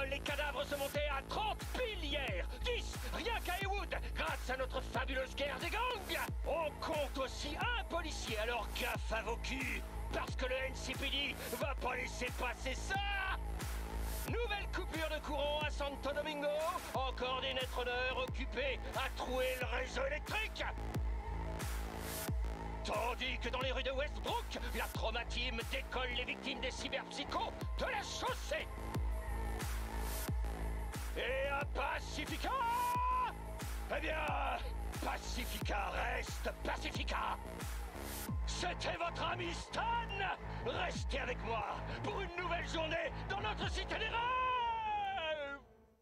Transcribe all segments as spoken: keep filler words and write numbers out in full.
les cadavres se montaient à trente piles hier. dix, rien qu'à Heywood, grâce à notre fabuleuse guerre des gangs. On compte aussi un policier, alors gaffe à vos culs, parce que le N C P D va pas laisser passer ça. Nouvelle coupure de courant à Santo Domingo. Encore des netroneurs occupés à trouer le réseau électrique. Tandis que dans les rues de Westbrook, la trauma team décolle les victimes des cyberpsychos de la chaussée. Et à Pacifica, eh bien, Pacifica reste Pacifica. C'était votre ami Stan. Restez avec moi pour une nouvelle journée dans notre cité des rêves.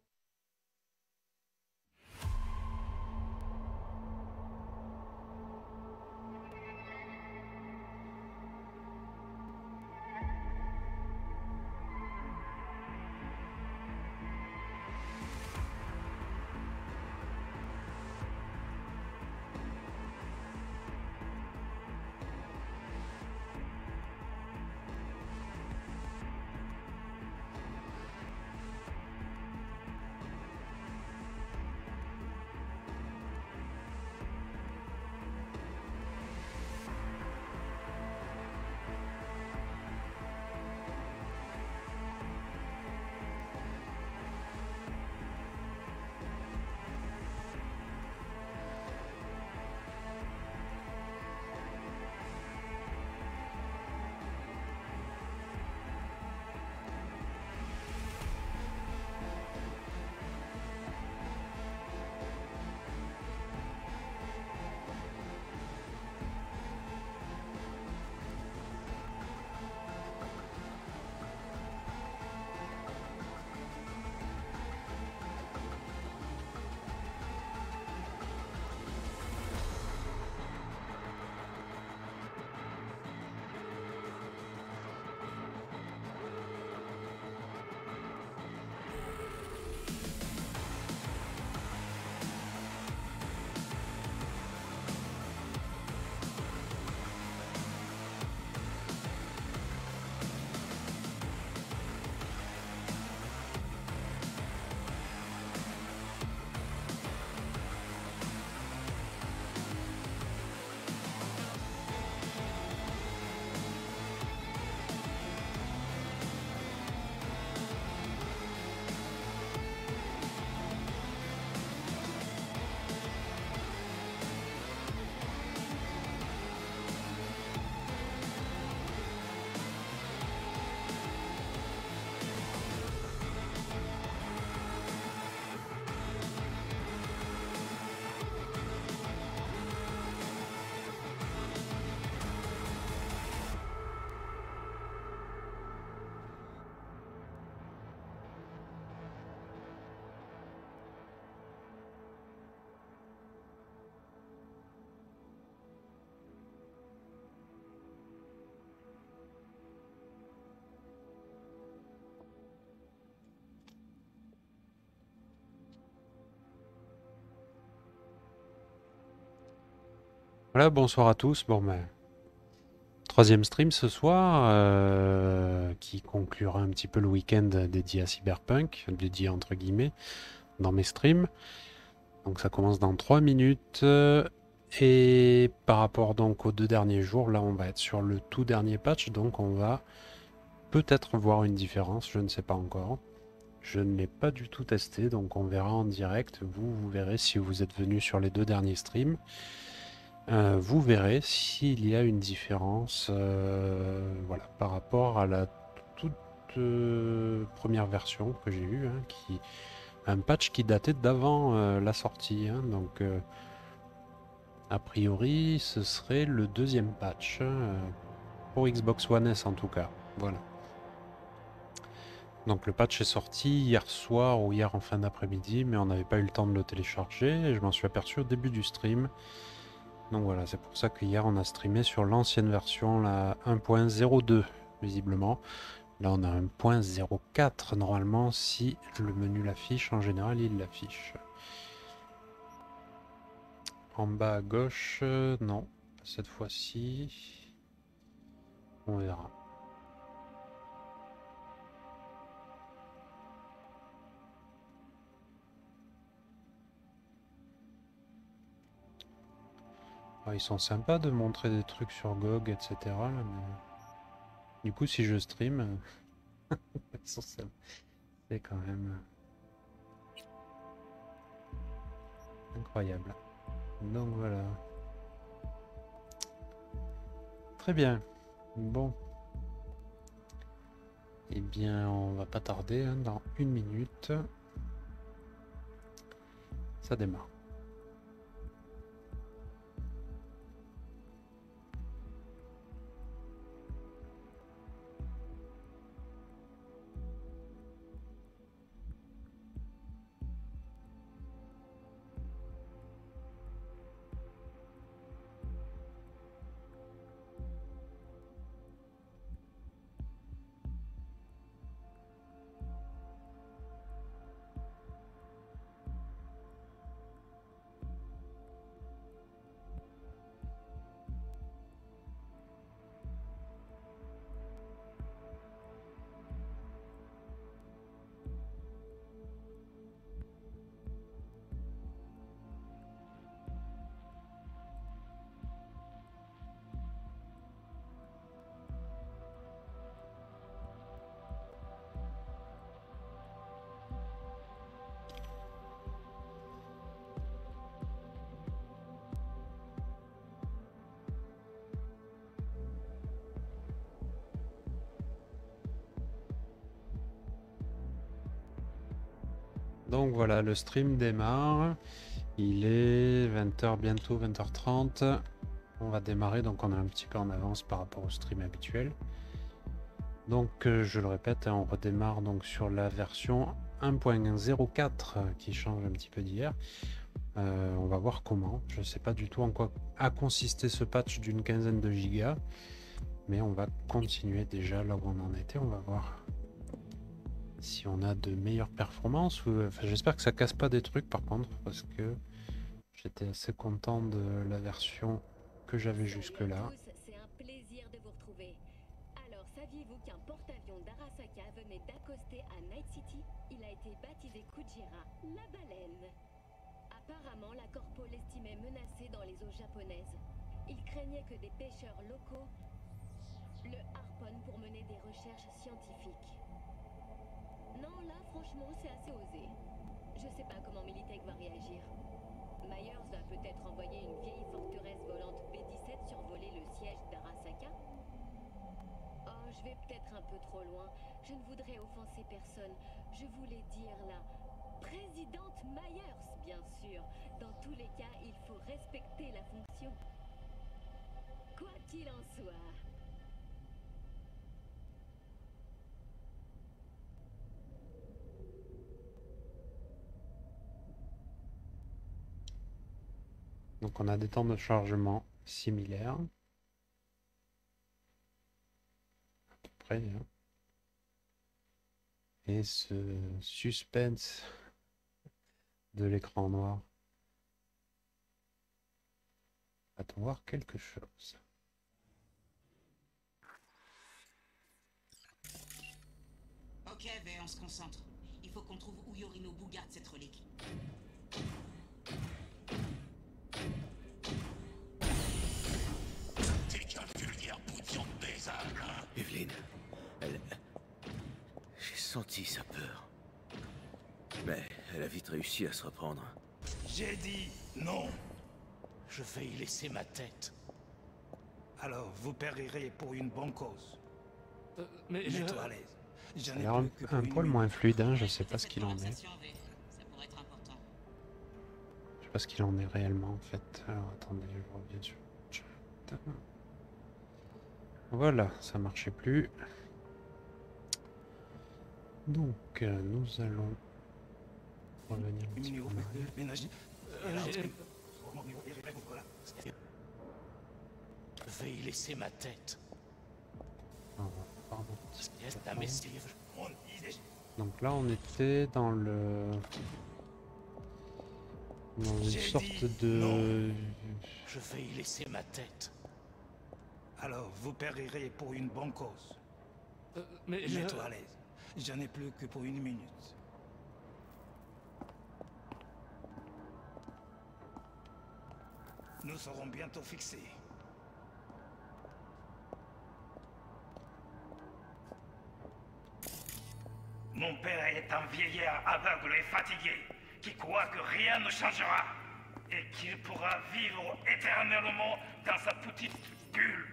Voilà, bonsoir à tous. Bon, ben, troisième stream ce soir, euh, qui conclura un petit peu le week-end dédié à Cyberpunk, dédié entre guillemets, dans mes streams. Donc ça commence dans trois minutes. euh, Et par rapport donc aux deux derniers jours, là on va être sur le tout dernier patch, donc on va peut-être voir une différence, je ne sais pas encore. Je ne l'ai pas du tout testé, donc on verra en direct. Vous, vous verrez si vous êtes venu sur les deux derniers streams. Euh, vous verrez s'il y a une différence euh, voilà, par rapport à la toute euh, première version que j'ai eue, hein, qui, un patch qui datait d'avant euh, la sortie. Hein, donc, euh, a priori, ce serait le deuxième patch, euh, pour Xbox One S en tout cas. Voilà. Donc le patch est sorti hier soir ou hier en fin d'après-midi, mais on n'avait pas eu le temps de le télécharger et je m'en suis aperçu au début du stream. Donc voilà, c'est pour ça qu'hier on a streamé sur l'ancienne version, la un point zéro deux, visiblement. Là on a un point zéro quatre normalement, si le menu l'affiche, en général il l'affiche. En bas à gauche, euh, non, cette fois-ci, on verra. Ah, ils sont sympas de montrer des trucs sur G O G, et cetera. Là, mais... Du coup, si je stream, ils sont sympas. C'est quand même incroyable. Donc voilà. Très bien. Bon. Eh bien, on va pas tarder. Hein, dans une minute, ça démarre. Donc voilà, le stream démarre. Il est vingt heures bientôt, vingt heures trente. On va démarrer, donc on est un petit peu en avance par rapport au stream habituel. Donc euh, je le répète, hein, on redémarre donc sur la version un point zéro quatre qui change un petit peu d'hier. Euh, on va voir comment. Je ne sais pas du tout en quoi a consisté ce patch d'une quinzaine de gigas. Mais on va continuer déjà là où on en était. On va voir si on a de meilleures performances. Ou... Enfin, j'espère que ça casse pas des trucs par contre, parce que j'étais assez content de la version que j'avais jusque là. C'est un plaisir de vous retrouver. Alors, saviez-vous qu'un porte-avions d'Arasaka venait d'accoster à Night City? Il a été baptisé Kujira, la baleine. Apparemment, la corpo l'estimait menacée dans les eaux japonaises. Il craignait que des pêcheurs locaux le harponnent pour mener des recherches scientifiques. Non, là, franchement, c'est assez osé. Je sais pas comment Militech va réagir. Myers va peut-être envoyer une vieille forteresse volante B dix-sept survoler le siège d'Arasaka. Oh, je vais peut-être un peu trop loin. Je ne voudrais offenser personne. Je voulais dire la présidente Myers, bien sûr. Dans tous les cas, il faut respecter la fonction. Quoi qu'il en soit. Donc on a des temps de chargement similaires. À peu près. Hein. Et ce suspense de l'écran noir. Va-t-on voir quelque chose? Ok, V, on se concentre. Il faut qu'on trouve où Yorinobu garde cette relique. T'es qu'un vulgaire bout de viande baisable, hein. Evelyn, elle... J'ai senti sa peur. Mais elle a vite réussi à se reprendre. J'ai dit non. Je vais y laisser ma tête. Alors, vous périrez pour une bonne cause. Euh, mais je... Mets-toi à l'aise. J'en Ça a ai l'air un, plus que pour un une poil minute. moins fluide, hein. Je sais pas ce Cette qu'il en est. conversation, V, ça pourrait être important. Je sais pas ce qu'il en est réellement en fait. Alors attendez, je reviens sur le chat. Voilà, ça marchait plus. Donc euh, nous allons revenir un petit peu en arrière. Ménage- Euh, j'ai- Je vais y laisser ma tête. On va voir un petit Yes, peu. la messive. Donc là on était dans le dans une J'ai sorte dit de Je vais y laisser ma tête. Alors, vous périrez pour une bonne cause. euh, mais je... Mets-toi à l'aise. J'en ai plus que pour une minute. Nous serons bientôt fixés. Mon père est un vieillard aveugle et fatigué, qui croit que rien ne changera, et qu'il pourra vivre éternellement dans sa petite bulle.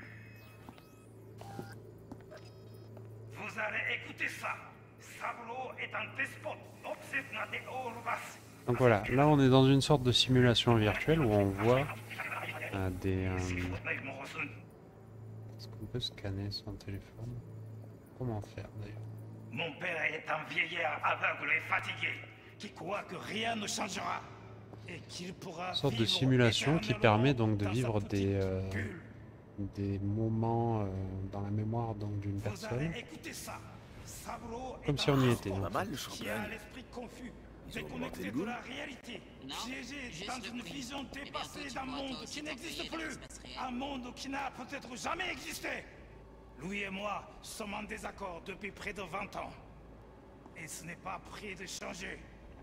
Vous allez écouter ça. Saburo est un despote, obsédé des Orubas. Donc voilà, là on est dans une sorte de simulation virtuelle où on voit euh, des... Euh... Est-ce qu'on peut scanner son téléphone? Comment faire d'ailleurs? Mon père est un vieillard aveugle et fatigué, qui croit que rien ne changera, et qu'il pourra Une sorte de vivre simulation qui permet donc de dans sa vivre petite des, euh, bulle. des moments euh, dans la mémoire donc d'une Vous personne, allez écouter ça. Saburo comme est si un on y despote était. Pas en mal fait. le qui a champagne. l'esprit confus, Ils ont déconnecté augmenté le de goût. la réalité, Non, piégé juste dans le une prix. vision Et bientôt, dépassée tu d'un pourras monde toi aussi qui n'existe t'enfuir dans plus, l'espace réel. un monde qui n'a peut-être jamais existé. Lui et moi sommes en désaccord depuis près de vingt ans, et ce n'est pas près de changer.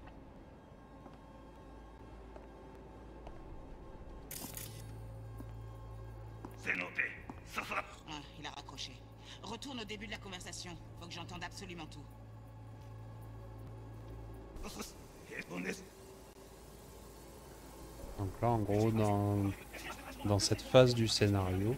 C'est noté. Ce sera... Ah, il a raccroché. Retourne au début de la conversation. Faut que j'entende absolument tout. Donc là en gros dans, dans cette phase du scénario,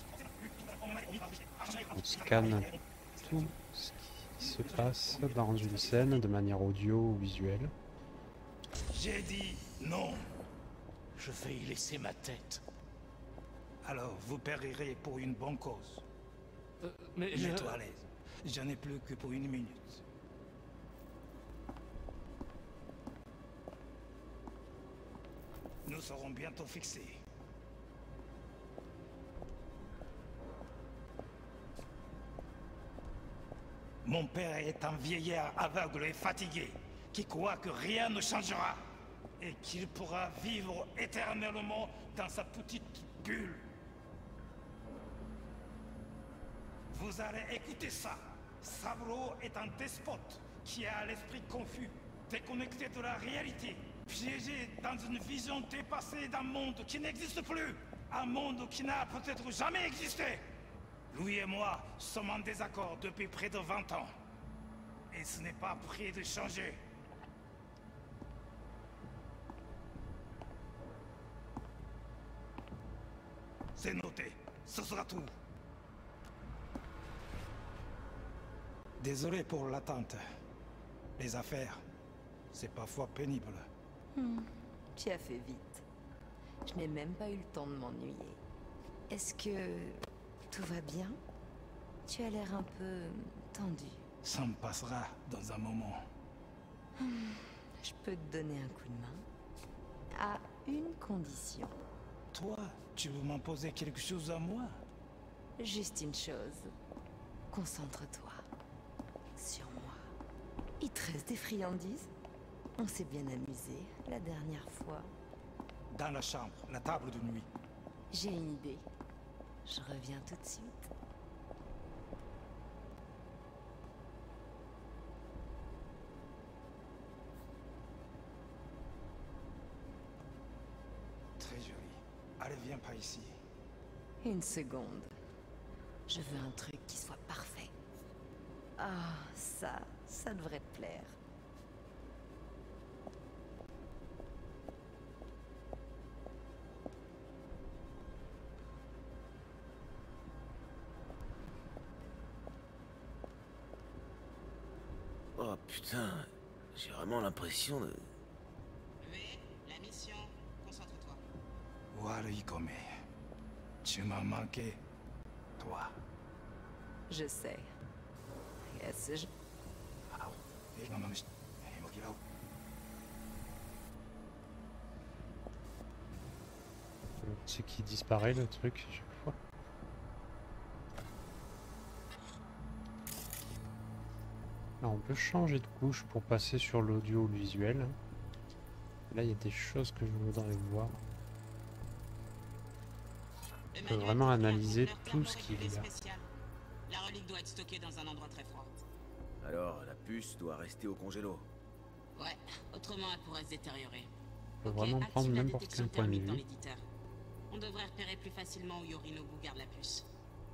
on scanne tout ce qui se passe dans une scène de manière audio ou visuelle. J'ai dit non. Je vais y laisser ma tête. Alors vous périrez pour une bonne cause. Euh, mais je... Mets-toi à l'aise. J'en ai plus que pour une minute. Nous serons bientôt fixés. Mon père est un vieillard aveugle et fatigué, qui croit que rien ne changera, et qu'il pourra vivre éternellement dans sa petite bulle. Vous allez écouter ça. Saburo est un despote qui a l'esprit confus, déconnecté de la réalité, piégé dans une vision dépassée d'un monde qui n'existe plus, un monde qui n'a peut-être jamais existé. Lui et moi sommes en désaccord depuis près de vingt ans, et ce n'est pas près de changer. C'est noté. Ce sera tout. Désolé pour l'attente. Les affaires, c'est parfois pénible. Hmm, tu as fait vite. Je n'ai même pas eu le temps de m'ennuyer. Est-ce que tout va bien? Tu as l'air un peu tendu. Ça me passera dans un moment. Hmm, je peux te donner un coup de main. À une condition. Toi, tu veux m'imposer quelque chose à moi? Juste une chose. Concentre-toi. Sur moi. Il te reste des friandises? On s'est bien amusé la dernière fois. Dans la chambre, la table de nuit. J'ai une idée. Je reviens tout de suite. Très joli. Allez, viens pas ici. Une seconde. Je veux un truc qui soit parfait. Ah, ça, ça devrait te plaire. Oh putain, j'ai vraiment l'impression de... V, la mission. Concentre-toi. Voilà, Ikome. Tu m'as manqué, toi. Je sais. Est-ce je... Ah, et maman, je- eh, moi qui là. C'est qui disparaît le truc à chaque fois. Là, on peut changer de couche pour passer sur l'audio ou le visuel. Là, il y a des choses que je voudrais voir. Le On peut manuel vraiment décrit un analyser conteneur tout ce qu'il y a. thermorégulier spécial. La relique doit être stockée dans un endroit très froid. Alors, la puce doit rester au congélo. Ouais, autrement elle pourrait se détériorer. On peut Ok, vraiment active prendre la n'importe détection quel point de thermique dans vue. l'éditeur. On devrait repérer plus facilement où Yorinobu garde la puce.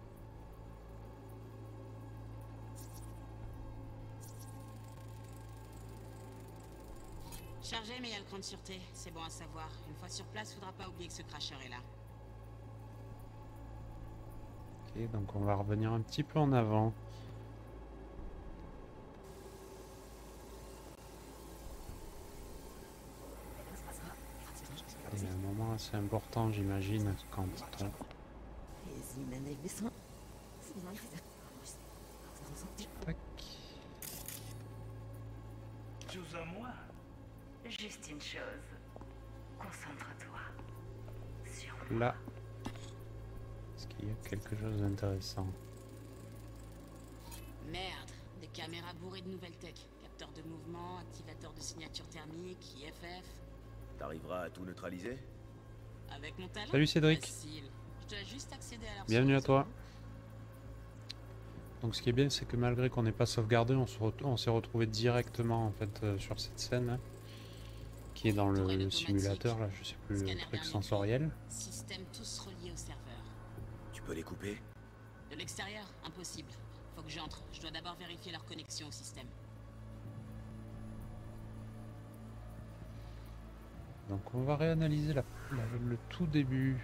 Chargé, mais il y a le cran de sûreté. C'est bon à savoir. Une fois sur place, faudra pas oublier que ce cracheur est là. Ok, donc on va revenir un petit peu en avant. Il y a un moment assez important, j'imagine, quand on... Tac. moi. Juste une chose. Concentre-toi sur Là. Est-ce qu'il y a quelque chose d'intéressant? Merde, des caméras bourrées de nouvelles tech. Capteur de mouvement, activateur de signature thermique, I F F. T'arriveras à tout neutraliser? Avec mon talent? Salut Cédric. Facile. Je dois juste accéder à leur Bienvenue à source. toi. Donc ce qui est bien, c'est que malgré qu'on n'ait pas sauvegardé, on se re- on s'est retrouvé directement en fait euh, sur cette scène hein, qui est dans le, le simulateur là, je sais plus, le Scanner truc dernier sensoriel. cri. Système tous reliés au serveur. Tu peux les couper? De l'extérieur, impossible. Faut que j'entre. Je dois d'abord vérifier leur connexion au système. Donc on va réanalyser la, la- le tout début.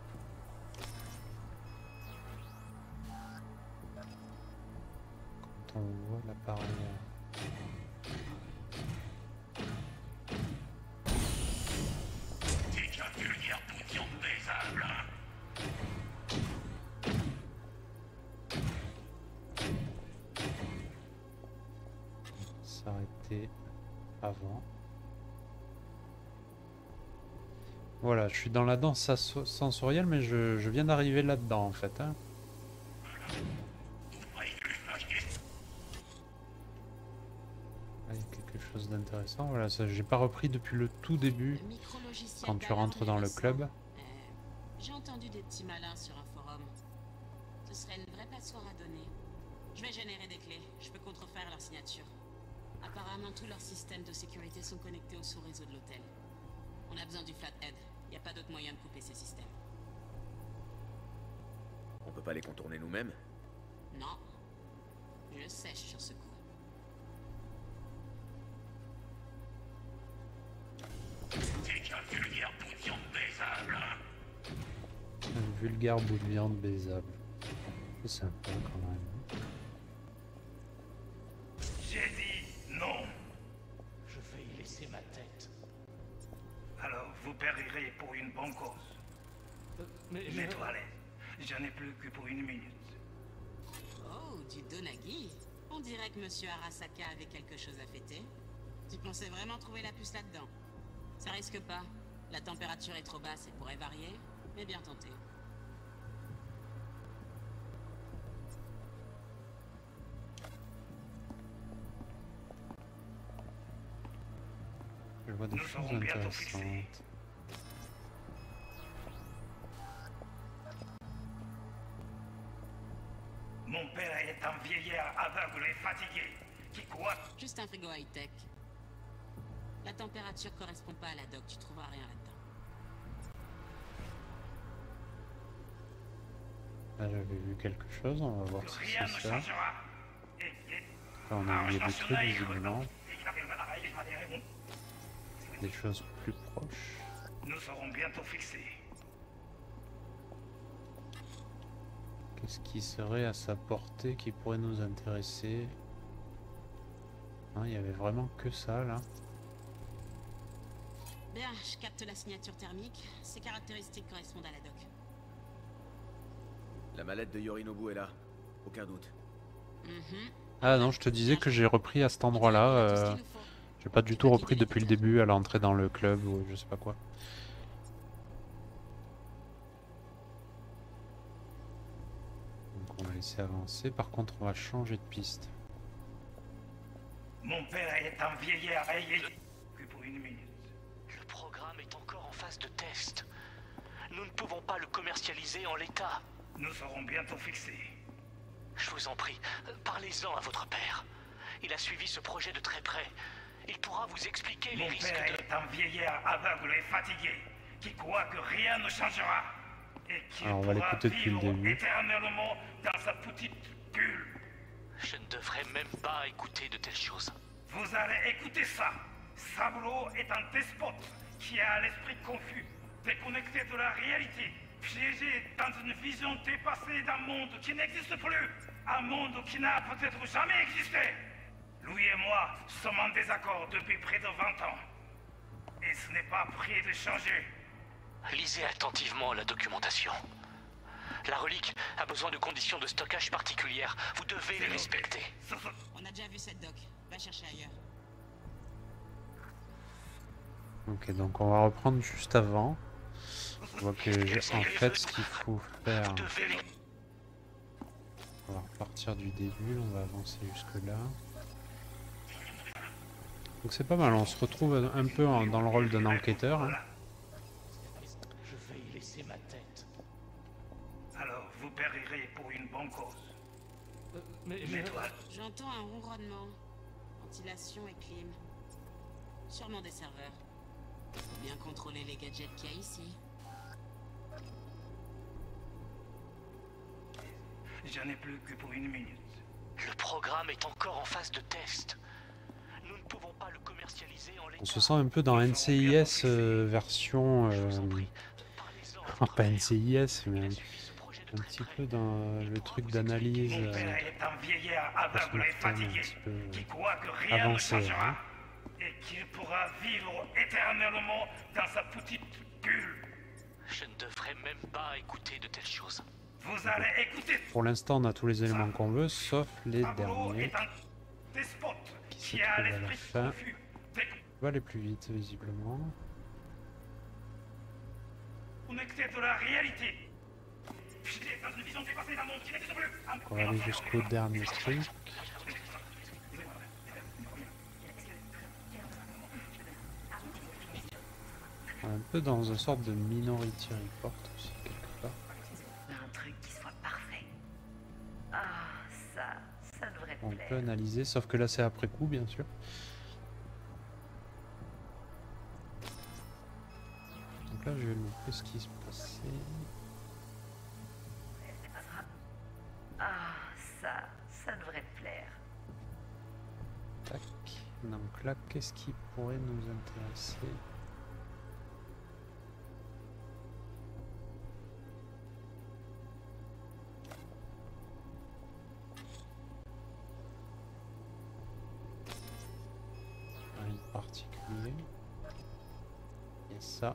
Quand on voit l'appareil. T'es qu'un vulgaire bouillon baisable. S'arrêter avant. Voilà, je suis dans la danse asso- sensorielle, mais je, je viens d'arriver là-dedans en fait. Hein. Ah, il y a quelque chose d'intéressant. Voilà, ça j'ai pas repris depuis le tout début Le micro-logiciel quand tu d'alarme rentres est dans le récent. club. Euh, J'ai entendu des petits malins sur un forum. Ce serait une vraie passoire à donner. Je vais générer des clés. Je peux contrefaire leur signature. Apparemment, tous leurs systèmes de sécurité sont connectés au sous-réseau de l'hôtel. On a besoin du flathead. Il n'y a pas d'autre moyen de couper ces systèmes. On peut pas les contourner nous-mêmes? Non. Je sèche sur ce coup. T'es qu'un vulgaire bouillon baisable. Un vulgaire bout de viande baisable. C'est sympa quand même. J'ai dit non. Je vais y laisser ma tête. Alors vous périrez pour une bonne cause. Euh, mais je... Mets-toi à l'aise. J'en ai plus que pour une minute. Oh, du Donaghy. On dirait que Monsieur Arasaka avait quelque chose à fêter. Tu pensais vraiment trouver la puce là-dedans? Ça risque pas. La température est trop basse et pourrait varier, mais bien tenté. Je vois des Nous choses serons bientôt intéressantes. fixés. Mon père est un vieillard aveugle et fatigué qui croit. Juste un frigo high-tech. La température correspond pas à la doc, tu trouveras rien là-dedans. Là j'avais vu quelque chose, on va voir Que si rien c'est ne ça. changera. Et, et... Là on a oublié des trucs visiblement. Des choses plus proches. Nous serons bientôt fixés. Qu'est-ce qui serait à sa portée qui pourrait nous intéresser? Non, il y avait vraiment que ça là. Bien, je capte la signature thermique. Ces caractéristiques correspondent à la doc. La mallette de Yorinobu est là. Aucun doute. Mhm. Ah non, je te disais que j'ai repris à cet endroit-là. On a tout ce Euh, qu'il nous faut. j'ai pas du tout repris depuis le début à l'entrée dans le club ou je sais pas quoi. Donc on va laisser avancer. Par contre, on va changer de piste. Mon père est un vieillard et que pour une minute. Le programme est encore en phase de test. Nous ne pouvons pas le commercialiser en l'état. Nous serons bientôt fixés. Je vous en prie, euh, parlez-en à votre père. Il a suivi ce projet de très près. Il pourra vous expliquer les Mon risques père de... est un vieillard aveugle et fatigué qui croit que rien ne changera. Et qu'il Alors on va pourra l'écouter depuis le vivre début. éternellement dans sa petite bulle. Je ne devrais même pas écouter de telles choses. Vous allez écouter ça. Saburo est un despote qui a l'esprit confus, déconnecté de la réalité, piégé dans une vision dépassée d'un monde qui n'existe plus, un monde qui n'a peut-être jamais existé. Lui et moi sommes en désaccord depuis près de vingt ans. Et ce n'est pas prêt de changer. Lisez attentivement la documentation. La relique a besoin de conditions de stockage particulières. Vous devez les respecter. Ce- ce- On a déjà vu cette doc. Va chercher ailleurs. Ok, donc on va reprendre juste avant. On voit que j'ai- en fait ce qu'il faut faire. Vous devez les... On va repartir du début, on va avancer jusque là. Donc c'est pas mal, on se retrouve un peu en- dans le rôle d'un enquêteur. Hein. Je vais y laisser ma tête. Alors vous périrez pour une bonne cause. Euh, mais Mais toi, J'entends un ronronnement. Ventilation et clim. Sûrement des serveurs. Faut bien contrôler les gadgets qu'il y a ici. j'en ai plus que pour une minute. Le programme est encore en phase de test. Nous ne pouvons pas le commercialiser en l'état. On se sent un peu dans N C I S euh, version... Je euh, vous en prie, parlez-en à enfin, votre pas père. N C I S, mais Il a un, suivi ce projet de un très petit près. peu dans Il le pourra truc vous d'analyse Mon euh, père est un vieillard aveugle et post-mortem, un fatigué, petit peu qui croit que rien ne avancé. changera. Hein. Et qu'il pourra vivre éternellement dans sa petite bulle. Je ne devrais même pas écouter de telles choses. Vous allez écouter. Pour l'instant, on a tous les éléments qu'on veut, sauf les Saburo derniers. est un despote Qui se qui a trouvent à la l'esprit fin. confus. On va aller plus vite, visiblement. Déconnecté de la réalité. Piégé dans une vision dépassée d'un monde qui n'existe plus. Un- On va aller jusqu'au dernier truc. On est un peu dans une sorte de Minority Report aussi, quelque part. Un truc qui soit parfait. Ah, ça, ça devrait te On plaire. peut analyser, sauf que là c'est après coup, bien sûr. Donc là, je vais montrer ce qui se passait. Ah, ça, ça devrait te plaire. Tac. Donc là, qu'est-ce qui pourrait nous intéresser? Rien de particulier. Et ça.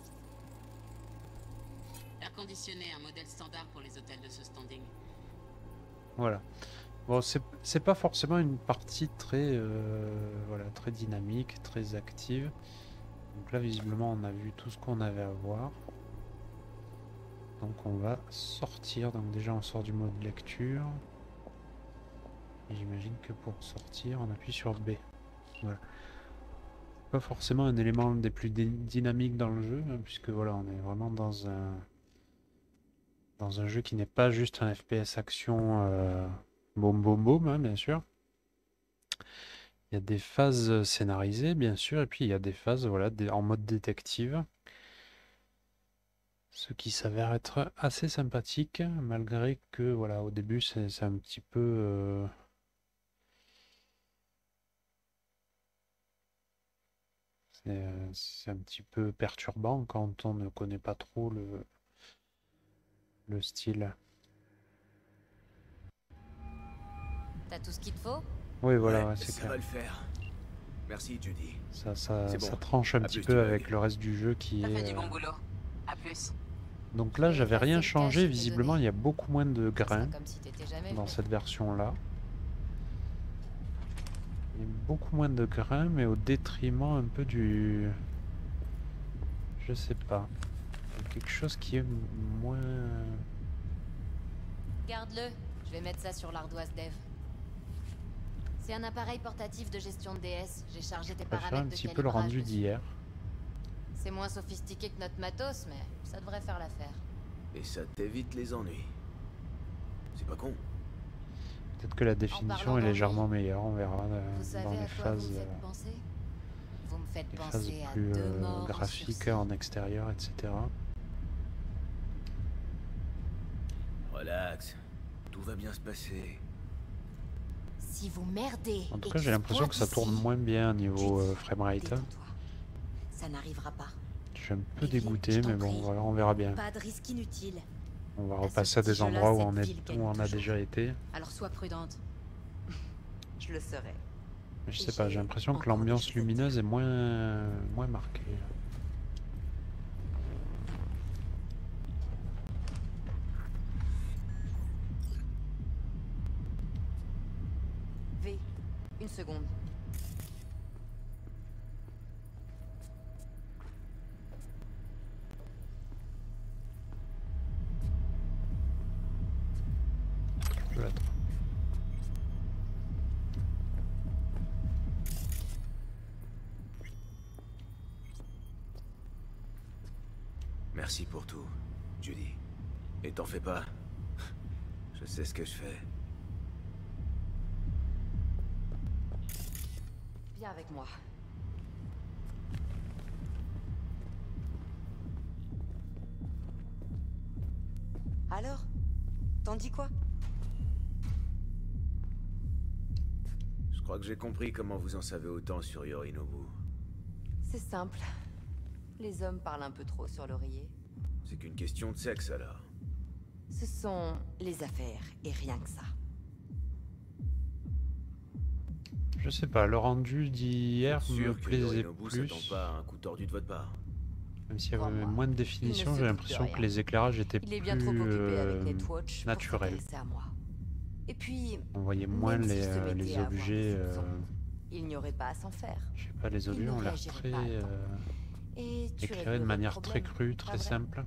Air conditionné, un modèle standard pour les hôtels de ce standing. Voilà. Bon, c'est c'est pas forcément une partie très, euh, voilà, très dynamique, très active. Donc là, visiblement, on a vu tout ce qu'on avait à voir. Donc on va sortir. Donc déjà, on sort du mode lecture. Et j'imagine que pour sortir, on appuie sur B. Voilà. Pas forcément un élément des plus dé- dynamiques dans le jeu, hein, puisque voilà, on est vraiment dans un dans un jeu qui n'est pas juste un F P S action euh, boum boum boum, hein, bien sûr. Il y a des phases scénarisées, bien sûr, et puis il y a des phases voilà, des- en mode détective. Ce qui s'avère être assez sympathique, malgré que voilà, au début c'est c'est un petit peu euh, c'est euh, c'est un petit peu perturbant quand on ne connaît pas trop le, le style. T'as tout ce qu'il te faut? Oui, voilà, Ouais, ouais, c'est ça clair. va le faire. Merci, Judy. Ça, ça, C'est bon. ça tranche un À petit plus, peu tu avec bugs. le reste du jeu qui T'as est... fait du bon euh, boulot. À plus. Donc là, Et j'avais effacer rien le changé. cache et tes Visiblement, données. il y a beaucoup moins de Ce sera grains comme si t'étais jamais dans venu. cette version-là. Il y a beaucoup moins de grains, mais au détriment un peu du... Je sais pas. Il y a quelque chose qui est moins... Garde-le, je vais mettre ça sur l'ardoise dev. C'est un appareil portatif de gestion de D S. J'ai chargé tes Je préfère paramètres un de petit peu le calibrage rendu dessus. d'hier. C'est moins sophistiqué que notre matos, mais ça devrait faire l'affaire. Et ça t'évite les ennuis. C'est pas con. Peut-être que la définition parlant est d'ennuis, légèrement meilleure, on verra euh, Vous savez dans les à quoi vous phases, me euh, faites penser? Vous me faites les phases penser à plus deux euh, morts en graphiques sursis. en extérieur, et cetera. Relax. Tout va bien se passer. Si vous merdez. En tout et cas, j'ai qu'il l'impression que ça pointe tourne ici, moins bien niveau euh, framerate. détends-toi. Ça n'arrivera pas. Je suis un peu Evelyn, dégoûté, je t'en mais bon, prie. voilà, on verra bien. Pas de risque inutile. On va À ce repasser à petit des jeu-là, endroits où cette on, est, ville où gagne on a toujours. déjà été. Alors sois prudente. Je le serai. Mais je Et sais pas, j'ai j'ai l'impression que encore des l'ambiance choses à te lumineuse est moins, moins marquée. V, une seconde. Je peux attendre. Merci pour tout, Judy. Et t'en fais pas. Je sais ce que je fais. Viens avec moi. Alors, t'en dis quoi? Je crois que j'ai compris comment vous en savez autant sur Yorinobu. C'est simple. Les hommes parlent un peu trop sur l'oreiller. C'est qu'une question de sexe alors. Ce sont les affaires et rien que ça. Je sais pas, le rendu d'hier me Sûr que plaisait Yorinobu plus. s'attend pas à un coup tordu de votre part. Même s'il y avait Crois-moi, moins de il définition, ne j'ai se l'impression doute de que rien. les éclairages étaient Il est plus bien trop occupé euh, avec Netwatch pour naturels. s'intéresser à moi. Et puis, On voyait moins même les, s'il se euh, mettait les à avoir des objets. euh, soupçons, il n'y aurait pas à s'en faire. je sais pas, les Il objets ne ont l'air réagirait très pas à temps. euh, Et tu éclairés de réglerais le manière très problème, crue, pas très vrai? simple.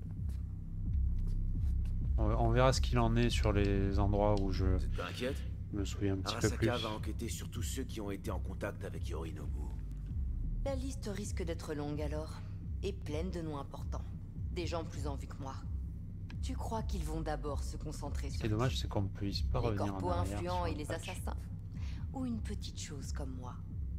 On, on verra ce qu'il en est sur les endroits où je Vous êtes pas inquiète? me souviens un petit peu plus. Arasaka va enquêter sur tous ceux qui ont été en contact avec Yorinobu. La liste risque d'être longue alors, et pleine de noms importants. Des gens plus en vue que moi. Tu crois qu'ils vont d'abord se concentrer Ce sur qui est dommage, c'est qu'on ne puisse pas les revenir corpos en arrière influents sur et le les patch. assassins? Ou une petite chose comme moi?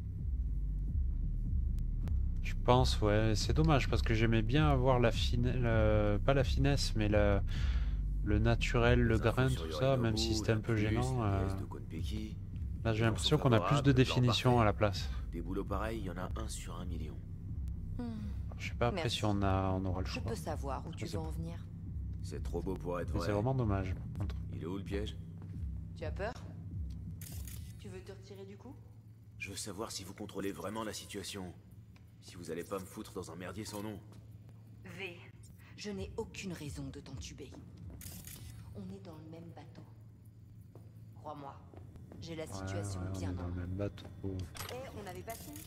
Je pense, ouais, c'est dommage parce que j'aimais bien avoir la finesse, pas la finesse, mais la, le naturel, le Les infos grain, sur tout ça, même si Yorinobu, c'était un la peu plus, gênant. les euh, pièces de Konpeki. Là, j'ai Les gens l'impression sont qu'on a plus de favorables, le plan définition à parfait. la place. Des boulots pareils, il y en a un sur un million. Hmm, Je sais pas après Merci. si on a, on aura le Je choix. peux savoir où Je tu sais veux pas. en venir. C'est trop beau pour être Mais vrai. c'est vraiment dommage. par contre. Il est où le piège? Tu as peur? Tu veux te retirer du coup? Je veux savoir si vous contrôlez vraiment la situation. Si vous allez pas me foutre dans un merdier sans nom. V, je n'ai aucune raison de t'entuber. On est dans le même bateau. Crois-moi, j'ai la Ouais, situation ouais, on bien est dans en le main. même bateau. Eh, on n'avait pas fini?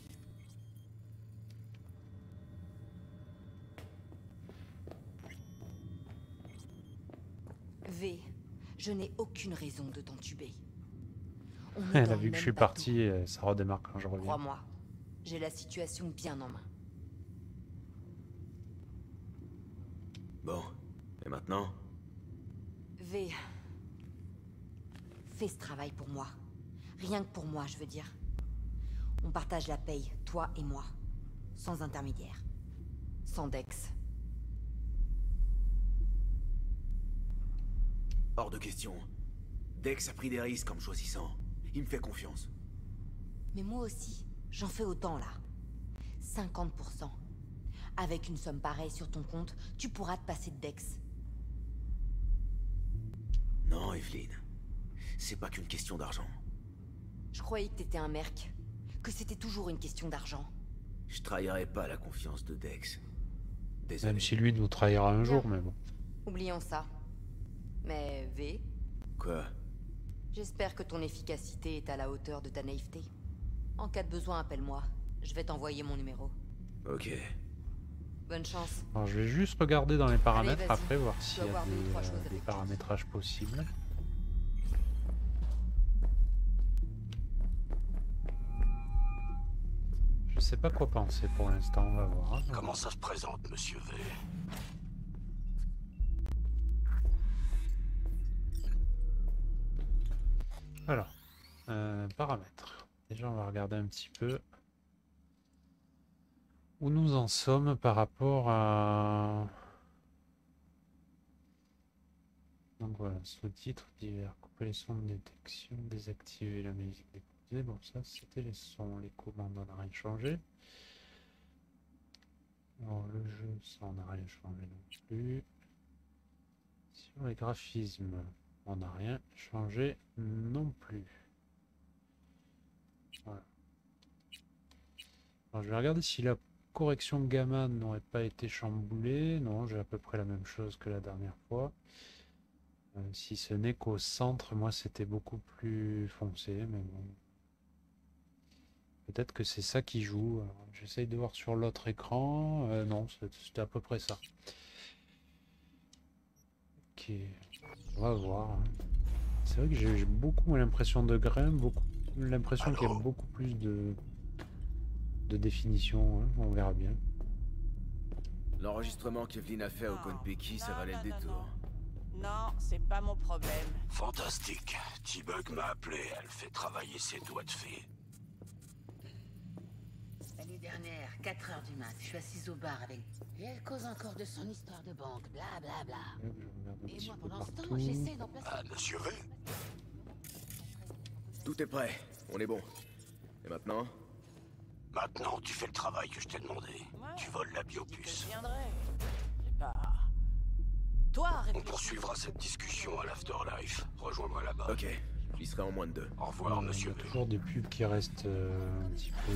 V, je n'ai aucune raison de t'entuber. On est Elle dans a le vu que je même suis bateau. parti, euh, ça redémarre quand je reviens. Crois-moi, j'ai la situation bien en main. Bon, et maintenant? V, fais ce travail pour moi. Rien que pour moi, je veux dire. On partage la paye, toi et moi. Sans intermédiaire. Sans Dex. Hors de question. Dex a pris des risques en me choisissant. Il me fait confiance. Mais moi aussi, j'en fais autant là. cinquante pour cent. Avec une somme pareille sur ton compte, tu pourras te passer de Dex. Non, Evelyn. C'est pas qu'une question d'argent. Je croyais que t'étais un merc. Que c'était toujours une question d'argent. Je trahirai pas la confiance de Dex. Désolé. Même si lui nous trahira un jour, mais bon. Oublions ça. Mais V, Quoi? j'espère que ton efficacité est à la hauteur de ta naïveté. En cas de besoin, appelle-moi. Je vais t'envoyer mon numéro. Ok. Bonne chance. Alors, je vais juste regarder dans les paramètres vas-y. après, voir Tu s'il dois y a voir deux ou des, trois euh, choses des avec lui. paramétrages possibles. Je sais pas quoi penser pour l'instant, on va voir. Comment ça se présente, monsieur V? Alors, euh, paramètres. Déjà, on va regarder un petit peu où nous en sommes par rapport à... Donc voilà, sous-titres divers, couper les sons de détection, désactiver la musique découpée. Bon, ça c'était les sons, les commandes, on n'a rien changé. Alors le jeu, ça on n'a rien changé non plus. Sur les graphismes, on n'a rien changé non plus. Voilà. Alors je vais regarder si la correction gamma n'aurait pas été chamboulée. Non, j'ai à peu près la même chose que la dernière fois. Euh, si ce n'est qu'au centre, moi c'était beaucoup plus foncé, mais bon. Peut-être que c'est ça qui joue. J'essaye de voir sur l'autre écran. Euh, non, c'était à peu près ça. Ok, on va voir. C'est vrai que j'ai beaucoup l'impression de grain, beaucoup l'impression qu'il y a beaucoup plus de, de définition. Hein. On verra bien. L'enregistrement qu'Evelyn a fait au Konpeki, ça valait le détour. Non, c'est pas mon problème. Fantastique. T-Bug m'a appelé, elle fait travailler ses doigts de fée. L'année dernière, quatre heures du mat, je suis assise au bar avec... Et elle cause encore de son histoire de banque, bla bla bla. Et moi, pendant ce temps, j'essaie d'en placer... Ah, monsieur V. Tout est prêt, on est bon. Et maintenant? Maintenant, tu fais le travail que je t'ai demandé. Ouais, tu voles la je biopuce. viendrai. J'ai pas... Toi, On réfléchis. poursuivra cette discussion à l'Afterlife. Rejoins-moi là-bas. Ok, j'y serai en moins de deux. Au revoir, Il y monsieur a V. toujours des pubs qui restent euh, un petit peu...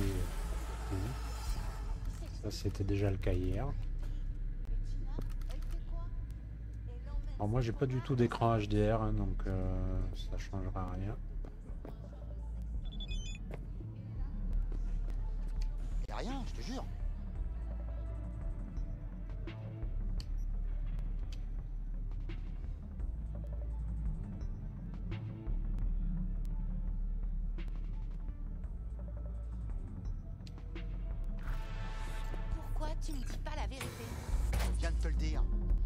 euh, ça c'était déjà le cas hier. Alors moi j'ai pas du tout d'écran H D R, hein, donc euh, ça changera rien. Y'a rien, je te jure. Pourquoi tu me dis pas la vérité? Je viens de te le dire.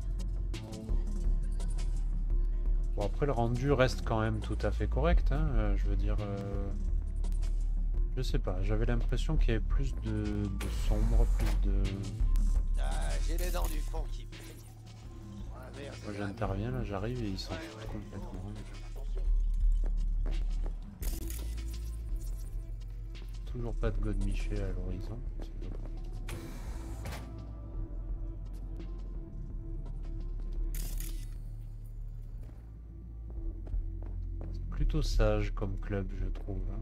Bon après le rendu reste quand même tout à fait correct, hein, euh, je veux dire... Euh... Je sais pas, j'avais l'impression qu'il y avait plus de, de sombre, plus de... Ah, j'ai les dents du fond qui plaignent. Ouais, merde, Moi j'interviens là, j'arrive et ils s'en foutent complètement. Toujours pas de Godemiché à l'horizon. C'est plutôt sage comme club, je trouve. Hein.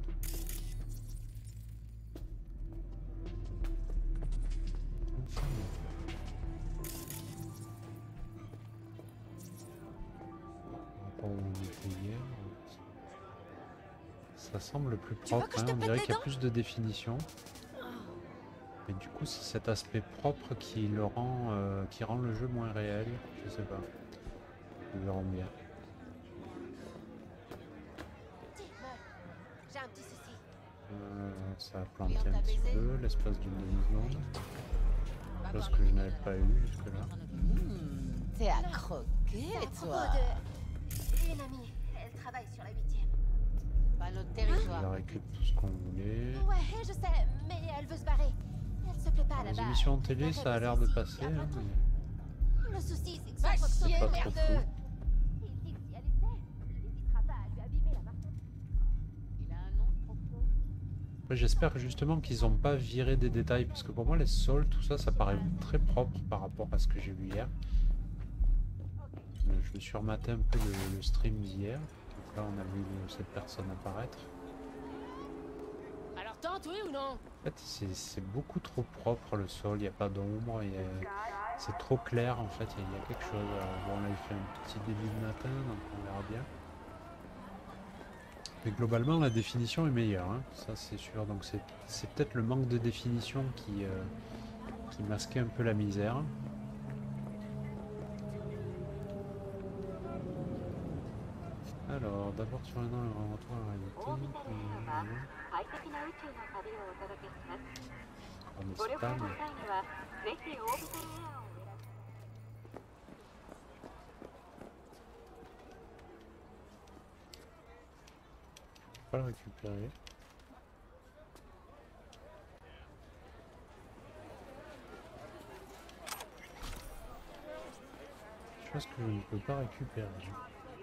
Ça semble plus propre, hein. On dirait qu'il y a plus de définition. Mais du coup c'est cet aspect propre qui le rend euh, qui rend le jeu moins réel. Je sais pas. Nous verrons bien. J'ai un petit souci. Euh, ça a planté un petit peu l'espace d'une demi-seconde. Chose que je n'avais pas eu jusque là. Mmh, T'es à croquer, toi. Une amie, elle travaille sur la huitième. Pas notre On territoire. a récupéré tout ce qu'on voulait. Ouais, je sais, mais elle veut se barrer. Elle se plaît pas Dans les là-bas. émissions télé ça a l'air de passer. Hein, mais... Le souci, c'est que Va son chier, pas trop merdeux. fou. Il dit que si elle essaie, il n'hésitera pas à lui abîmer la marque. Il a un nom trop faux. Après, j'espère justement qu'ils n'ont pas viré des détails parce que pour moi les sols, tout ça, ça paraît très propre par rapport à ce que j'ai vu hier. Euh, Je me suis rematé un peu le, le stream d'hier. Donc là on a vu cette personne apparaître. Alors tente, oui ou non? En fait c'est c'est beaucoup trop propre le sol, il n'y a pas d'ombre, il y a- c'est trop clair en fait, il y, a- il y a quelque chose. Alors, bon là il fait un petit début de matin donc on verra bien. Mais globalement la définition est meilleure, hein, ça c'est sûr. Donc c'est c'est peut-être le manque de définition qui, euh, qui masquait un peu la misère. Alors d'abord sur un an le retour à la réalité. En Espagne. Pas le récupérer. Je pense que je ne peux pas récupérer.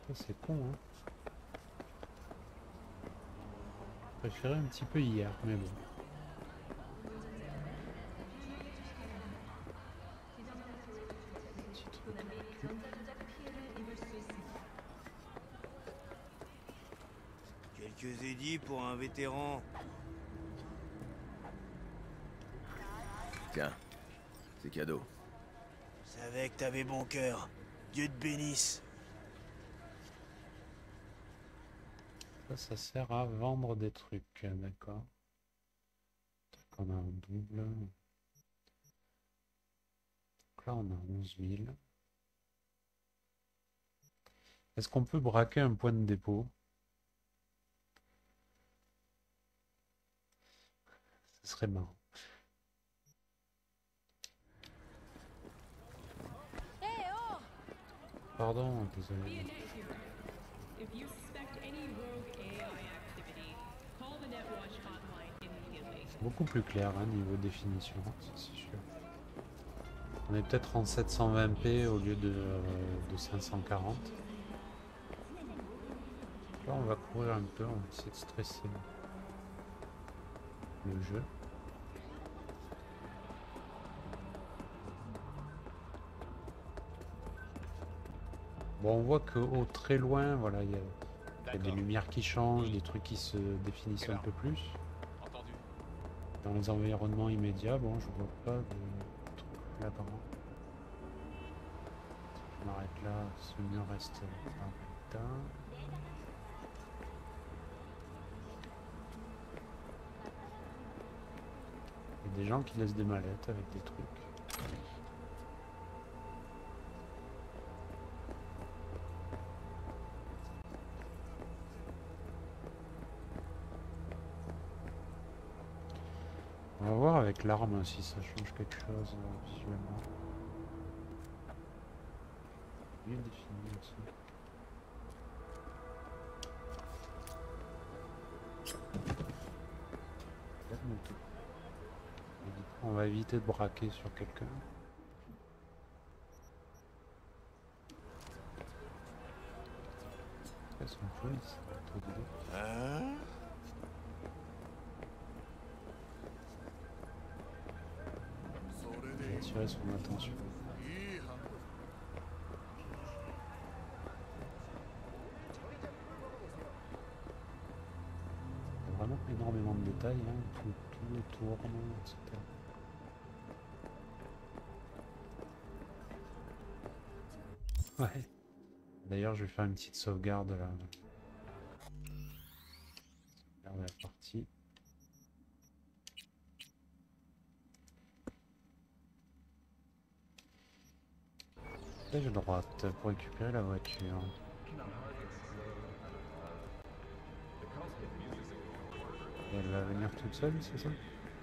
C'est con, hein. Je préférais un petit peu hier, mais bon. Quelques édits pour un vétéran. Tiens, c'est cadeau. Je savais que t'avais bon cœur. Dieu te bénisse. Ça, ça sert à vendre des trucs, d'accord. On a un double. Donc là, on a onze mille. Est-ce qu'on peut braquer un point de dépôt? Ce serait marrant. Pardon, désolé. C'est beaucoup plus clair, hein, niveau définition, c'est sûr. On est peut-être en sept cent vingt p au lieu de, euh, de cinq cent quarante. Là, on va courir un peu, on va essayer de stresser le jeu. Bon, on voit qu'au très loin, voilà, il y, y a des lumières qui changent, des trucs qui se définissent un peu plus. Entendu. Dans les environnements immédiats, bon, je vois pas de trucs là-bas. Je m'arrête là, ce mur reste là. Il y a des gens qui laissent des mallettes avec des trucs. On va voir avec l'arme si ça change quelque chose euh, visuellement. Bien défini aussi. On va éviter de braquer sur quelqu'un. Elles sont jolies, ça va être trop Hein? J'ai attiré son attention. Il y a vraiment énormément de détails, hein. tout, tout tourne, et cetera. Ouais. D'ailleurs, je vais faire une petite sauvegarde là. Sauvegarde la partie. Flèche droite pour récupérer la voiture. Et elle va venir toute seule, c'est ça?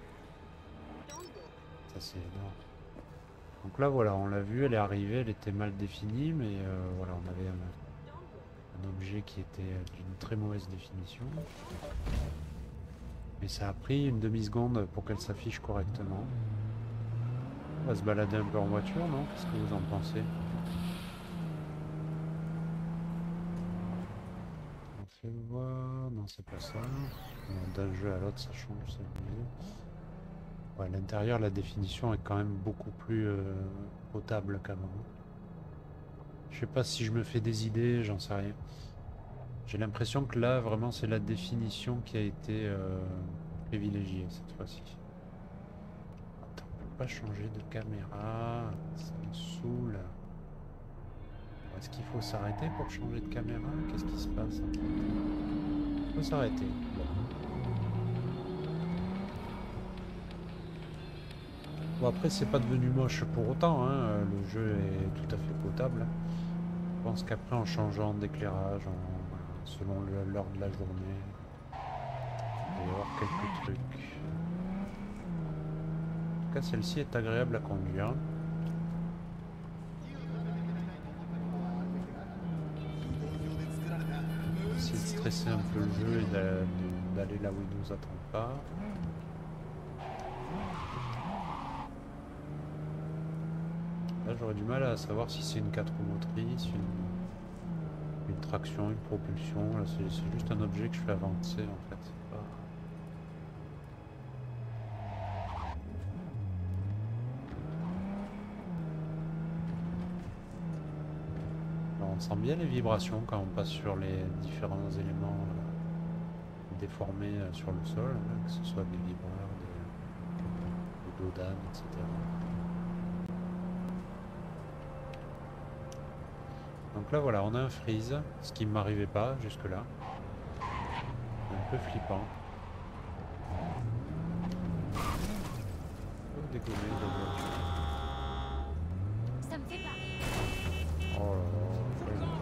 Ça c'est énorme. Donc là voilà, on l'a vu, elle est arrivée, elle était mal définie, mais euh, voilà, on avait un, un objet qui était d'une très mauvaise définition. Mais ça a pris une demi-seconde pour qu'elle s'affiche correctement. On va se balader un peu en voiture, non? Qu'est-ce que vous en pensez? On fait voir... Non, c'est pas ça. D'un jeu à l'autre, ça change, c'est mieux. Ouais, l'intérieur, la définition est quand même beaucoup plus euh, potable qu'avant. Je sais pas si je me fais des idées, j'en sais rien. J'ai l'impression que là, vraiment, c'est la définition qui a été euh, privilégiée cette fois-ci. Attends, on peut pas changer de caméra, ça me saoule. Est-ce qu'il faut s'arrêter pour changer de caméra? Qu'est-ce qui se passe? Il faut s'arrêter. Bon. Bon, après, c'est pas devenu moche pour autant, hein. Le jeu est tout à fait potable. Je pense qu'après, en changeant d'éclairage, en... selon l'heure de la journée, il va y avoir quelques trucs. En tout cas, celle-ci est agréable à conduire. Essayer de stresser un peu le jeu et d'aller là où il nous attend pas. Là, j'aurais du mal à savoir si c'est une quatre roues motrices, une, une traction, une propulsion. Là, c'est c'est juste un objet que je fais avancer en fait. C'est pas... Alors, on sent bien les vibrations quand on passe sur les différents éléments euh, déformés euh, sur le sol, hein, que ce soit des vibreurs, des, des dodanes, et cetera. Donc là voilà, on a un freeze, ce qui ne m'arrivait pas jusque là. Un peu flippant. Oh, déconner, Ça me fait pas. oh là là.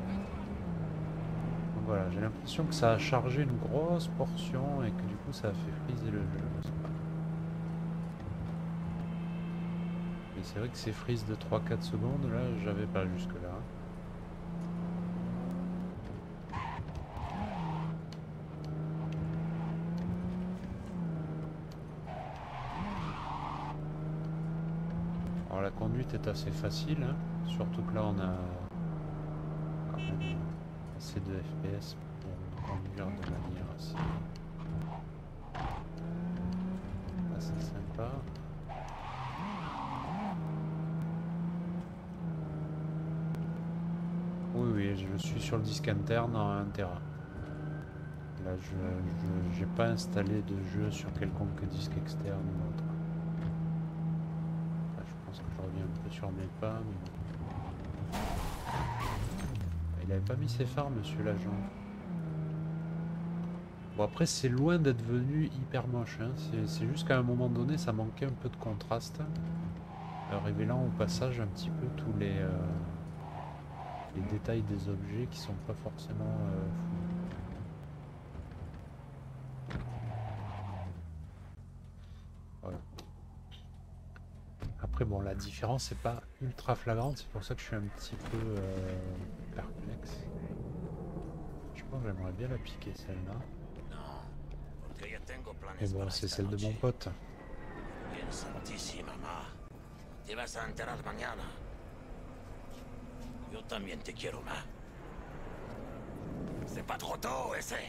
Donc voilà, j'ai l'impression que ça a chargé une grosse portion et que du coup ça a fait freezer le jeu. Mais c'est vrai que ces freezes de trois quatre secondes là, j'avais pas jusque là. La conduite est assez facile, hein. Surtout que là on a quand même assez de F P S pour conduire de manière assez, assez sympa. Oui oui, je suis sur le disque interne en un téra. Là je n'ai pas installé de jeu sur quelconque disque externe ou autre. Je reviens un peu sur mes pas, mais... Il avait pas mis ses phares, monsieur l'agent. Bon, après, c'est loin d'être venu hyper moche, hein. C'est juste qu'à un moment donné, ça manquait un peu de contraste, euh, révélant au passage un petit peu tous les, euh, les détails des objets qui sont pas forcément euh, fous. Voilà. Après bon, la différence n'est pas ultra flagrante, c'est pour ça que je suis un petit peu euh, perplexe. Je pense que j'aimerais bien la piquer celle-là. Et bon, c'est celle de mon pote. C'est pas trop tôt, essaie.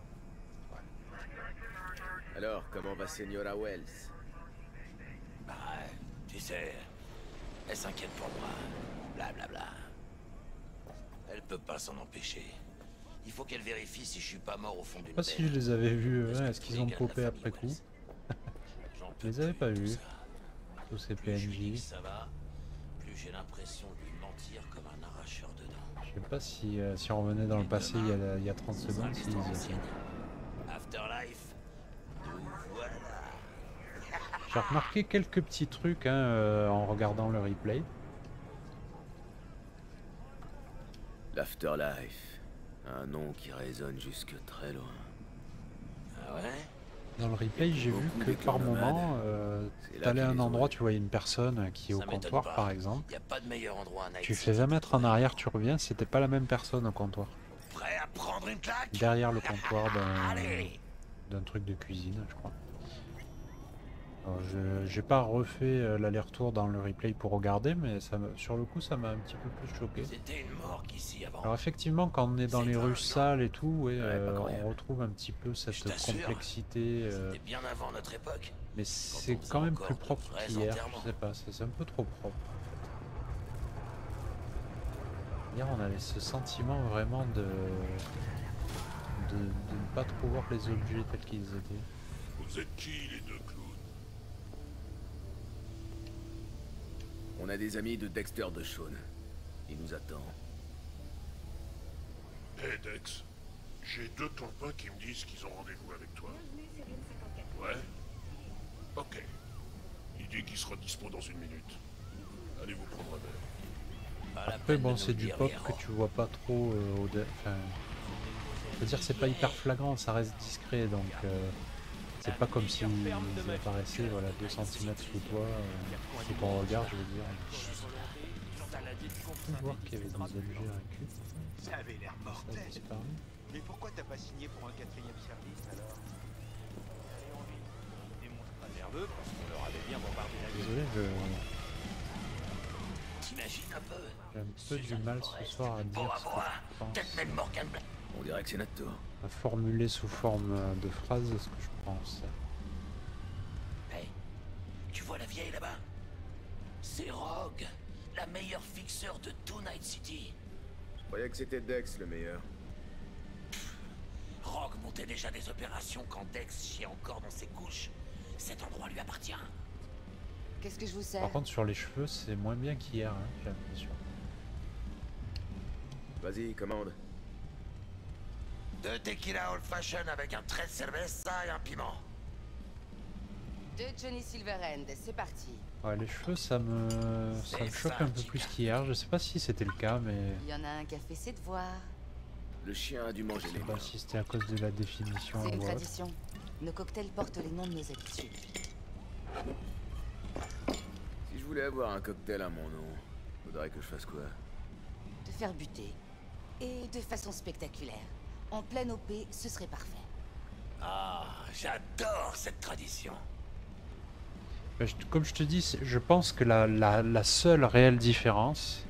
Alors, comment va Señora Wells? Bah, tu sais, elle s'inquiète pour moi. Blablabla. Bla bla. Elle peut pas s'en empêcher. Il faut qu'elle vérifie si je suis pas mort au fond d'une Je sais pas si je les avais vus, ouais, est-ce qu'ils ont popé après coup? Je les avais pas vus. Tous ces P N J. Ça va, plus j'ai l'impression de lui mentir comme un arracheur de dents. Je sais pas si, euh, si on revenait dans le passé il y a, il y a trente secondes, s'ils étaient. Afterlife. Voilà. J'ai remarqué quelques petits trucs hein, euh, en regardant le replay. L'Afterlife. Un nom qui résonne jusque très loin. Ah ouais? Dans le replay, j'ai vu que par moment, euh, t'allais à un endroit, tu voyais une personne qui est au comptoir par exemple. Y a pas de meilleur endroit à Tu fais vingt mètres en arrière, tu reviens, c'était pas la même personne au comptoir. Prêt à prendre une claque? Derrière le comptoir d'un d'un truc de cuisine, je crois. Alors, je j'ai pas refait euh, l'aller-retour dans le replay pour regarder, mais ça me, sur le coup, ça m'a un petit peu plus choqué. C'était une morgue ici avant. Alors effectivement, quand on est dans les rues sales et tout, ouais, euh, on retrouve un petit peu cette complexité. Euh, C'était bien avant notre époque. Mais c'est quand même plus propre qu'hier. Je sais pas, c'est un peu trop propre. Hier, on avait ce sentiment vraiment de de, de ne pas trop voir les objets tels qu'ils étaient. Vous êtes qui les deux clowns? On a des amis de Dexter de Shaun. Il nous attend. Hé hey Dex, j'ai deux copains qui me disent qu'ils ont rendez-vous avec toi. Ouais? Ok. Il dit qu'il sera dispo dans une minute. Allez vous prendre un verre. Après bon, c'est du pop que tu vois pas trop euh, au dé... enfin, je veux dire c'est pas hyper flagrant, ça reste discret donc euh, c'est pas comme si ils apparaissaient voilà, deux centimètres sous toi, euh, sous ton regard je veux dire. On peut voir qu'il y avait des objets récup. Ça avait l'air mortel. Ça a disparu. Mais pourquoi t'as pas signé pour un quatrième service alors? Démontre pas nerveux parce qu'on leur avait bien bombardé la Désolé, je... T'imagines un peu? J'ai un peu du mal ce soir à dire ce que je pense. Peut-être même Morgan. On dirait que c'est notre tour. À formuler sous forme de phrase ce que je pense. Hey, tu vois la vieille là-bas? C'est Rogue, la meilleure fixeur de tout Night City. Je croyais que c'était Dex le meilleur. Rogue montait déjà des opérations quand Dex chiait encore dans ses couches. Cet endroit lui appartient. Qu'est-ce que je vous sers? Par contre, sur les cheveux, c'est moins bien qu'hier, hein, j'ai l'impression. Vas-y, commande. Deux tequila old fashion avec un trait de cerveza et un piment. Deux Johnny Silverhand, c'est parti. Ouais, les cheveux, ça me, ça me choque un peu plus qu'hier. Je sais pas si c'était le cas, mais Il y en a un qui a fait ses devoirs. Le chien a dû manger je les sais pas si c'était à cause de la définition C'est ou une autre. tradition. Nos cocktails portent les noms de nos habitudes. Si je voulais avoir un cocktail à mon nom, faudrait que je fasse quoi? Te faire buter. Et de façon spectaculaire. En pleine O P, ce serait parfait. Ah, j'adore cette tradition. Bah, je- Comme je te dis, c'est- je pense que la, la, la seule réelle différence,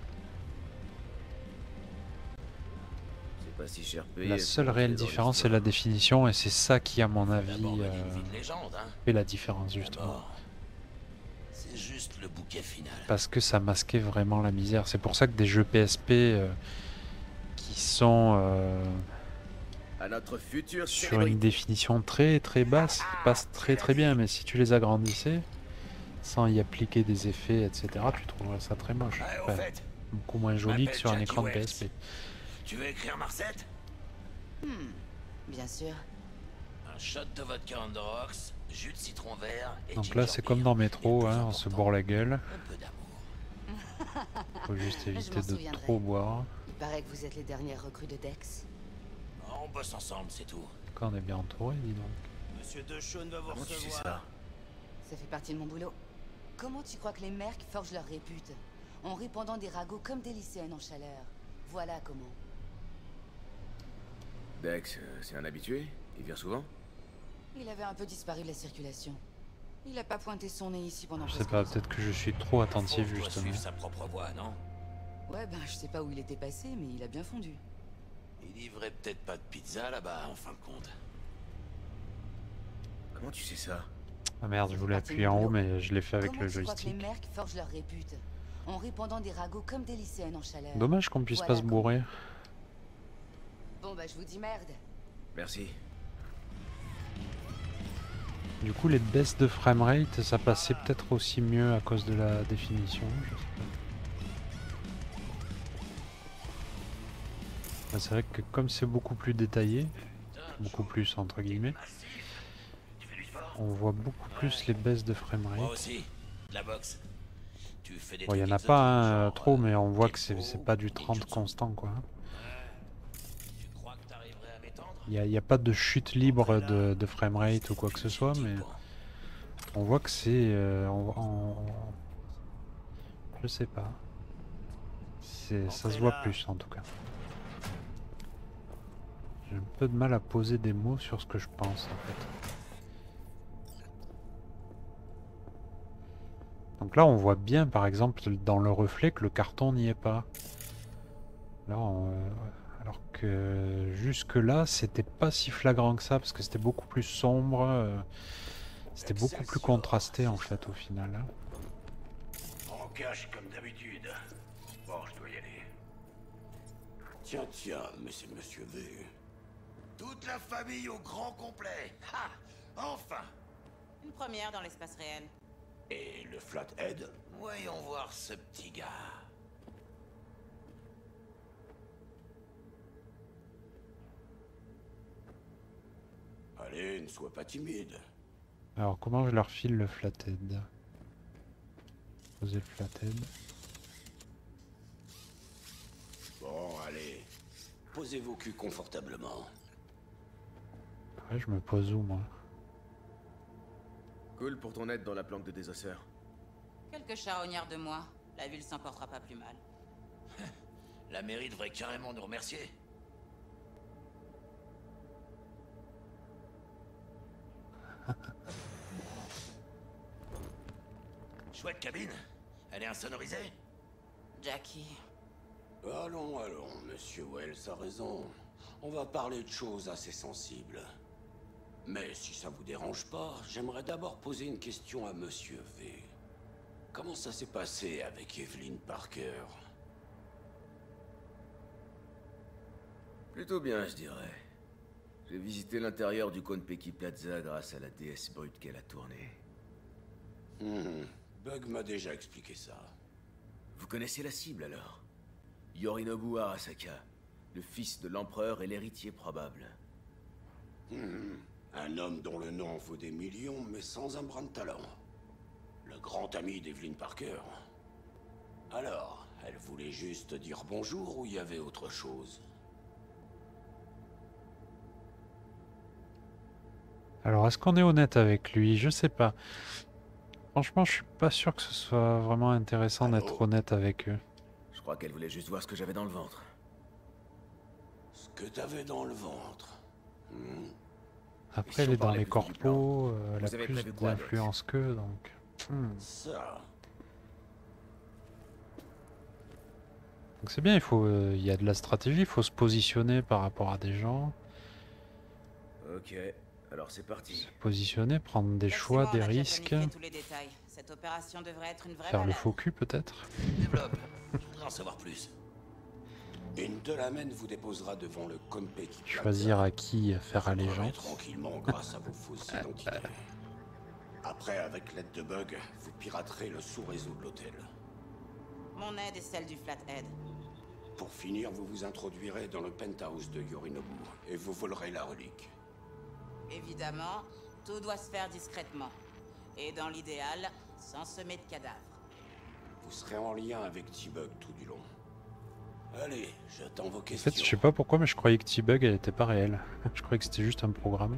C'est pas si cher payé. la seule réelle différence, c'est la définition, et c'est ça qui, à mon avis, euh, Légende, hein. fait la différence justement. C'est juste le bouquet final. Parce que ça masquait vraiment la misère. C'est pour ça que des jeux P S P euh, qui sont euh, À notre futur sur une définition très très basse passent très très bien, mais si tu les agrandissais sans y appliquer des effets, et cetera, tu trouverais ça très moche. Ouais, au Enfin, fait, beaucoup moins joli que m'appelle sur un Jackie écran de P Wells. S P. Tu veux écrire ma recette? Hmm, bien sûr. Un shot de vodka on the rocks, jus de citron vert et Donc là, c'est comme dans Métro, hein, on se bourre la gueule. un peu d'amour. Faut juste Je éviter m'en de souviendrai. trop boire. Il paraît que vous êtes les dernières recrues de Dex. On bosse ensemble, c'est tout. Quand on est bien entouré, dis donc. Monsieur Dechaune va vous Comment tu sais recevoir. ça? Ça fait partie de mon boulot. Comment tu crois que les mercs forgent leur répute? En répandant des ragots comme des lycéennes en chaleur. Voilà comment. Dex, euh, c'est un habitué? Il vient souvent? Il avait un peu disparu de la circulation. Il a pas pointé son nez ici pendant Je sais presque pas, deux ans. peut-être que je suis trop attentif Doit justement. suivre sa propre voie, non? Ouais, ben je sais pas où il était passé, mais il a bien fondu. Il livrait peut-être pas de pizza là-bas, en fin de compte. Comment tu sais ça? Ah merde, je voulais partie appuyer du en haut, boulot. mais je l'ai fait avec Comment le tu crois que les joystick. mercs forgent leur répute? En répandant des ragots comme des lycéennes en chaleur. Dommage qu'on puisse Voilà pas se comment. bourrer. Bon bah je vous dis merde. Merci. Du coup, les baisses de framerate, ça passait peut-être aussi mieux à cause de la définition. Je sais pas. Bah, c'est vrai que comme c'est beaucoup plus détaillé, beaucoup plus entre guillemets, on voit beaucoup plus les baisses de Moi framerate. aussi, de la boxe. Tu fais des Bon, il y en trucs a exotiques, pas un, genre, trop, mais on voit que tempo, c'est c'est pas du trente ninjutsu. constant quoi. Tu crois que t'arriverais à m'étendre? Il n'y a, pas de chute libre de, de framerate ou quoi que ce soit, mais on voit que c'est euh, en, en- je sais pas. C'est, ça se voit plus en tout cas. J'ai un peu de mal à poser des mots sur ce que je pense en fait. Donc là on voit bien par exemple dans le reflet que le carton n'y est pas. Là, on, euh, alors que jusque là c'était pas si flagrant que ça parce que c'était beaucoup plus sombre, euh, c'était beaucoup plus contrasté en fait au final. Hein. En cache comme d'habitude. Bon, je dois y aller. Tiens, tiens, mais c'est Monsieur V. Toute la famille au grand complet. Ha! Enfin! Une première dans l'espace réel. Et le Flathead? Voyons voir ce petit gars. Allez, ne sois pas timide. Alors comment je leur file le flathead? Poser le flathead. Bon, allez. Posez vos culs confortablement. Ouais, je me pose où moi? Cool pour ton aide dans la planque de désosseur. Quelques charognards de moi. La ville s'en portera pas plus mal. La mairie devrait carrément nous remercier. Chouette cabine. Elle est insonorisée? Jackie. Allons, allons, Monsieur Wells a raison. On va parler de choses assez sensibles. Mais si ça vous dérange pas, j'aimerais d'abord poser une question à Monsieur V. Comment ça s'est passé avec Evelyn Parker? Plutôt bien, je dirais. J'ai visité l'intérieur du Konpeki Plaza grâce à la déesse brute qu'elle a tournée. Hmm, Bug m'a déjà expliqué ça. Vous connaissez la cible alors? Yorinobu Arasaka, le fils de l'empereur et l'héritier probable. Hmm, un homme dont le nom vaut des millions, mais sans un brin de talent. Le grand ami d'Evelyn Parker. Alors, elle voulait juste dire bonjour ou il y avait autre chose? Alors, est-ce qu'on est honnête avec lui? Je sais pas. Franchement, je suis pas sûr que ce soit vraiment intéressant d'être honnête avec eux. Je crois qu'elle voulait juste voir ce que j'avais dans le ventre. Ce que t'avais dans le ventre. Hmm. Après, elle est dans les corpos, euh, elle a plus d'influence qu'eux, donc... Hmm. Ça. Donc c'est bien, il faut, euh, il y a de la stratégie, il faut se positionner par rapport à des gens. Ok, alors c'est parti. Se positionner, prendre des choix, des risques. Tous les détails. Cette opération devrait être une vraie Faire le balade. faux cul peut-être. Développe. Je voudrais en savoir plus. Une Delamain vous déposera devant le Konpeki Plaza. Choisir à qui faire allégeance. Tranquillement grâce à vos fausses identités. Après, avec l'aide de Bug, vous piraterez le sous-réseau de l'hôtel. Mon aide est celle du Flathead. Pour finir, vous vous introduirez dans le penthouse de Yorinobu et vous volerez la relique. Évidemment, tout doit se faire discrètement. Et dans l'idéal, sans semer de cadavres. Vous serez en lien avec T-Bug tout du long. Allez, j'attends vos En questions. fait, je sais pas pourquoi, mais je croyais que T-Bug, elle était pas réelle. Je croyais que c'était juste un programme.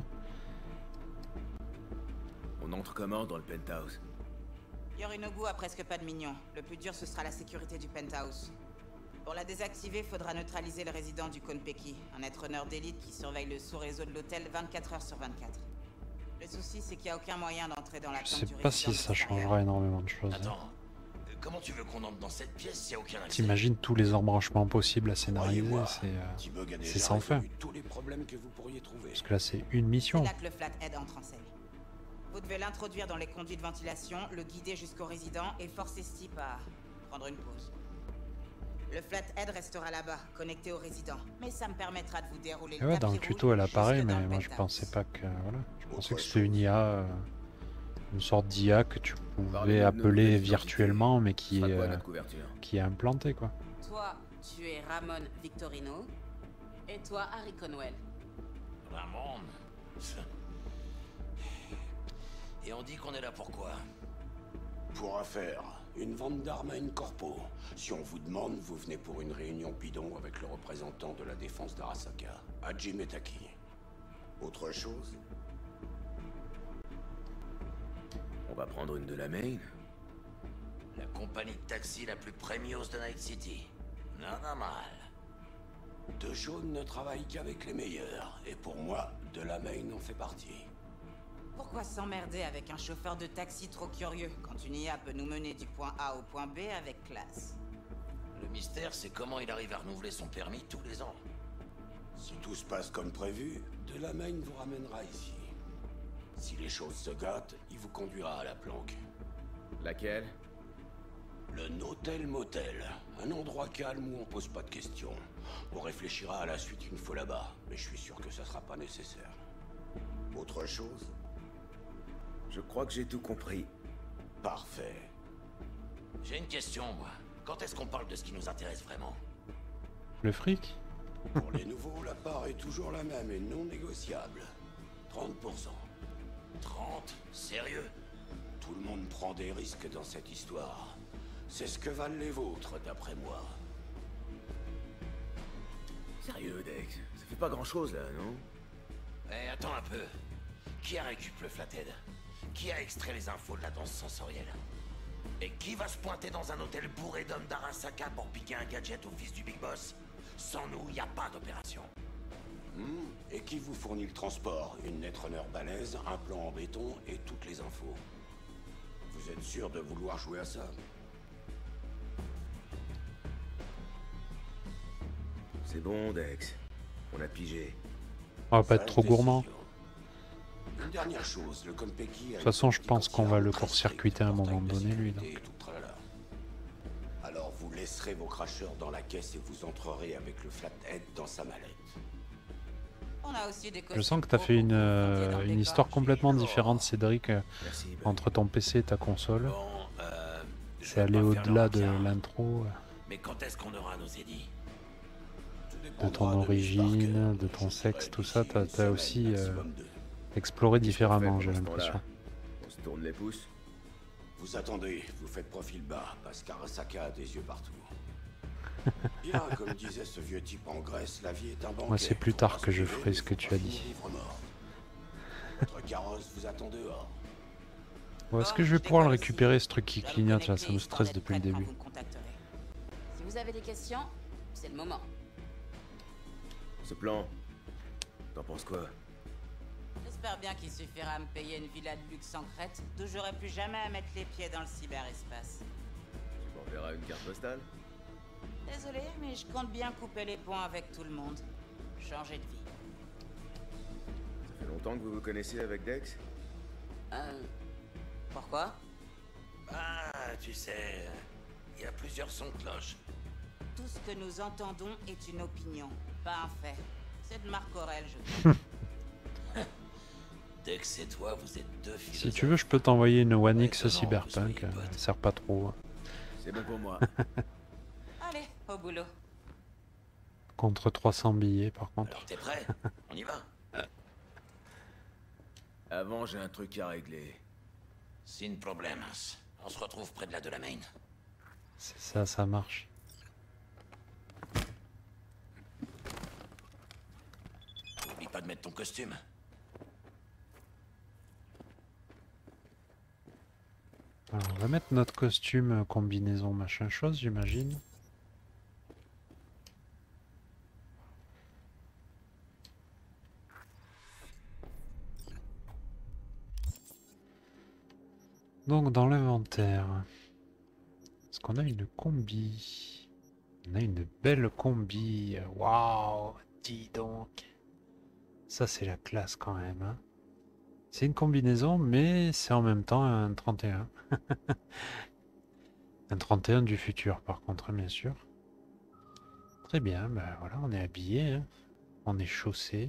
On entre comment dans le penthouse? Yorinobu a presque pas de mignons. Le plus dur, ce sera la sécurité du penthouse. Pour la désactiver, faudra neutraliser le résident du Konpeki, un être-honneur d'élite qui surveille le sous-réseau de l'hôtel vingt-quatre heures sur vingt-quatre. Le souci, c'est qu'il n'y a aucun moyen d'entrer dans la Je tente sais du pas résident si ça extérieur. changera énormément de choses. Attends, euh, comment tu veux qu'on entre dans cette pièce s'il n'y a aucun accès? T'imagines tous les embranchements possibles à scénariser, c'est euh, T-Bug a c'est déjà sans fin. résolu tous les problèmes que vous pourriez trouver. Parce que là, c'est une mission. C'est là que le Flathead entre en scène. Vous devez l'introduire dans les conduits de ventilation, le guider jusqu'au résident et forcer Stipe à prendre une pause. Le Flathead restera là-bas, connecté au résident. Mais ça me permettra de vous dérouler Et le ouais, dans le tapis tuto, rouge elle apparaît, jusque mais dans le moi, je penthouse. pensais pas que... Voilà. Je pensais que c'était une I A, euh, une sorte d'I A que tu pouvais Parlez-nous de appeler nouvelles virtuellement, mais qui Ce est, sera quoi, euh, notre couverture qui est implantée, quoi. Toi, tu es Ramon Victorino. Et toi, Harry Conwell. Ramon. Et on dit qu'on est là pour quoi? Pour affaire, une vente d'armes à une corpo. Si on vous demande, vous venez pour une réunion bidon avec le représentant de la défense d'Arasaka, Haji Metaki. Autre chose? On va prendre une de la main. La compagnie de taxi la plus premios de Night City. Nada mal. De Jaune ne travaille qu'avec les meilleurs, et pour moi, Delamain en fait partie. Pourquoi s'emmerder avec un chauffeur de taxi trop curieux quand une I A peut nous mener du point A au point B avec classe? Le mystère, c'est comment il arrive à renouveler son permis tous les ans. Si tout se passe comme prévu, Delamain vous ramènera ici. Si les choses se gâtent, il vous conduira à la planque. Laquelle? Le Notel Motel. Un endroit calme où on pose pas de questions. On réfléchira à la suite une fois là-bas, mais je suis sûr que ça sera pas nécessaire. Autre chose? Je crois que j'ai tout compris. Parfait. J'ai une question, moi. Quand est-ce qu'on parle de ce qui nous intéresse vraiment? Le fric? Pour les nouveaux, la part est toujours la même et non négociable. trente pour cent. trente? Sérieux? Tout le monde prend des risques dans cette histoire. C'est ce que valent les vôtres, d'après moi. Sérieux, Dex, ça fait pas grand-chose là, non? Eh, attends un peu. Qui a récupéré le Flathead? Qui a extrait les infos de la danse sensorielle? Et qui va se pointer dans un hôtel bourré d'hommes d'Arasaka pour piquer un gadget au fils du Big Boss? Sans nous, y a pas d'opération. Hmm. Et qui vous fournit le transport? Une netrunner balèze, un plan en béton et toutes les infos. Vous êtes sûr de vouloir jouer à ça? C'est bon, Dex. On a pigé. On va pas être trop gourmand. Une dernière chose, le Konpeki. De toute façon, je pense qu'on va le court-circuiter à un moment donné, lui. Donc. Alors vous laisserez vos cracheurs dans la caisse et vous entrerez avec le Flathead dans sa mallette. On a aussi des Je sens que tu as fait une, euh, une histoire complètement différente, Cédric, euh, entre ton P C et ta console. Euh, C'est aller au-delà de l'intro, euh, Mais quand est-ce qu'on aura nos édits? de ton origine, de ton sexe, tout ça. Tu as, as aussi euh, exploré différemment, j'ai l'impression. On se tourne les pouces. Vous attendez, vous faites profil bas, parce qu'Arasaka a des yeux partout. Bien, comme disait ce vieux type en Grèce, la vie est un banquet. Moi, c'est plus tard que je ferai ce que tu as dit. Votre carrosse vous attend dehors. Bon, est-ce que je vais pouvoir le récupérer, ce truc qui clignote là? Ça me stresse depuis le début. Si vous avez des questions, c'est le moment. Ce plan, t'en penses quoi? J'espère bien qu'il suffira à me payer une villa de luxe en Crète, d'où j'aurai plus jamais à mettre les pieds dans le cyberespace. Tu m'enverras une carte postale? Désolé, mais je compte bien couper les ponts avec tout le monde. Changer de vie. Ça fait longtemps que vous vous connaissez avec Dex? Euh... Pourquoi? Ah, tu sais, il y a plusieurs sons de cloche. Tout ce que nous entendons est une opinion, pas un fait. C'est de Marc Aurèle, je crois. Dex et toi, vous êtes deux philosophes. Si tu veux, je peux t'envoyer une One X Cyberpunk. Euh, elle sert pas trop. C'est bon pour moi. Allez, au boulot. Contre trois cents billets, par contre. Alors t'es prêt? On y va. Avant, j'ai un truc à régler. Sin problème. On se retrouve près de la de la main. C'est ça, ça marche. N'oublie pas de mettre ton costume. Alors, on va mettre notre costume, combinaison, machin chose, j'imagine. Donc dans l'inventaire, est-ce qu'on a une combi? On a une belle combi. Waouh, dis donc. Ça c'est la classe quand même. Hein. C'est une combinaison, mais c'est en même temps un trente et un. Un trente et un du futur par contre, bien sûr. Très bien, ben voilà, on est habillé. Hein. On est chaussé.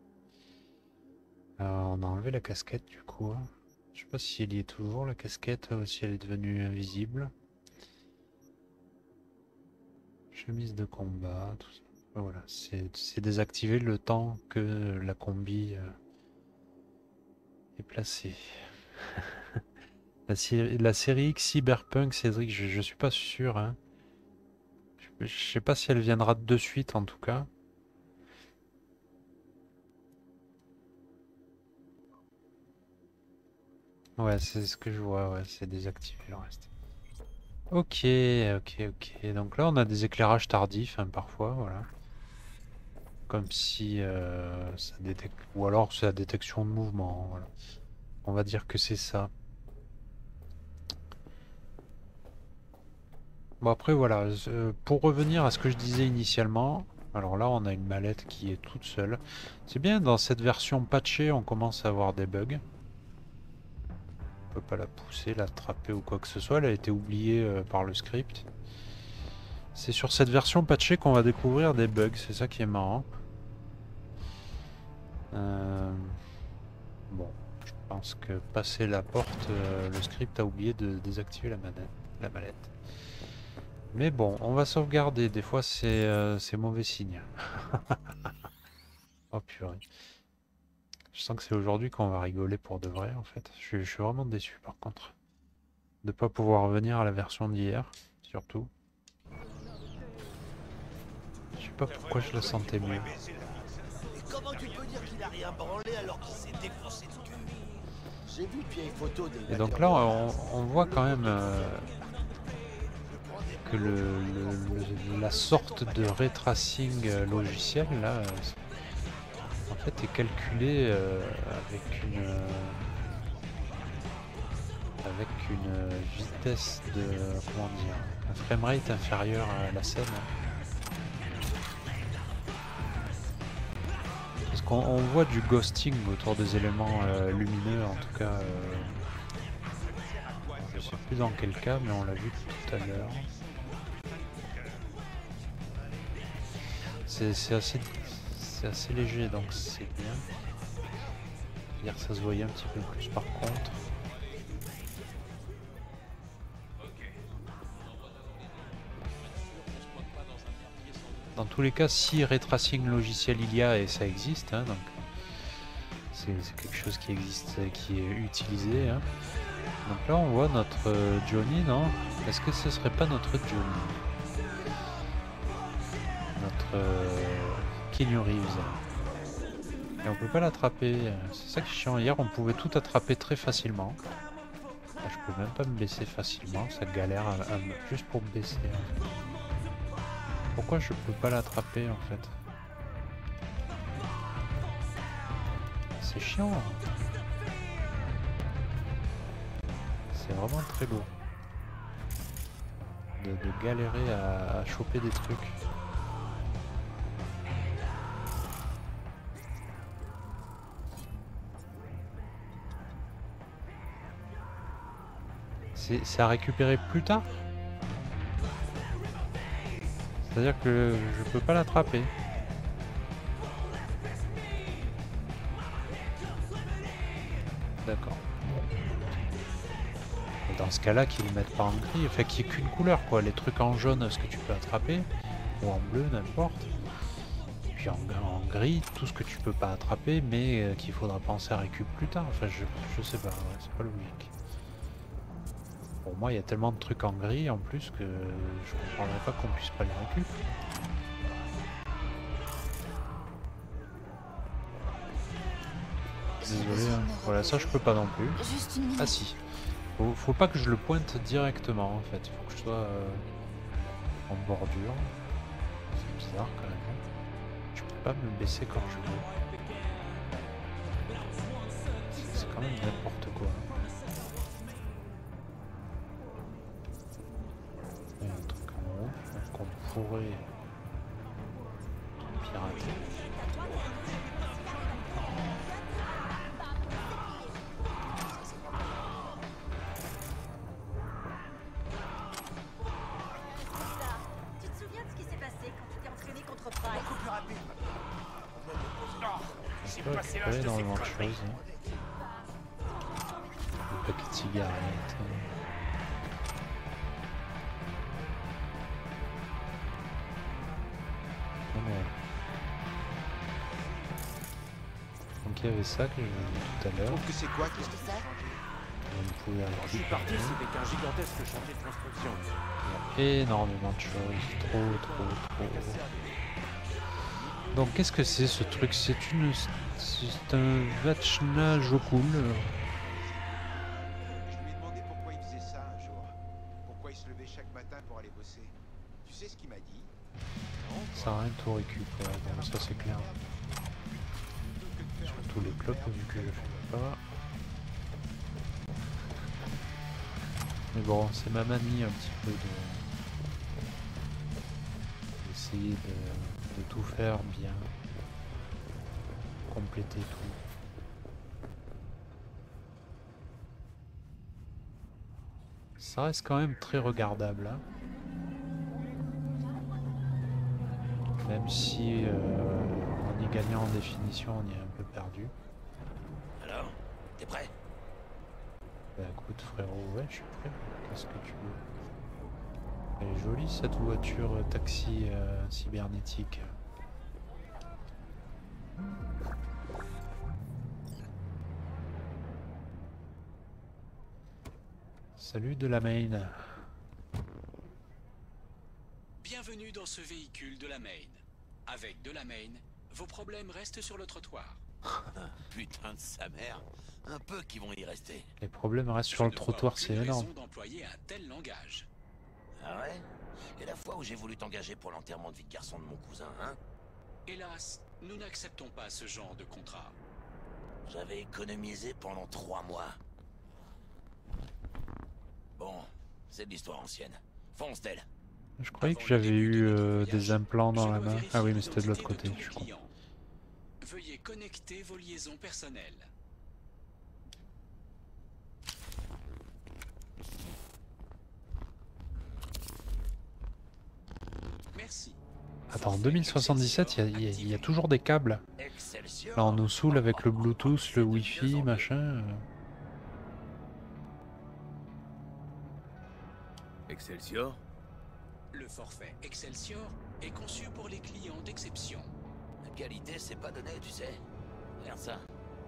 Euh, on a enlevé la casquette du coup. Hein. Je sais pas si elle y est toujours, la casquette, ou si elle est devenue invisible. Chemise de combat, tout ça. Voilà, c'est désactivé le temps que la combi euh, est placée. la, série, la série X Cyberpunk, Cédric, je, je suis pas sûr. Hein. Je, je sais pas si elle viendra de suite en tout cas. Ouais, c'est ce que je vois, ouais, c'est désactivé le reste. Ok, ok, ok. Donc là, on a des éclairages tardifs, hein, parfois, voilà. Comme si euh, ça détecte... Ou alors c'est la détection de mouvement, voilà. On va dire que c'est ça. Bon, après, voilà. Euh, pour revenir à ce que je disais initialement... Alors là, on a une mallette qui est toute seule. C'est bien, dans cette version patchée, on commence à avoir des bugs. On peut pas la pousser, l'attraper ou quoi que ce soit, elle a été oubliée euh, par le script. C'est sur cette version patchée qu'on va découvrir des bugs, c'est ça qui est marrant. Euh... Bon, je pense que passer la porte, euh, le script a oublié de désactiver la manette, la mallette. Mais bon, on va sauvegarder, des fois c'est euh, mauvais signe. Oh purée. Je sens que c'est aujourd'hui qu'on va rigoler pour de vrai en fait. Je suis, je suis vraiment déçu par contre. De pas pouvoir revenir à la version d'hier, surtout. Je sais pas pourquoi je le sentais mieux. Et comment tu peux dire qu'il a rien branlé alors qu'il s'est défoncé le cul? J'ai vu une vieille photo des... Et donc là on, on voit quand même euh, que le, le, le, la sorte de ray tracing logiciel là... Euh, en fait est calculé euh, avec une euh, avec une vitesse de comment dire un framerate inférieur à la scène. qu'on on voit du ghosting autour des éléments euh, lumineux, en tout cas. Euh, je sais plus dans quel cas, mais on l'a vu tout à l'heure. C'est assez, c'est assez léger, donc c'est bien. Hier, ça se voyait un petit peu plus par contre. Dans tous les cas, si ray tracing logiciel il y a, et ça existe, hein, donc c'est quelque chose qui existe, qui est utilisé. Hein. Donc là, on voit notre euh, Johnny, non? Est-ce que ce serait pas notre Johnny? Notre euh, Keanu Reeves. Et on peut pas l'attraper. C'est ça qui est chiant. Hier, on pouvait tout attraper très facilement. Là, je peux même pas me baisser facilement. Ça galère à, à, juste pour me baisser. Hein. Pourquoi je peux pas l'attraper en fait? C'est chiant. C'est vraiment très lourd. De, de galérer à, à choper des trucs. C'est à récupérer plus tard? C'est-à-dire que je peux pas l'attraper. D'accord. Dans ce cas-là, qu'ils le mettent pas en gris, enfin qu'il n'y ait qu'une couleur, quoi. Les trucs en jaune, ce que tu peux attraper, ou en bleu, n'importe. Et puis en, en gris, tout ce que tu peux pas attraper, mais euh, qu'il faudra penser à récup plus tard. Enfin, je, je sais pas, ouais, c'est pas logique. Pour moi, il y a tellement de trucs en gris en plus que je comprendrais pas qu'on puisse pas les récup. Désolé, hein. Voilà, ça je peux pas non plus. Ah si. Faut, faut pas que je le pointe directement en fait. Faut que je sois euh, en bordure. C'est bizarre quand même. Je peux pas me baisser comme je veux. C'est quand même n'importe quoi. Il y a un truc en haut qu'on pourrait pirater. On peut récupérer énormément de choses. Hein. Des paquets de cigarettes. Hein. Donc il y avait ça que j'ai vu tout à l'heure. Que c'est quoi? Qu'est-ce que c'est? On pouvait avoir Je suis parti, c'était qu'un gigantesque chantier de construction. Il y a énormément de choses. Trop, trop, trop. Donc qu'est-ce que c'est ce truc? C'est une... C'est un Vachna Jokul. Je lui ai demandé pourquoi il faisait ça un jour. Pourquoi il se levait chaque matin pour aller bosser. Tu sais ce qu'il m'a dit? Non, ça n'a rien tout récup, ouais. Donc ça c'est clair. Surtout les clopes vu que je fais pas. Mais bon, c'est ma manie un petit peu de... d'essayer de... de tout faire bien. Compléter tout. Ça reste quand même très regardable, hein. Même si euh, en y gagnant en définition on y est un peu perdu. Alors, t'es prêt? Bah écoute frérot, ouais je suis prêt. Qu'est-ce que tu veux? Elle est jolie cette voiture euh, taxi euh, cybernétique. Salut de la main. Bienvenue dans ce véhicule de la main. Avec de la main, vos problèmes restent sur le trottoir. Putain de sa mère. Un peu qui vont y rester. Les problèmes restent sur le trottoir, c'est énorme. D'employer un tel langage. Ah ouais? Et la fois où j'ai voulu t'engager pour l'enterrement de vie de garçon de mon cousin, hein? Hélas, nous n'acceptons pas ce genre de contrat. J'avais économisé pendant trois mois. Bon, c'est de l'histoire ancienne. Fonce d'elle. Je croyais que j'avais eu euh, des implants dans la main. Ah oui, mais c'était de l'autre côté, je suis con. Veuillez connecter vos liaisons personnelles. Merci. Attends, en deux mille soixante-dix-sept, il y, y, y a toujours des câbles. Là, on nous saoule avec le Bluetooth, le Wi-Fi, machin. Excelsior? Le forfait Excelsior est conçu pour les clients d'exception. La qualité, c'est pas donné, tu sais. Regarde ça.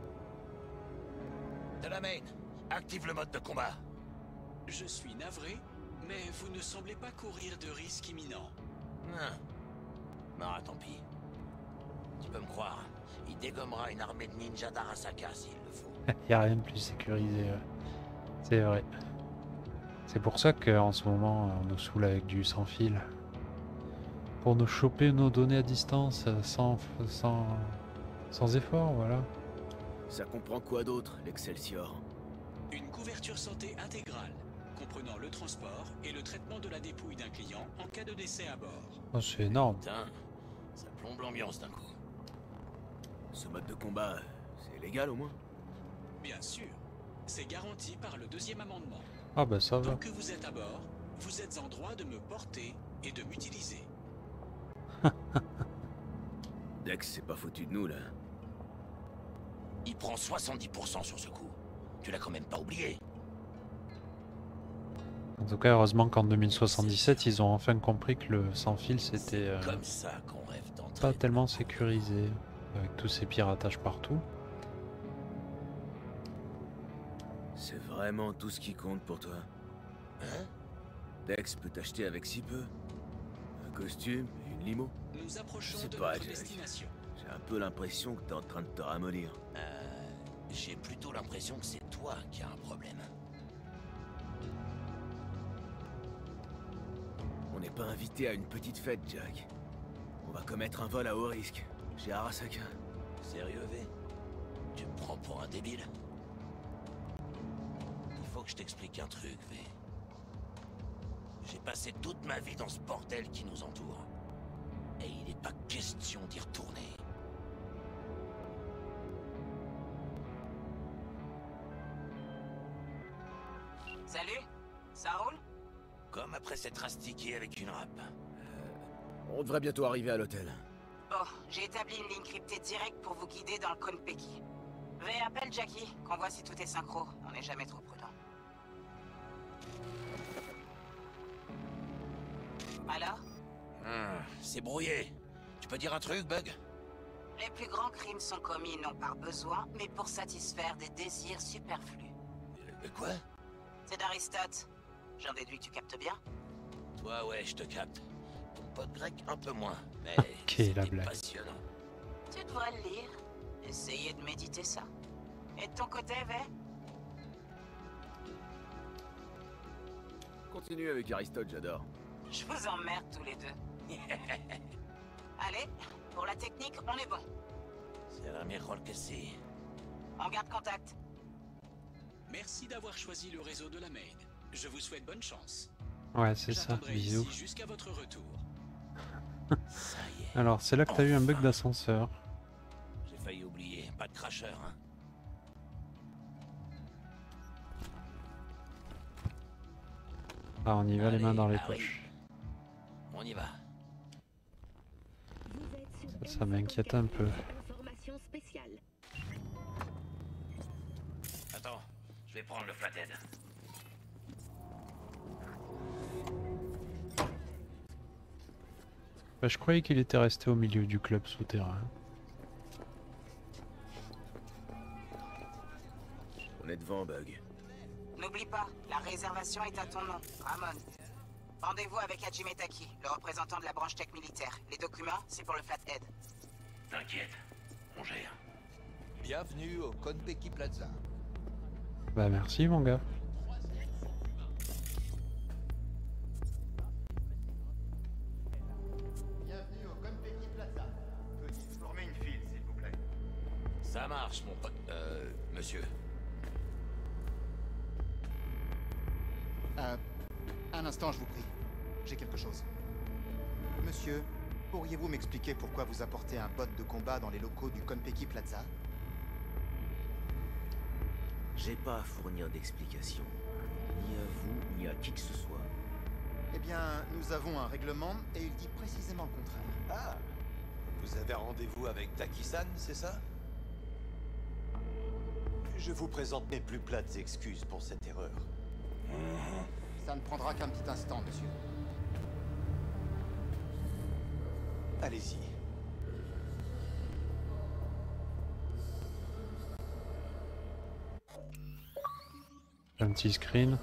Delamain, active le mode de combat. Je suis navré, mais vous ne semblez pas courir de risque imminent. Non. Non, tant pis. Tu peux me croire, il dégommera une armée de ninjas d'Arasaka s'il le faut. Il n'y a rien de plus sécurisé. Ouais. C'est vrai. C'est pour ça qu'en ce moment, on nous saoule avec du sans fil. Pour nous choper nos données à distance sans, sans, sans effort, voilà. Ça comprend quoi d'autre, l'Excelsior? Une couverture santé intégrale, comprenant le transport et le traitement de la dépouille d'un client en cas de décès à bord. Oh, c'est énorme. Putain, ça plombe l'ambiance d'un coup. Ce mode de combat, c'est légal au moins? Bien sûr. C'est garanti par le deuxième amendement. Ah bah ça va. Tant que vous êtes à bord, vous êtes en droit de me porter et de m'utiliser. Dex, c'est pas foutu de nous là. Il prend soixante-dix pour cent sur ce coup. Tu l'as quand même pas oublié. En tout cas, heureusement qu'en deux mille soixante-dix-sept, ils ont enfin compris que le sans fil c'était euh, comme ça qu'on rêve d'entrer. pas tellement sécurisé, avec tous ces piratages partout. C'est vraiment tout ce qui compte pour toi? Hein? Dex peut t'acheter avec si peu? Un costume et une limo? Nous approchons de pas, notre Jack. destination. J'ai un peu l'impression que t'es en train de te ramollir. Euh, j'ai plutôt l'impression que c'est toi qui as un problème. On n'est pas invité à une petite fête, Jack. On va commettre un vol à haut risque, chez Arasaka. Sérieux, V? Tu me prends pour un débile? Il faut que je t'explique un truc, V. J'ai passé toute ma vie dans ce bordel qui nous entoure. Et il n'est pas question d'y retourner. Salut, ça roule? Comme après s'être astiqué avec une râpe. On devrait bientôt arriver à l'hôtel. Bon, j'ai établi une ligne cryptée directe pour vous guider dans le Konpeki. V, appelle Jackie, qu'on voit si tout est synchro. On n'est jamais trop prudent. Alors? Hum, c'est brouillé. Tu peux dire un truc, Bug? Les plus grands crimes sont commis non par besoin, mais pour satisfaire des désirs superflus. Euh, quoi? C'est d'Aristote. J'en déduis que tu captes bien? Toi, ouais, je te capte. Ton pote grec, un peu moins, mais Ok, la c'était blague. passionnant. Tu devrais le lire. Essayez de méditer ça. Et de ton côté, V? Continue avec Aristote, j'adore. Je vous emmerde tous les deux. Allez, pour la technique, on est bon. C'est la meilleure que c'est. On garde contact. Merci d'avoir choisi le réseau de la Main. Je vous souhaite bonne chance. Ouais, c'est ça, J'attendrai bisous. ici jusqu'à votre retour. Ça y est. Alors, c'est là que t'as eu un bug d'ascenseur. J'ai failli oublier. Pas de cracheur, hein. Ah, on y va les mains dans les ah oui. poches. On y va. Ça, ça m'inquiète un peu. Information spéciale. Attends, je vais prendre le flathead. Bah, je croyais qu'il était resté au milieu du club souterrain. On est devant, Bug. N'oublie pas, la réservation est à ton nom, Ramon. Rendez-vous avec Hajime Taki, le représentant de la branche tech militaire. Les documents, c'est pour le Flathead. T'inquiète, on gère. Bienvenue au Konpeki Plaza. Bah merci mon gars. Bienvenue au Konpeki Plaza. Veuillez former une file, s'il vous plaît. Ça marche, mon pote. Euh, monsieur. Euh, un instant, je vous prie. J'ai quelque chose. Monsieur, Pourriez-vous m'expliquer pourquoi vous apportez un bot de combat dans les locaux du Konpeki Plaza? J'ai pas à fournir d'explications. Ni à vous, ni à qui que ce soit. Eh bien, nous avons un règlement et il dit précisément le contraire. Ah, vous avez rendez-vous avec Taki-san, c'est ça? Je vous présente mes plus plates excuses pour cette erreur. Ça ne prendra qu'un petit instant, monsieur. Allez-y. Un petit screen.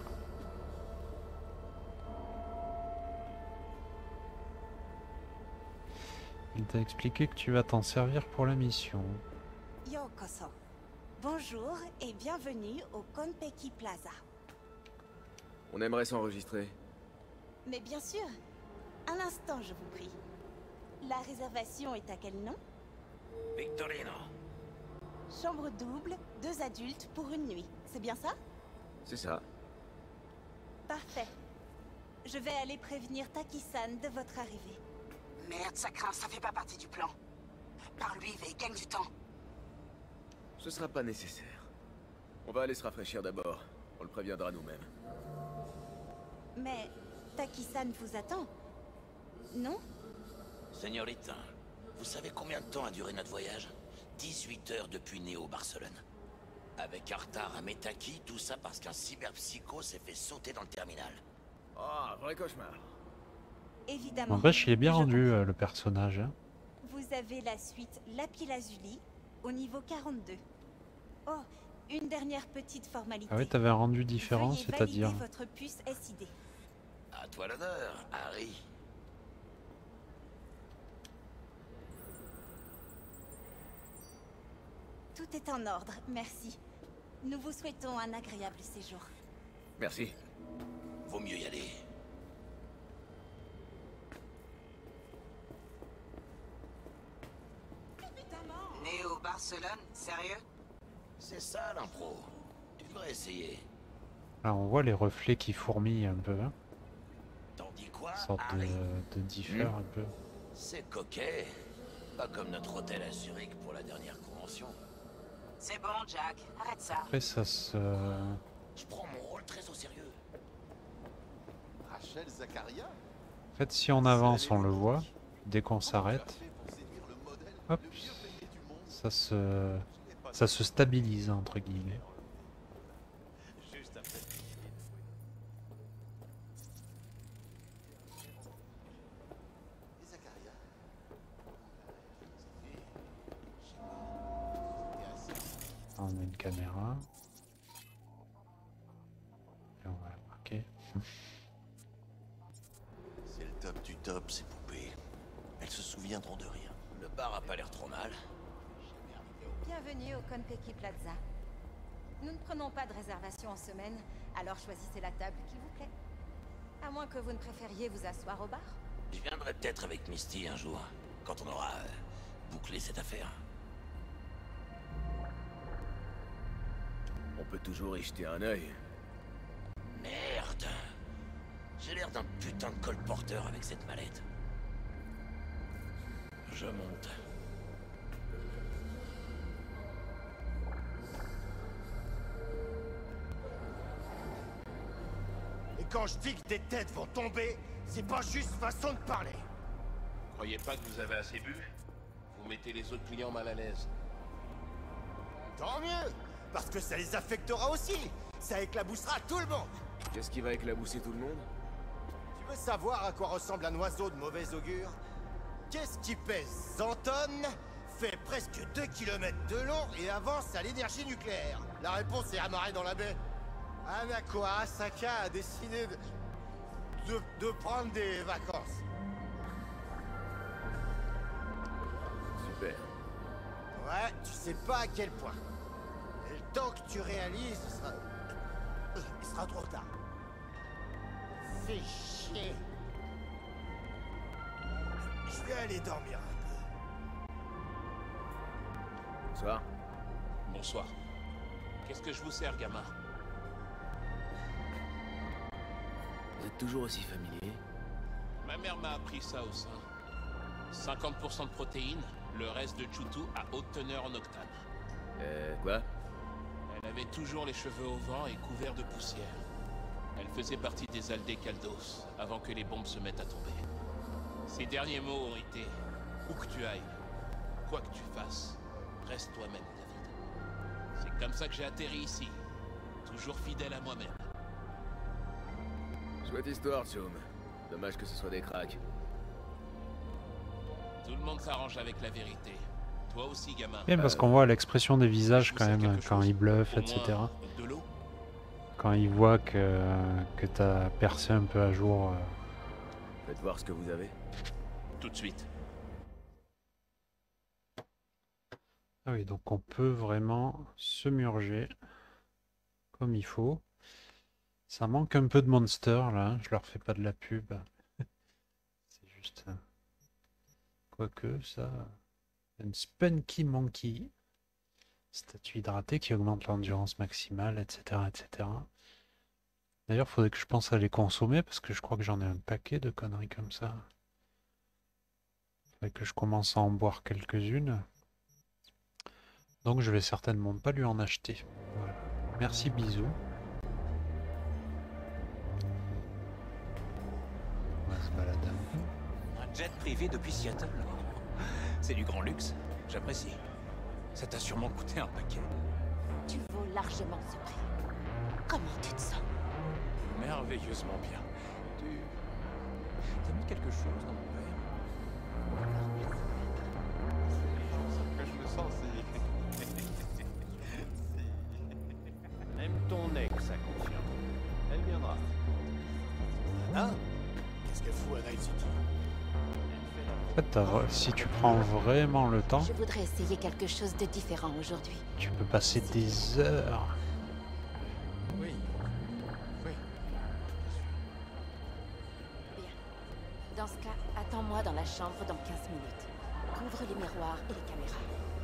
Il t'a expliqué que tu vas t'en servir pour la mission. Yokoso. Bonjour et bienvenue au Konpeki Plaza. On aimerait s'enregistrer. Mais bien sûr. Un instant, je vous prie. La réservation est à quel nom? Victorino. Chambre double, deux adultes pour une nuit. C'est bien ça? C'est ça. Parfait. Je vais aller prévenir Taki-san de votre arrivée. Merde, ça craint, ça fait pas partie du plan. Parle-lui, et gagne du temps. Ce sera pas nécessaire. On va aller se rafraîchir d'abord. On le préviendra nous-mêmes. Mais Taki-san vous attend, non? Señorita, vous savez combien de temps a duré notre voyage? dix-huit heures depuis Néo Barcelone. Avec un retard à Metaki, tout ça parce qu'un cyberpsycho s'est fait sauter dans le terminal. Oh, un vrai cauchemar. Évidemment. N'empêche, il est bien rendu euh, le personnage. Hein. Vous avez la suite Lapis-Lazuli au niveau quarante-deux. Oh, une dernière petite formalité. Ah oui, t'avais un rendu différent, Veuillez c'est-à-dire... valider votre puce S I D. À toi l'honneur, Harry. Tout est en ordre, merci. Nous vous souhaitons un agréable séjour. Merci. Vaut mieux y aller. Néo Barcelone, sérieux? C'est ça l'impro. Tu devrais essayer. Là, on voit les reflets qui fourmillent un peu. Hein. T'en dis quoi, Une sorte Harry? de, de differ Hmm. un peu. C'est coquet. Pas comme notre hôtel à Zurich pour la dernière convention. C'est bon, Jack, arrête ça. Après, ça se... Je prends mon rôle très au sérieux. Rachel Zacharia? En fait, si on avance, on le voit. Dès qu'on s'arrête, hop, ça se... ça se stabilise, entre guillemets. Juste après. Et Zacharia? On a une caméra. Et on va la marquer. C'est le top du top, ces poupées. Elles se souviendront de rien. Le bar a pas l'air trop mal. Bienvenue au Konpeki Plaza. Nous ne prenons pas de réservation en semaine, alors choisissez la table qui vous plaît. À moins que vous ne préfériez vous asseoir au bar. Je viendrai peut-être avec Misty un jour, quand on aura euh, bouclé cette affaire. On peut toujours y jeter un œil. Merde! J'ai l'air d'un putain de colporteur avec cette mallette. Je monte. Et quand je dis que des têtes vont tomber, c'est pas juste façon de parler. Croyez pas que vous avez assez bu? Vous mettez les autres clients mal à l'aise. Tant mieux, parce que ça les affectera aussi. Ça éclaboussera tout le monde. Qu'est-ce qui va éclabousser tout le monde? Tu veux savoir à quoi ressemble un oiseau de mauvais augure? Qu'est-ce qui pèse cent tonnes, fait presque deux kilomètres de long et avance à l'énergie nucléaire? La réponse est amarrée dans la baie. Hanako Asaka a décidé de, de, de prendre des vacances. Super. Ouais, tu sais pas à quel point. Et le temps que tu réalises, ce sera... il sera trop tard. Fais chier. Je vais aller dormir un peu. Bonsoir. Bonsoir. Qu'est-ce que je vous sers, gamin? Vous êtes toujours aussi familier? Ma mère m'a appris ça au sein. cinquante pour cent de protéines, le reste de Chutu à haute teneur en octane. Euh, quoi? Elle avait toujours les cheveux au vent et couverts de poussière. Elle faisait partie des Aldés Caldos, avant que les bombes se mettent à tomber. Ses derniers mots ont été « Où que tu ailles, quoi que tu fasses, reste toi-même, David. » C'est comme ça que j'ai atterri ici, toujours fidèle à moi-même. Chouette histoire, Chum. Dommage que ce soit des cracks. Tout le monde s'arrange avec la vérité. Toi aussi, gamin. Bien, parce qu'on voit l'expression des visages quand même, quand ils bluffent, et cetera. De l'eau? Quand ils voient que, que t'as percé un peu à jour. Euh... Faites voir ce que vous avez. Tout de suite. Ah oui, donc on peut vraiment se murger comme il faut. Ça manque un peu de monster là, je leur fais pas de la pub. C'est juste... Quoique ça... Une Spunky Monkey. Statue hydratée qui augmente l'endurance maximale, et cetera et cetera. D'ailleurs, il faudrait que je pense à les consommer parce que je crois que j'en ai un paquet de conneries comme ça. Il faudrait que je commence à en boire quelques-unes. Donc je vais certainement pas lui en acheter. Voilà. Merci, bisous. On va se balader un peu. Un jet privé depuis Seattle. C'est du grand luxe, j'apprécie. Ça t'a sûrement coûté un paquet. Tu vaux largement ce prix. Comment tu te sens? Merveilleusement bien. Tu... T'as mis quelque chose dans mon verre? Que je me sens si... Même ton ex a confiance. Elle viendra. Hein? Qu'est-ce qu'elle fout à Night City? En fait, si tu prends vraiment le temps, Je voudrais essayer quelque chose de différent aujourd'hui. tu peux passer des heures. Oui. Oui. Bien. Dans ce cas, attends-moi dans la chambre dans quinze minutes. Couvre les miroirs et les caméras.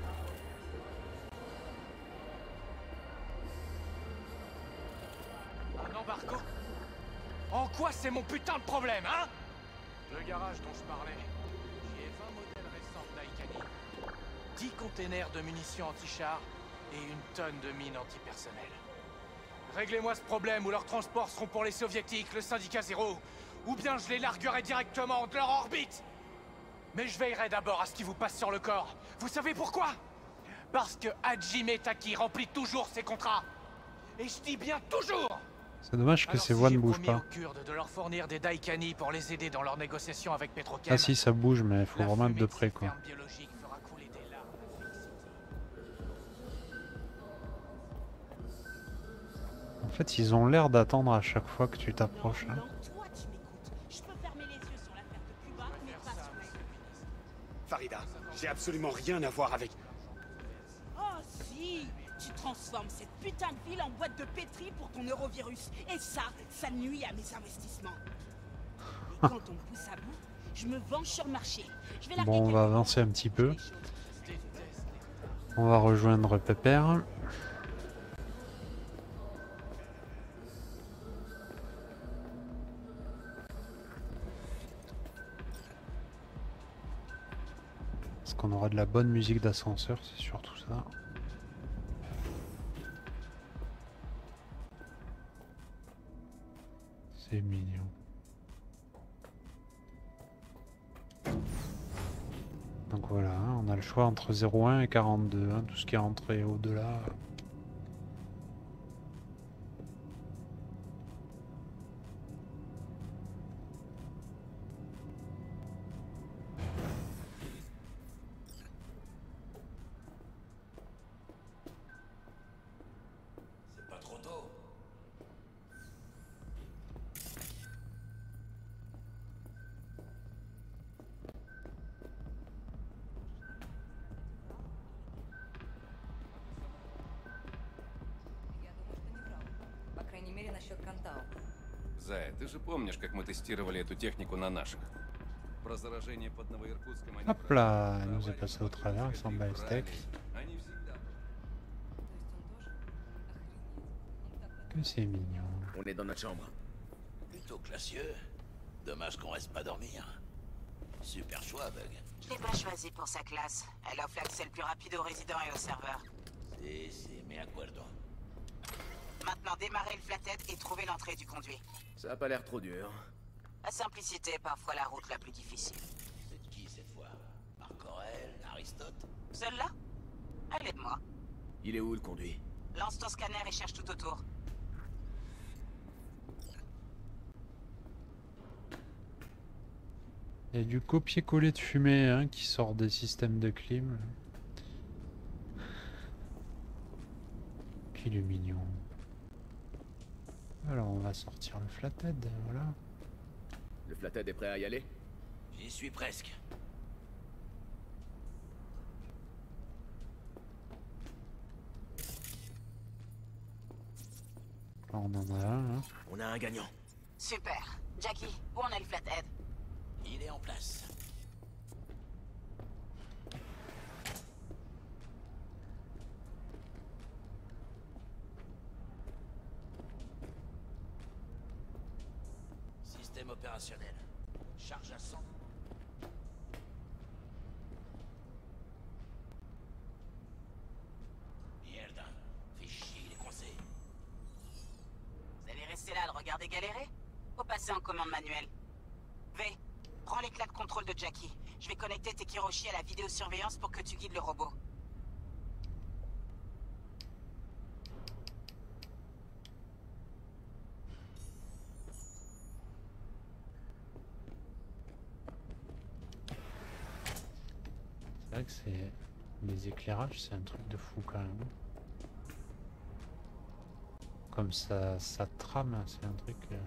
Un embargo? En quoi c'est mon putain de problème, hein? Le garage dont je parlais. J'y ai vingt modèles récents d'Aikani. dix containers de munitions anti-char et une tonne de mines antipersonnelles. Réglez-moi ce problème ou leurs transports seront pour les soviétiques, le syndicat zéro, ou bien je les larguerai directement de leur orbite. Mais je veillerai d'abord à ce qui vous passe sur le corps. Vous savez pourquoi? Parce que Hajime Taki remplit toujours ses contrats. Et je dis bien toujours. C'est dommage que Alors, ces si voix j'ai ne bougent promis pas. aux Kurdes de leur fournir des Daikani pour les aider dans leurs négociations avec Petrochem. Ah si, ça bouge, mais il faut La vraiment être fumée de de près, ces quoi. fermes biologiques fera couler des larmes à Night City. En fait, ils ont l'air d'attendre à chaque fois que tu t'approches. Hein. Toi, tu m'écoutes. Je peux fermer les yeux sur l'affaire de Cuba, mais pas sur elle. Farida, j'ai absolument rien à voir avec... Oh si! Tu transformes cette putain de ville en boîte de pétri pour ton eurovirus. Et ça, ça nuit à mes investissements. Et quand on me pousse à bout, je me venge sur le marché. Je vais larguer Bon, on va avancer un petit peu. On va rejoindre Pépère. Est-ce qu'on aura de la bonne musique d'ascenseur? C'est surtout ça. C'est mignon. Donc voilà, on a le choix entre zéro un et quarante-deux, hein, tout ce qui est entré au-delà. C'est pas trop tôt. Зая, ты же помнишь, как мы тестировали эту технику на наших? Про заражение под Новоиркутском они... Hop là, il nous est passé au travers, il semble à steak. Они всегда... Que c'est mignon. On est dans notre chambre. Plutôt classieux. Dommage qu'on reste pas dormir. Super choix, Bug. Je l'ai pas choisie pour sa classe. Elle offre l'accès le plus rapide aux résidents et aux serveurs. Si, si, me acuerdo. Maintenant, démarrer le flathead et trouver l'entrée du conduit. Ça a pas l'air trop dur. La simplicité est parfois la route la plus difficile. C'est qui cette fois? Marc Aurèle, Aristote? Celle-là? Elle est de moi. Il est où le conduit? Lance ton scanner et cherche tout autour. Il y a du copier-coller de fumée hein, qui sort des systèmes de clim. Qu'il est mignon. Alors on va sortir le flathead, voilà. Le flathead est prêt à y aller? J'y suis presque. On en a un. Hein. On a un gagnant. Super. Jackie, où en est le flathead? Il est en place. Système opérationnel. Charge à cent. Merde. Fais chier, il est coincé. Vous allez rester là à le regarder galérer? Faut passer en commande manuelle. V, prends l'éclat de contrôle de Jackie. Je vais connecter tes Kiroshi à la vidéosurveillance pour que tu guides le robot. C'est vrai que c'est... Les éclairages, c'est un truc de fou quand même. Comme ça, ça trame, c'est un truc... Euh...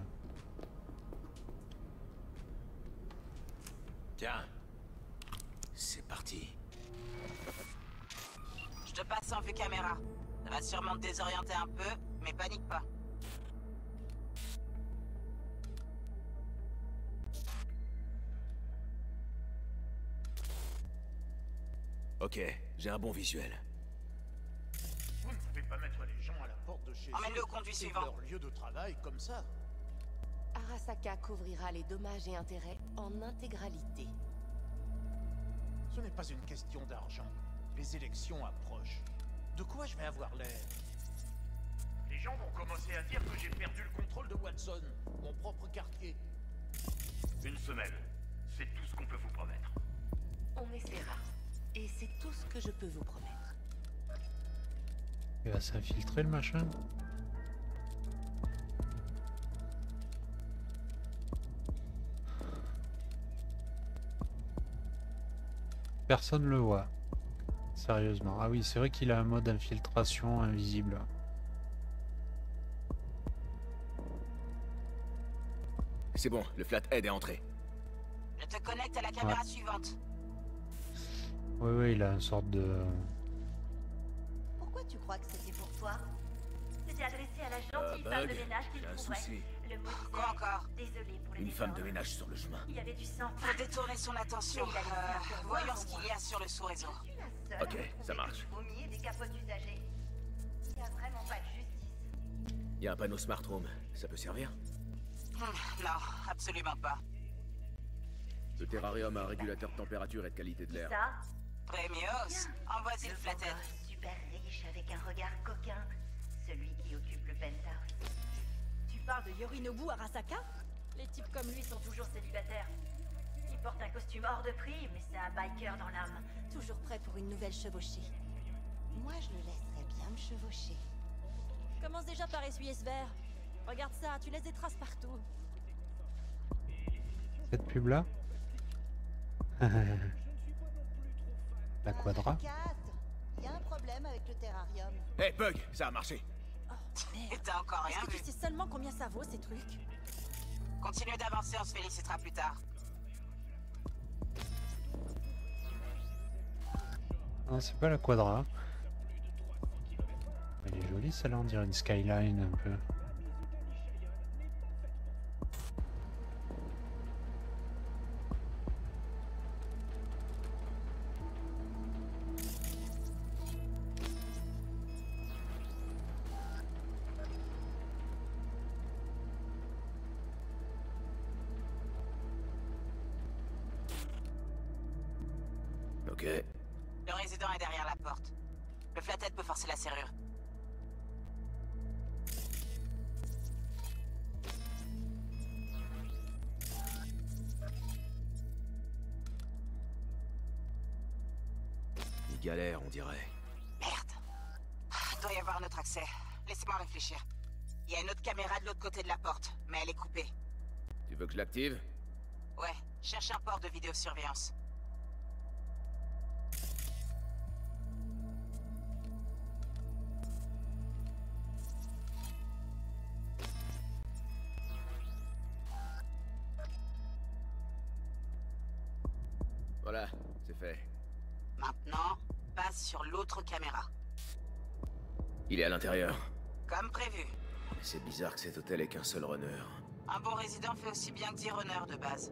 Tiens, c'est parti. Je te passe en vue caméra. Ça va sûrement te désorienter un peu, mais panique pas. Ok, j'ai un bon visuel. Vous ne pouvez pas mettre les gens à la porte de chez eux. Emmène-le au conduit et suivant. leur lieu de travail comme ça. Arasaka couvrira les dommages et intérêts en intégralité. Ce n'est pas une question d'argent. Les élections approchent. De quoi je vais avoir l'air? Les gens vont commencer à dire que j'ai perdu le contrôle de Watson, mon propre quartier. Une semaine, c'est tout ce qu'on peut vous promettre. On essaiera. Et c'est tout ce que je peux vous promettre. Il va s'infiltrer le machin. Personne le voit. Sérieusement. Ah oui, c'est vrai qu'il a un mode infiltration invisible. C'est bon, le flathead est entré. Je te connecte à la caméra Ouais. suivante. Oui, oui, il a une sorte de... Pourquoi tu crois que c'était pour toi? C'était adressé à la gentille Euh, femme de Bug, ménage qui j'ai le un trouverait. souci. Le mot disait, Quoi encore? désolé pour le Une femme de désordre. ménage sur le chemin. Il y avait du sang. Pour détourner son attention, Mais il a laissé euh, un pourboire voyons au ce qu'il moins. y a sur le sous-réseau. Seule Ok, à ça marche. des vomis et des capotes usagées. Il n'y a vraiment pas de justice. Il y a un panneau smart room. Ça peut servir? Hmm, non, absolument pas. Le terrarium a un régulateur de température et de qualité de l'air. Ça, Premios, envoie-y le flathead. gosse super riche avec un regard coquin. Celui qui occupe le penthouse. Tu parles de Yorinobu Arasaka? Les types comme lui sont toujours célibataires. Il porte un costume hors de prix, mais c'est un biker dans l'âme. Toujours prêt pour une nouvelle chevauchée. Moi, je le laisserais bien me chevaucher. Commence déjà par essuyer ce verre. Regarde ça, tu laisses des traces partout. Cette pub là. La quadra. Il y a un problème avec le terrarium. Hé, hey, Bug, ça a marché. Et t'as encore rien Est-ce que vu. tu sais seulement combien ça vaut ces trucs? Continue d'avancer, on se félicitera plus tard. Non, c'est pas la quadra. Elle est jolie celle-là, on dirait une skyline un peu. Le résident est derrière la porte. Le flathead peut forcer la serrure. Il galère, on dirait. Merde. Il doit y avoir un autre accès. Laissez-moi réfléchir. Il y a une autre caméra de l'autre côté de la porte, mais elle est coupée. Tu veux que je l'active? Ouais, cherche un port de vidéosurveillance. Voilà, c'est fait. Maintenant, passe sur l'autre caméra. Il est à l'intérieur. Comme prévu. Mais c'est bizarre que cet hôtel ait qu'un seul runner. Un bon résident fait aussi bien que dix runners de base.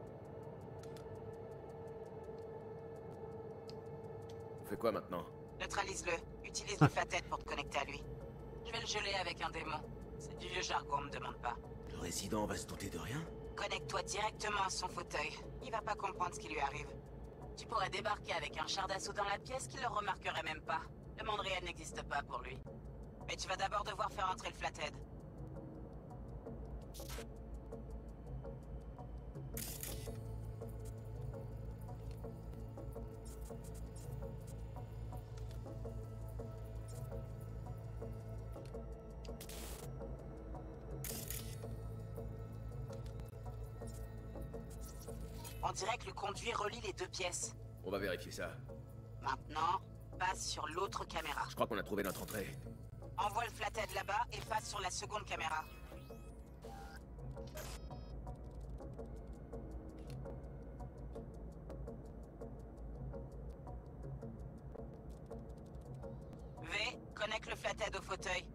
On fait quoi maintenant? Neutralise-le. Utilise le flathead pour te connecter à lui. Je vais le geler avec un démon. C'est du vieux jargon, me demande pas. Le résident va se douter de rien? Connecte-toi directement à son fauteuil. Il va pas comprendre ce qui lui arrive. Tu pourrais débarquer avec un char d'assaut dans la pièce qu'il le remarquerait même pas. Le monde réel n'existe pas pour lui. Mais tu vas d'abord devoir faire entrer le flathead. On dirait que le conduit relie les deux pièces. On va vérifier ça. Maintenant, passe sur l'autre caméra. Je crois qu'on a trouvé notre entrée. Envoie le flathead là-bas et passe sur la seconde caméra. V, connecte le flathead au fauteuil.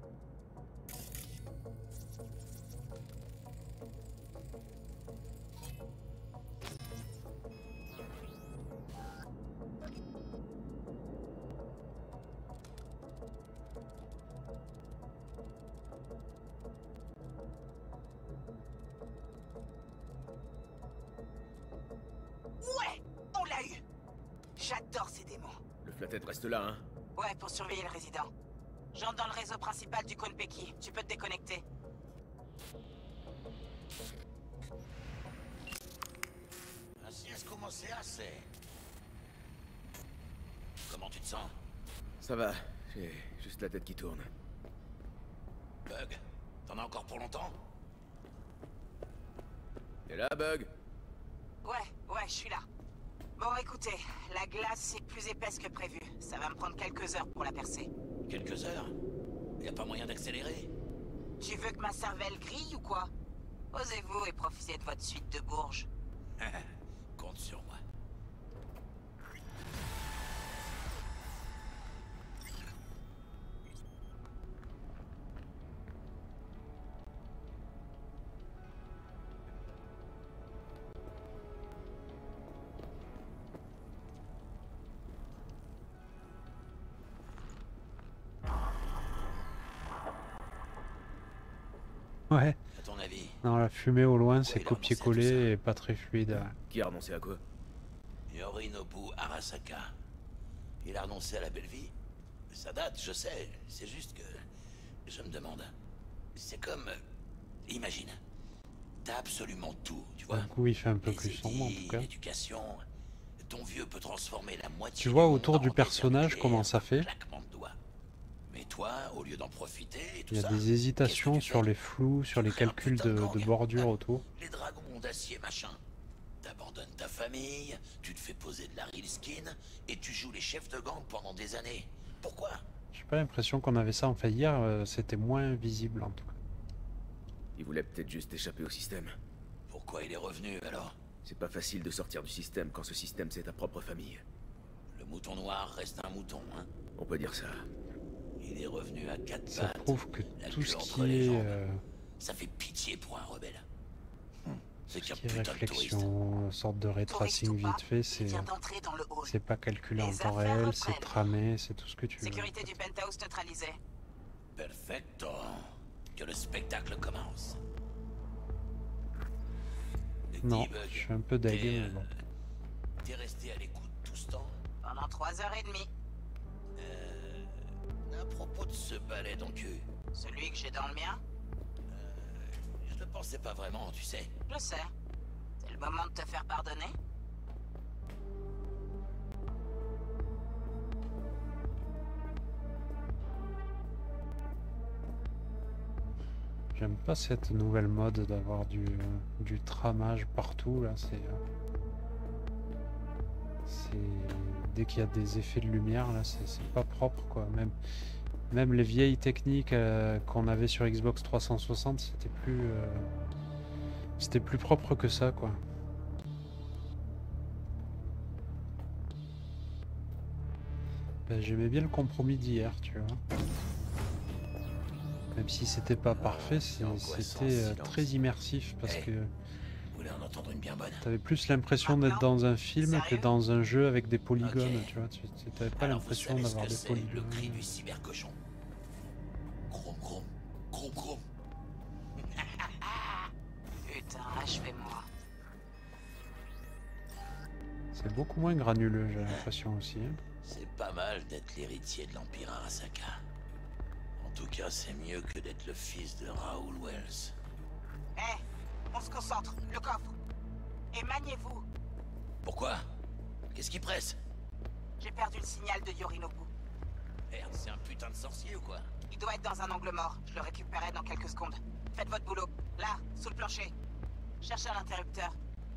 Ouais, on l'a eu. J'adore ces démons. Le flathead reste là, hein? Ouais, pour surveiller le résident. J'entre dans le réseau principal du Konpeki. Tu peux te déconnecter. Ainsi est-ce commencé assez. Comment tu te sens? Ça va, j'ai juste la tête qui tourne. Bug, t'en as encore pour longtemps? T'es là, Bug? Ouais, ouais, je suis là. Bon, écoutez, la glace est plus épaisse que prévu. Ça va me prendre quelques heures pour la percer. Quelques heures? Y a pas moyen d'accélérer? Tu veux que ma cervelle grille ou quoi? Osez-vous et profitez de votre suite de bourges. Compte sur moi. Ouais. À ton avis? Non, la fumée au loin, c'est il a copier-coller et pas très fluide. Qui a renoncé à quoi? Yorinobu Arasaka. Il a renoncé à la belle vie. Ça date, je sais. C'est juste que... Je me demande... C'est comme... euh, Imagine. T'as absolument tout, tu vois. Du coup, il fait un peu Les plus sombre en tout édits, cas. l'éducation... Ton vieux peut transformer la moitié Tu du vois monde autour du en personnage désert comment nucléaire, ça fait. claquement de doigts. Mais toi, au lieu d'en profiter et tout Il y a ça, des hésitations sur les flous, sur les calculs de, de bordure autour. les dragons d'acier machin. T'abandonnes ta famille, tu te fais poser de la real skin, et tu joues les chefs de gang pendant des années. Pourquoi? J'ai pas l'impression qu'on avait ça. Enfin, hier, euh, c'était moins visible en tout cas. Il voulait peut-être juste échapper au système. Pourquoi il est revenu alors? C'est pas facile de sortir du système quand ce système c'est ta propre famille. Le mouton noir reste un mouton, hein? On peut dire ça. Il est revenu à quatre Ça pattes. prouve que la tout queue ce entre qui les est, jambes. euh, Ça fait pitié pour un rebelle. C'est tout ce qu'un qui est putain de touriste. réflexion, sorte de retracing vite fait, c'est c'est pas calculé en Les temps affaires réel, c'est reprennent. tramé, c'est tout ce que tu veux. Sécurité du penthouse neutralisée. Perfecto. Que le spectacle commence. Non, Dis, Bug, je suis un peu deg. t'es, mais bon. euh, T'es resté à l'écoute tout ce temps? Pendant trois heures et demie. Euh... À propos de ce balai dans le cul. Celui que j'ai dans le mien? Euh... Je ne pensais pas vraiment, tu sais. Je sais. C'est le moment de te faire pardonner? J'aime pas cette nouvelle mode d'avoir du, du tramage partout là, c'est... c'est... Dès qu'il y a des effets de lumière là, c'est pas propre quoi, même, même les vieilles techniques euh, qu'on avait sur Xbox trois cent soixante, c'était plus... Euh... c'était plus propre que ça quoi. Ben, j'aimais bien le compromis d'hier, tu vois. Même si c'était pas parfait, c'était très immersif parce hey, que t'avais plus l'impression d'être dans un film Sérieux que dans un jeu avec des polygones, okay. Tu vois. Tu t'avais pas l'impression d'avoir des polygones. Le cri du cybercochon. Grom grom, grom grom. Putain, achevez-moi. C'est beaucoup moins granuleux, j'ai l'impression aussi. Hein. C'est pas mal d'être l'héritier de l'Empire Arasaka. En tout cas, c'est mieux que d'être le fils de Raoul Wells. Hé, hey, on se concentre, le coffre. Et maniez-vous. Pourquoi? Qu'est-ce qui presse? J'ai perdu le signal de Yorinobu. Merde, c'est un putain de sorcier ou quoi? Il doit être dans un angle mort. Je le récupérerai dans quelques secondes. Faites votre boulot. Là, sous le plancher. Cherchez un interrupteur.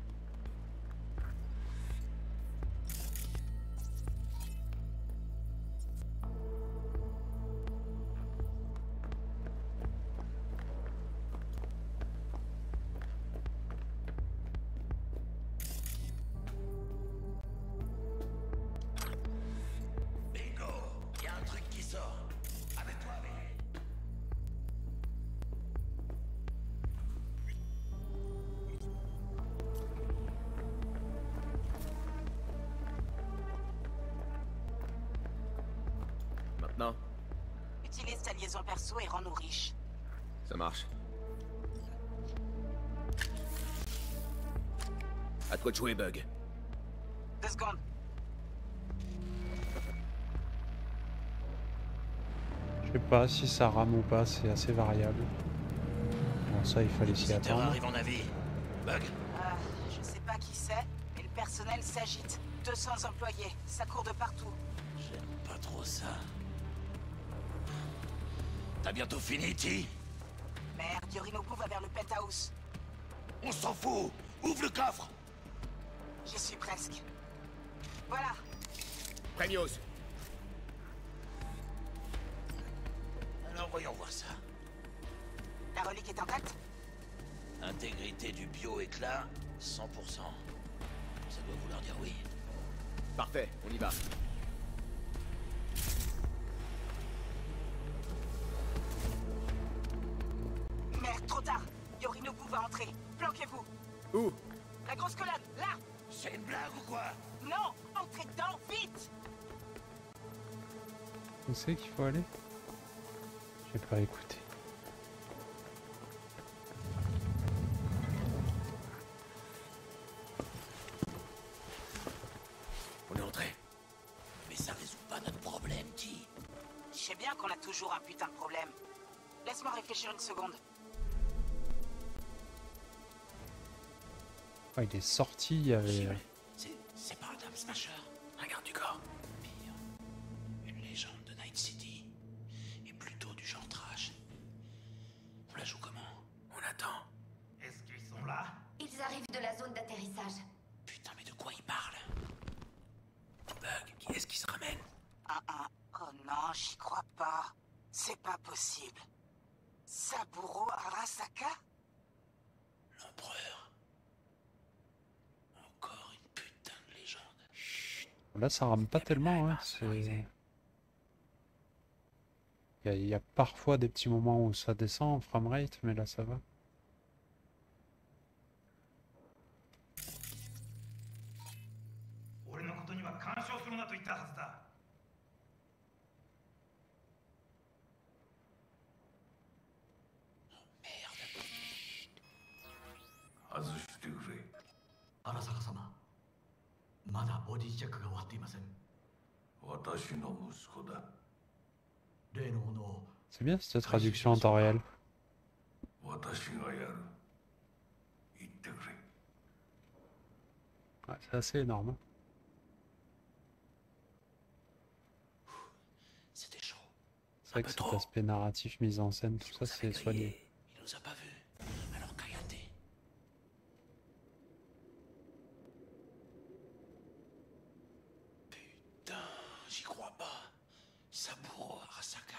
Non. Utilise ta liaison perso et rends-nous riches. Ça marche. À quoi de jouer, Bug? Deux secondes. Je sais pas si ça rame ou pas, c'est assez variable. Bon, ça, il fallait s'y attendre. Arrive en avis. Bug. Euh, je sais pas qui c'est, mais le personnel s'agite. deux cents employés, ça court de partout. J'aime pas trop ça. T'as bientôt fini, T? Merde, Yorinobu va vers le penthouse. On s'en fout! Ouvre le coffre! J'y suis presque. Voilà. Premios. Alors voyons voir ça. La relique est intacte? Intégrité du bio-éclat, cent pour cent. Ça doit vouloir dire oui. Parfait, on y va. Merde, trop tard. Yorinobu va entrer. Planquez-vous. Où? La grosse colonne, là. C'est une blague ou quoi? Non, entrez dedans, vite. Où c'est qu'il faut aller? J'ai pas écouté. On est entré. Mais ça résout pas notre problème, T. Je sais bien qu'on a toujours un putain de problème. Laisse-moi réfléchir une seconde. Ah, il est sorti, il y avait... C'est pas Adam Smasher, un garde du corps. Pire, une légende de Night City. Et plutôt du genre trash. On la joue comment? On attend. Est-ce qu'ils sont là? Ils arrivent de la zone d'atterrissage. Putain, mais de quoi ils parlent? Bug, qui est-ce qui se ramène? Ah ah, oh non, j'y crois pas. C'est pas possible. Saburo Arasaka? L'empereur. Encore une putain de légende. Chut. Là, ça rame pas tellement, hein. C'est... Il y, y a parfois des petits moments où ça descend en framerate, mais là, ça va. C'est bien cette traduction en temps réel. Ouais, c'est assez énorme. C'était chaud. C'est vrai que cet aspect narratif, mise en scène, tout ça, c'est soigné. Il nous a pas vus. Alors Kayate. Putain, j'y crois pas. Saburo Arasaka.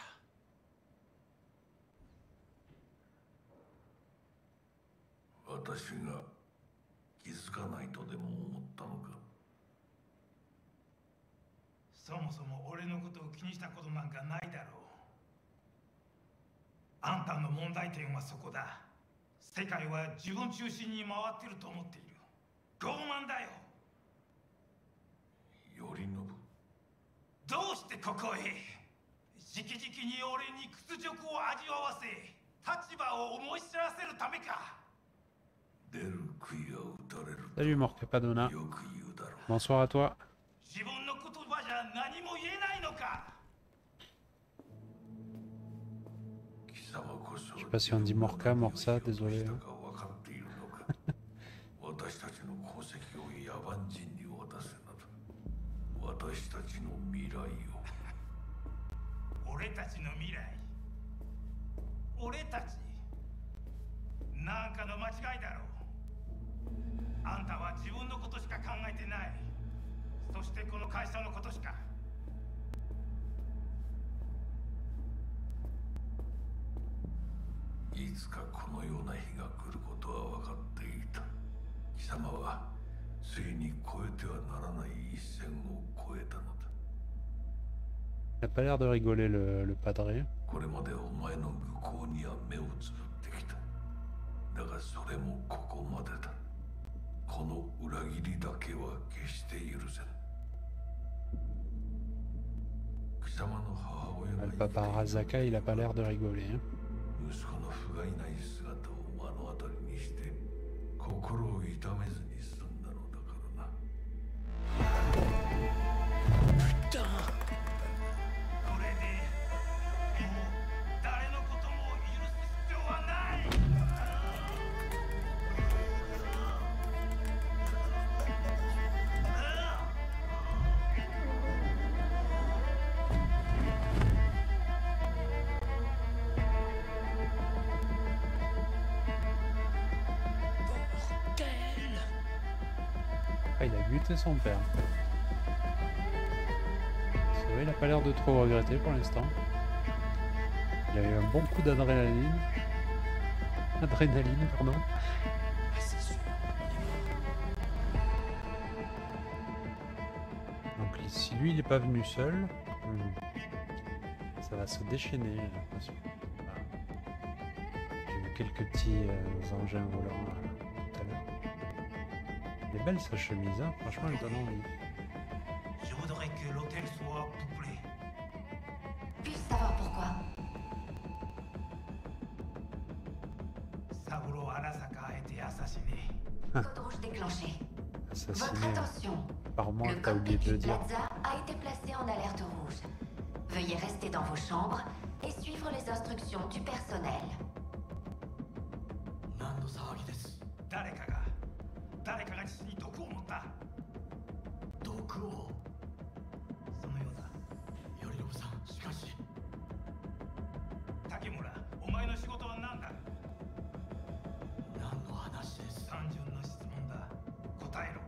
Salut Morque Padona. Bonsoir à toi. Je sais pas si on dit Morca, Morsa, désolé. Hein. Il a pas l'air de rigoler le, le padré. Le papa Arasaka, il a pas l'air de rigoler. Hein. Putain. Ah, il a buté son père. C'est vrai, il a pas l'air de trop regretter pour l'instant. Il a eu un bon coup d'adrénaline. Adrénaline, pardon. Donc si lui il n'est pas venu seul, ça va se déchaîner, j'ai l'impression. J'ai vu quelques petits euh, engins volants euh, tout à l'heure. Elle est belle sa chemise, hein. Franchement elle donne envie. Je voudrais que l'hôtel soit peuplé. Puis-je savoir pourquoi? Saburo Arasaka a été assassiné. Code rouge déclenché. Assassiné. Votre attention. Par moi, Le t'as oublié de le dire. Plaza a été placé en alerte rouge. Veuillez rester dans vos chambres et suivre les instructions du personnel. 誰かが誰かが父に毒を持った。毒を。そのようだ。頼信さん、しかし。竹村、お前の仕事は何だ。何の話です。単純な質問だ。答えろ。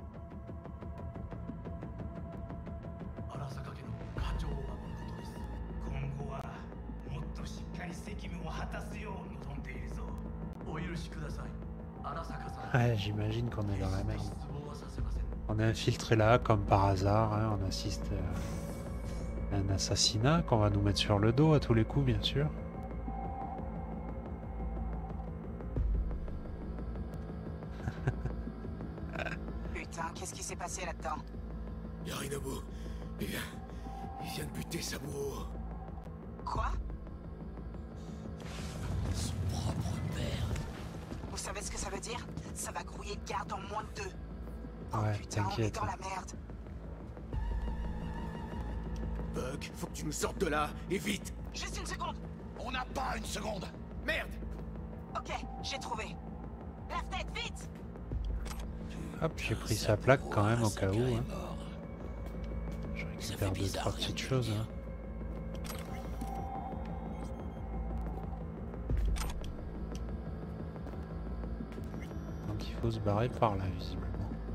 荒坂家の家長を守ることです。今後はもっとしっかり責務を果たすよう望んでいるぞ。お許しください。 Ouais, j'imagine qu'on est dans la merde. On est infiltré là, comme par hasard, hein, on assiste à un assassinat qu'on va nous mettre sur le dos à tous les coups, bien sûr. Putain, qu'est-ce qui s'est passé là-dedans? Yorinobu, il vient... il vient de buter Saburo. Quoi? Son propre père. Vous savez ce que ça veut dire? Ça va grouiller de garde en moins de deux. Ouais, Putain, on est t'inquiète. dans la merde. Bug, faut que tu nous sortes de là, et vite. Juste une seconde. On n'a pas une seconde. Merde. Ok, j'ai trouvé. La fenêtre, vite. Hop, j'ai pris sa plaque quand même au cas où. Hein. Je récupère deux, trois petites choses. Hein. Donc il faut se barrer par là, visiblement.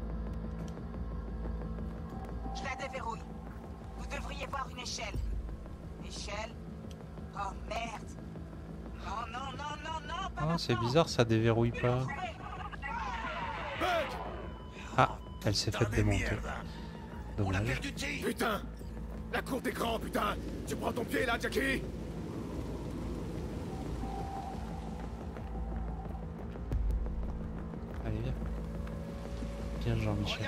Je la déverrouille. Vous devriez voir une échelle. Échelle. Oh merde. Non, non, non, non, non, pas Ah, c'est bizarre, ça déverrouille pas. Ah, elle s'est faite démonter. Dommage. Putain. La cour d'écran, putain. Tu prends ton pied là, Jackie. Allez, viens. Viens, Jean-Michel.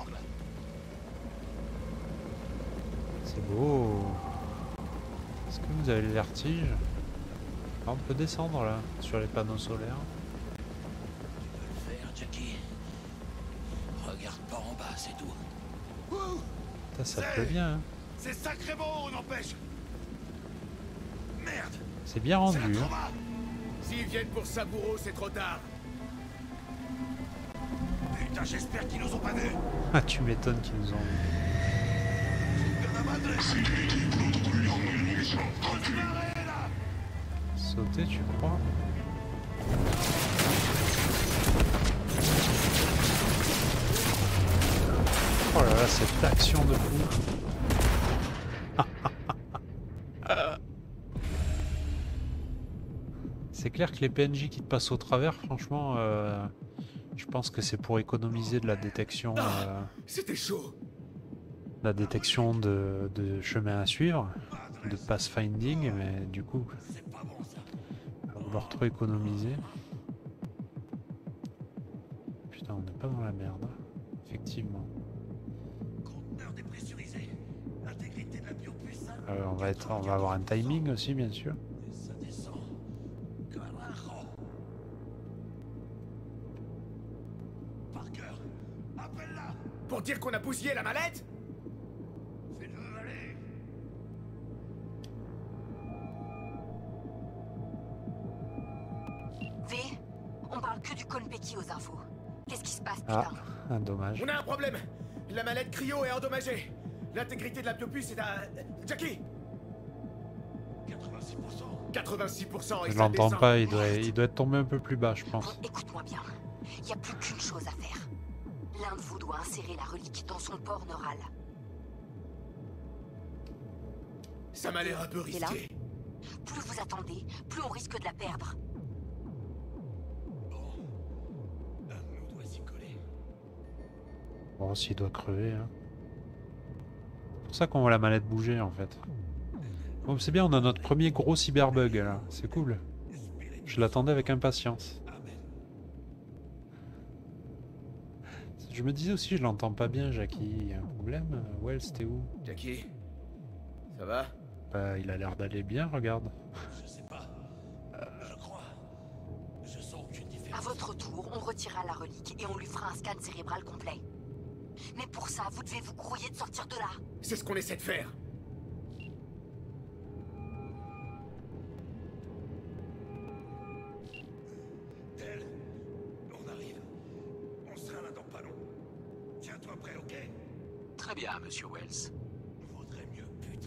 C'est beau. Est-ce que vous avez le vertige? Ah, on peut descendre là, sur les panneaux solaires. Tu peux le faire, Jackie. Regarde pas en bas, c'est tout. Ça, ça te plaît bien. Hein. C'est sacrément haut, n'empêche. Merde. C'est bien rendu. Hein. S'ils viennent pour Saburo, c'est trop tard. Putain, j'espère qu'ils nous ont pas vus. Ah, tu m'étonnes qu'ils nous ont vus. Sauter, tu crois? Oh là là, cette action de fou. C'est clair que les P N J qui te passent au travers, franchement, euh, je pense que c'est pour économiser de la détection. Euh, C'était chaud. la détection de, de chemin à suivre, de pathfinding, mais du coup, on va vouloir trop économiser. Putain, on n'est pas dans la merde, effectivement. Euh, on va être, on va avoir un timing aussi, bien sûr. Pour dire qu'on a bousillé la mallette? V, on parle que du Konpeki aux infos. Qu'est-ce qui se passe, putain? Ah, un dommage. On a un problème. La mallette cryo est endommagée. L'intégrité de la biopuce est à... Jackie quatre-vingt-six pour cent. quatre-vingt-six pour cent et Je ça l'entends descend. pas, il doit, il doit être tombé un peu plus bas, je pense. Écoute-moi bien. Il n'y a plus qu'une chose à faire. L'un de vous doit insérer la relique dans son port neural. Ça m'a l'air un peu Et là, risqué. plus vous attendez, plus on risque de la perdre. Bon, s'il doit crever. Hein. C'est pour ça qu'on voit la mallette bouger, en fait. Bon, c'est bien, on a notre premier gros cyberbug, là. C'est cool. Je l'attendais avec impatience. Je me disais aussi, je l'entends pas bien, Jackie. Il y a un problème? Wells, t'es où? Jackie, ça va? Bah, il a l'air d'aller bien, regarde. Je sais pas. Je crois. Je sens aucune différence. À votre tour, on retirera la relique et on lui fera un scan cérébral complet. Mais pour ça, vous devez vous grouiller de sortir de là. C'est ce qu'on essaie de faire. Tel, on arrive. On sera là dans pas long. Tiens-toi prêt, ok? Très bien, monsieur Wells. Vaudrait mieux, putain.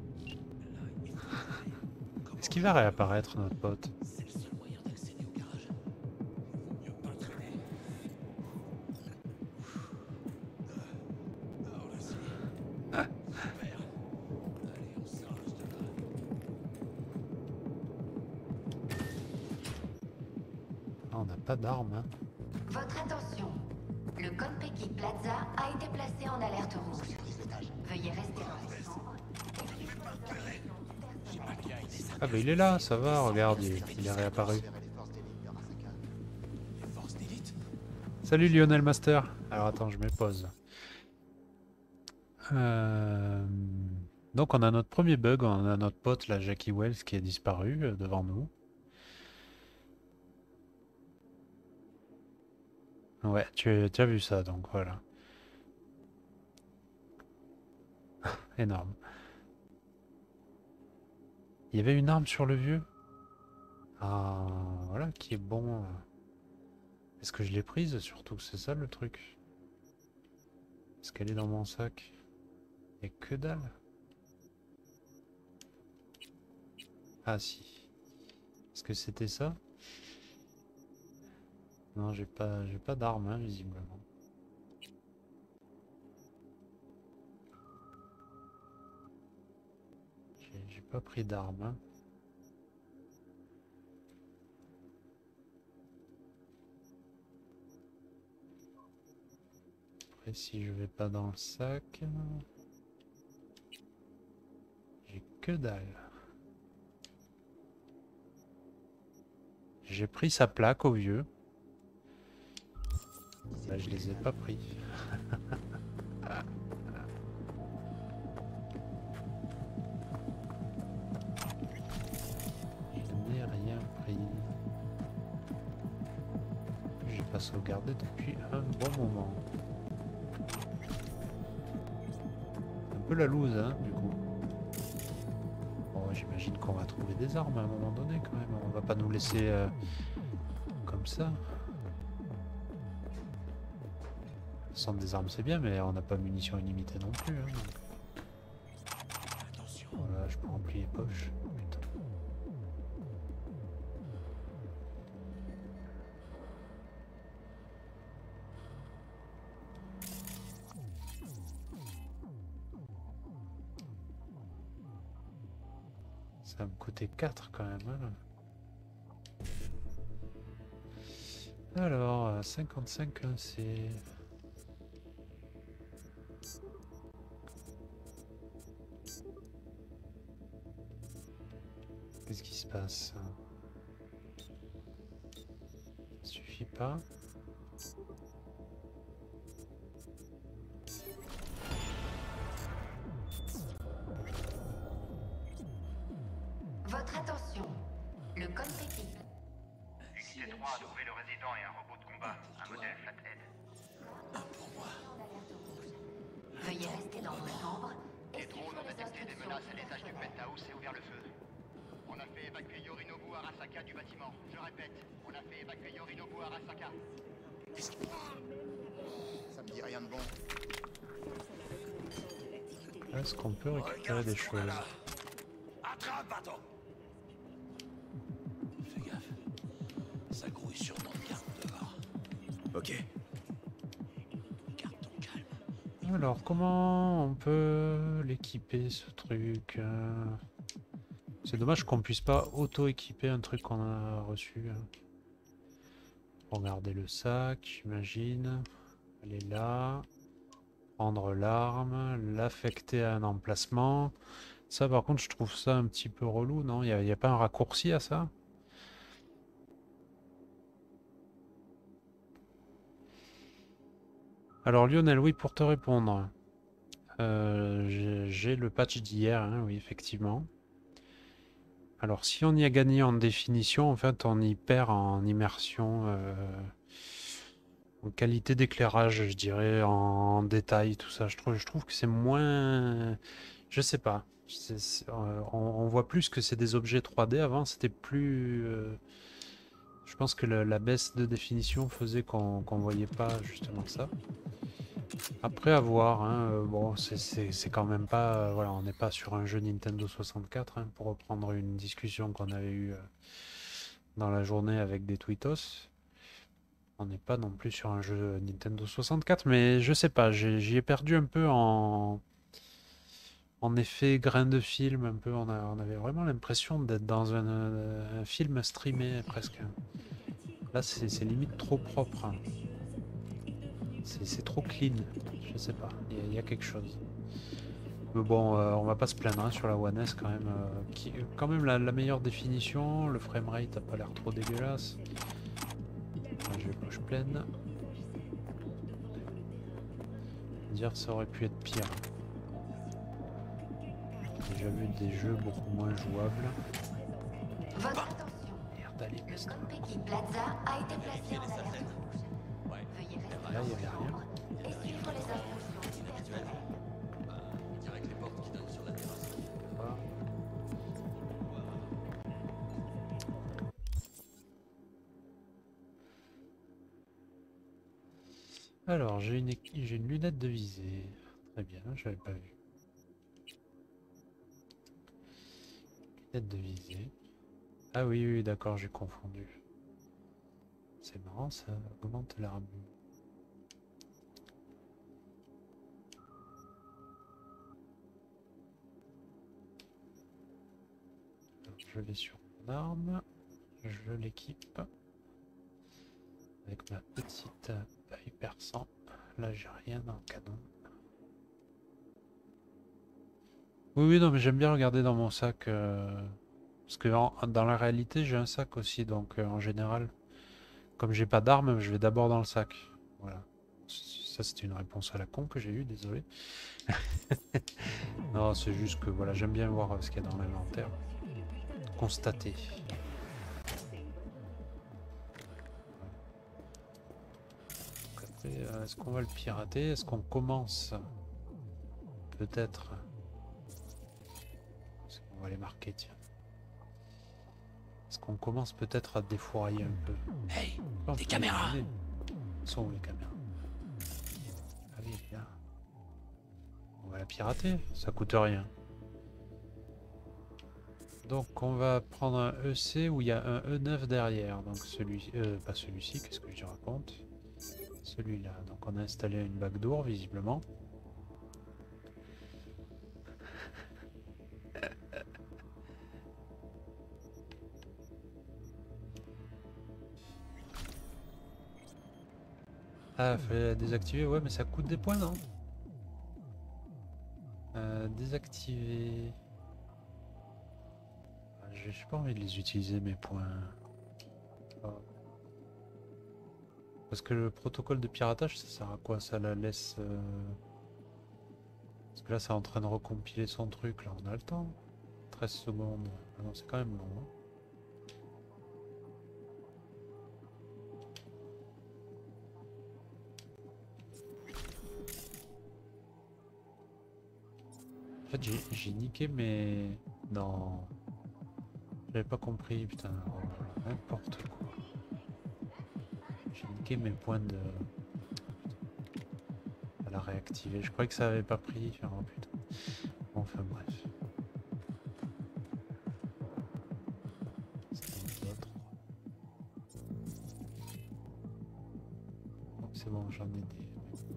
Est-ce qu'il va réapparaître, notre pote? C'est le seul moyen d'accéder au garage. Vaut mieux pas traîner. Alors là, c'est... Super. Allez, on s'arrache de là. Ah, on n'a pas d'armes, hein. Votre attention. Le Konpeki Plaza a été placé en alerte rouge. Veuillez rester dans les chambres. Ah bah il est là, ça va, regarde, il, il est réapparu. Salut Lionel Master. Alors attends, je mets pause. Euh... Donc on a notre premier bug, on a notre pote, la Jackie Wells, qui a disparu euh, devant nous. Ouais, tu, tu as vu ça, donc voilà. Énorme. Il y avait une arme sur le vieux. Ah, voilà, qui est bon. Est-ce que je l'ai prise? Surtout, c'est ça le truc. Est-ce qu'elle est dans mon sac? Il n'y a que dalle. Ah si. Est-ce que c'était ça? Non, j'ai pas, j'ai pas d'arme, hein, visiblement. J'ai pas pris d'arme. Hein. Après, si je vais pas dans le sac, j'ai que dalle. J'ai pris sa plaque au vieux. Là, je les ai pas pris. Je n'ai rien pris. J'ai pas sauvegardé depuis un bon moment. Un peu la loose, hein, du coup. Bon, j'imagine qu'on va trouver des armes à un moment donné, quand même. On va pas nous laisser euh, comme ça. Sans des armes c'est bien, mais on n'a pas munitions illimitées non plus. Hein, attention. Voilà, je peux remplir les poches. Putain. Ça va me coûter quatre quand même. Hein. Alors, cinquante-cinq, c'est... Qu'est-ce qui se passe? Ça suffit pas. Votre attention. Le Konpeki. Unité trois a trouvé le résident et un robot de combat, un modèle Flathead. Un pour moi. Veuillez rester dans vos chambres. Les drones ont détecté des menaces à l'étage du penthouse et ouvert le feu. On a fait évacuer Yorinobu Arasaka du bâtiment. Je répète, on a fait évacuer Yorinobu Arasaka. Ça me dit rien de bon. Est-ce qu'on peut récupérer des choses? Attrape, bâton. Fais gaffe. Ça grouille sur notre carte dehors. Ok. Garde ton calme. Alors, comment on peut l'équiper, ce truc? C'est dommage qu'on puisse pas auto-équiper un truc qu'on a reçu. Regarder le sac, j'imagine. Elle est là. Prendre l'arme, l'affecter à un emplacement. Ça, par contre, je trouve ça un petit peu relou, non? Il n'y a, a pas un raccourci à ça? Alors, Lionel, oui, pour te répondre. Euh, j'ai le patch d'hier, hein, oui, effectivement. Alors, si on y a gagné en définition, en fait, on y perd en immersion, euh, en qualité d'éclairage, je dirais, en détail, tout ça. Je trouve, je trouve que c'est moins... Je sais pas. C'est, c'est, euh, on, on voit plus que c'est des objets trois D. Avant, c'était plus... Euh, je pense que le, la baisse de définition faisait qu'on qu'on voyait pas justement ça. Après, à voir, hein, euh, bon, c'est quand même pas... Euh, voilà, on n'est pas sur un jeu Nintendo soixante-quatre, hein, pour reprendre une discussion qu'on avait eue euh, dans la journée avec des tweetos. On n'est pas non plus sur un jeu Nintendo soixante-quatre, mais je sais pas, j'y ai perdu un peu en... En effet, grain de film, un peu, on, a, on avait vraiment l'impression d'être dans un, un film streamé, presque. Là, c'est limite trop propre. Hein. C'est trop clean, je sais pas, il y, y a quelque chose. Mais bon, euh, on va pas se plaindre hein, sur la One S quand même. Euh, qui, quand même la, la meilleure définition, le framerate a pas l'air trop dégueulasse. Là, je vais poche pleine. Dire ça aurait pu être pire. J'ai déjà vu des jeux beaucoup moins jouables. Votre attention. Merde, allez, le Konpeki Plaza a été placé en alerte rouge. Veuillez rester là, dans il y vos avait chambres et suivre les instructions du personnel. Direct les portes qui donnent sur la terrasse. Ah. Alors, j'ai une, j'ai une lunette de visée. Très bien, je l'avais pas vu. Lunette de visée. Ah oui, oui, d'accord, j'ai confondu. C'est marrant, ça augmente l'arme. Je vais sur mon arme, je l'équipe avec ma petite hyper cent. Là, j'ai rien dans le canon. Oui, oui, non, mais j'aime bien regarder dans mon sac euh, parce que en, dans la réalité, j'ai un sac aussi, donc euh, en général, comme j'ai pas d'armes, je vais d'abord dans le sac. Voilà. Ça, c'est une réponse à la con que j'ai eue, désolé. Non, c'est juste que voilà, j'aime bien voir ce qu'il y a dans l'inventaire. Constater. Après, est-ce qu'on va le pirater? Est-ce qu'on commence? Peut-être. On va les marquer, tiens. Est-ce qu'on commence peut-être à défourailler un peu? Hey, des caméras! Où sont les caméras? Ah oui, là. On va la pirater, ça coûte rien. Donc on va prendre un E C où il y a un E neuf derrière. Donc celui, euh, pas celui-ci, qu'est-ce que je raconte? Celui-là. Donc on a installé une backdoor visiblement. Ah, fallait la désactiver, ouais, mais ça coûte des points, non? euh, Désactiver. J'ai pas envie de les utiliser, mes points. Oh. Parce que le protocole de piratage, ça sert à quoi? Ça la laisse... Euh... Parce que là, c'est en train de recompiler son truc, là. On a le temps. treize secondes. Ah non, c'est quand même long. Hein. En fait, j'ai niqué mes... Non... J'avais pas compris, putain, oh, n'importe quoi. J'ai niqué mes points de... à la réactiver. Je croyais que ça avait pas pris. Oh putain. Bon, enfin bref. C'est bon, j'en ai des...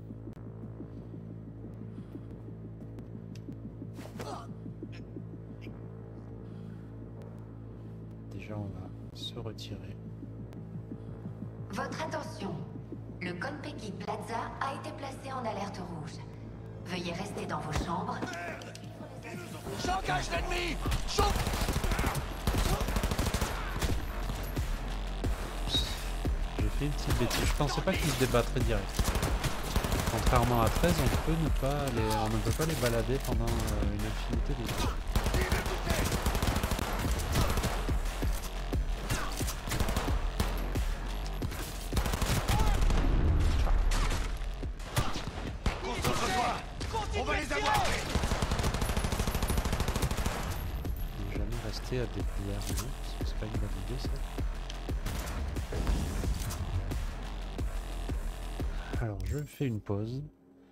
Déjà, on va se retirer. Votre attention. Le Konpeki Plaza a été placé en alerte rouge. Veuillez rester dans vos chambres. J'engage l'ennemi! J'ai fait une petite bêtise. Je pensais pas qu'ils se débattraient direct. Contrairement à treize, on peut ne pas les... on ne peut pas les balader pendant euh, une infinité de temps. À découvert, non, c'est pas une bonne idée ça. Alors je fais une pause.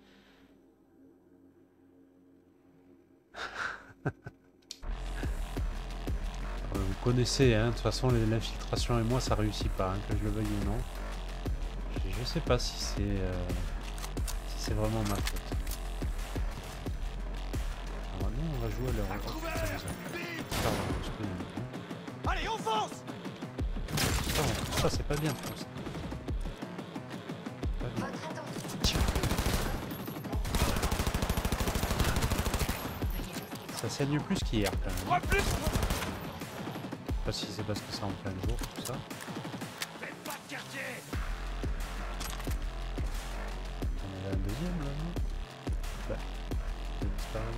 Vous connaissez, hein, de toute façon l'infiltration et moi ça réussit pas, hein, que je le veuille ou non. Je, je sais pas si c'est euh, si c'est vraiment ma faute. Alors nous on va jouer à leur... Allez, on fonce! Ça, ça c'est pas bien, fonce. Pas bien. Ça saigne plus qu'hier quand même. Je sais pas si c'est parce que c'est en plein jour, tout ça. On est à un deuxième là, non? Bah, il a disparu.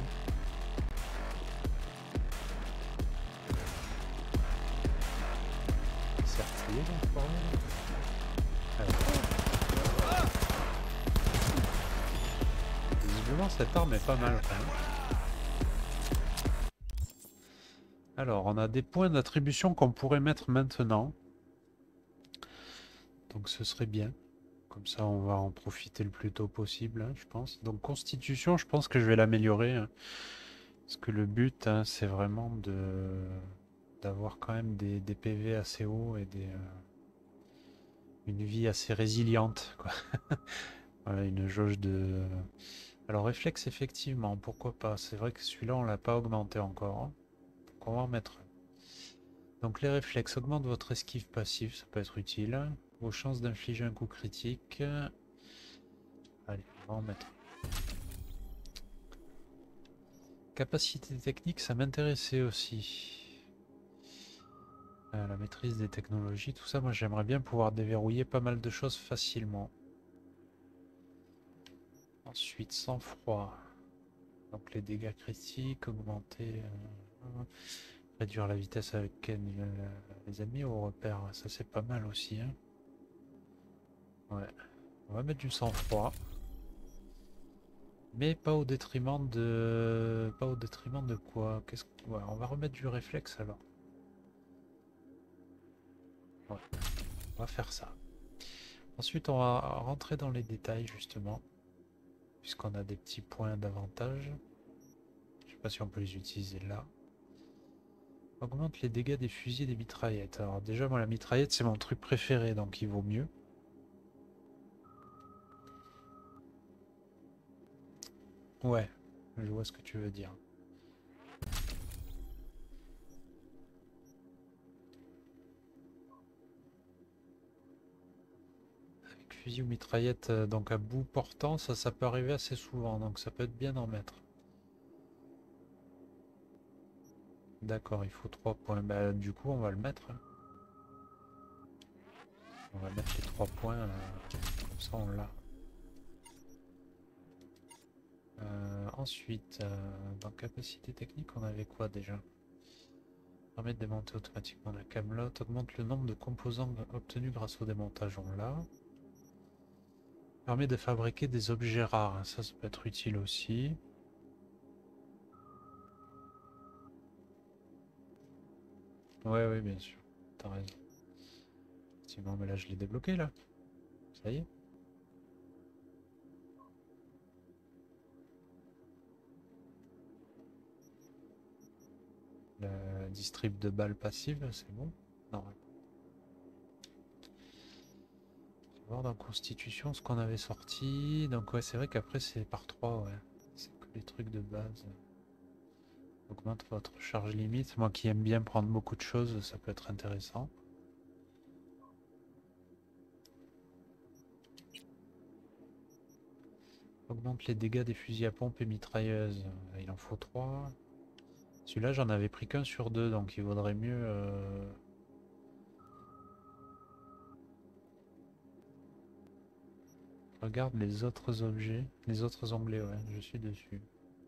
Visiblement cette arme est pas mal quand même. Alors on a des points d'attribution qu'on pourrait mettre maintenant. Donc ce serait bien. Comme ça, on va en profiter le plus tôt possible, hein, je pense. Donc, constitution, je pense que je vais l'améliorer. Hein, parce que le but, hein, c'est vraiment de d'avoir quand même des, des P V assez hauts et des, euh, une vie assez résiliente, quoi. Voilà, une jauge de... Alors, réflexe, effectivement, pourquoi pas. C'est vrai que celui-là, on l'a pas augmenté encore. Hein. Donc, on va en mettre. Donc, les réflexes augmentent votre esquive passive, ça peut être utile. Vos chances d'infliger un coup critique. Allez, on va en mettre. Capacité technique, ça m'intéressait aussi. Euh, la maîtrise des technologies, tout ça, moi j'aimerais bien pouvoir déverrouiller pas mal de choses facilement. Ensuite, sang-froid. Donc les dégâts critiques, augmenter... Euh, réduire la vitesse avec laquelle les ennemis au repère, ça c'est pas mal aussi. Hein. Ouais, on va mettre du sang-froid. Mais pas au détriment de... Pas au détriment de quoi? Qu'est-ce que... Ouais, on va remettre du réflexe alors. Ouais, on va faire ça. Ensuite, on va rentrer dans les détails justement. Puisqu'on a des petits points d'avantage. Je sais pas si on peut les utiliser là. Augmente les dégâts des fusils et des mitraillettes. Alors déjà, moi la mitraillette c'est mon truc préféré, donc il vaut mieux. Ouais, je vois ce que tu veux dire. Avec fusil ou mitraillette, donc à bout portant, ça, ça peut arriver assez souvent, donc ça peut être bien d'en mettre. D'accord, il faut trois points. Bah, du coup, on va le mettre. On va mettre les trois points, euh, comme ça on l'a. Euh, ensuite, euh, dans capacité technique, on avait quoi déjà? Permet de démonter automatiquement la camelote, augmente le nombre de composants obtenus grâce au démontage, on l'a. Permet de fabriquer des objets rares, ça, ça peut être utile aussi. Ouais, ouais, bien sûr, t'as raison. Effectivement, mais là je l'ai débloqué là. Ça y est. Le distrib de balles passives, c'est bon? Non. On va voir dans Constitution ce qu'on avait sorti. Donc ouais, c'est vrai qu'après c'est par trois, ouais. C'est que les trucs de base. Augmente votre charge limite. Moi qui aime bien prendre beaucoup de choses, ça peut être intéressant. Augmente les dégâts des fusils à pompe et mitrailleuses. Il en faut trois. Celui-là, j'en avais pris qu'un sur deux, donc il vaudrait mieux... Euh... Regarde les autres objets, les autres onglets, ouais, je suis dessus.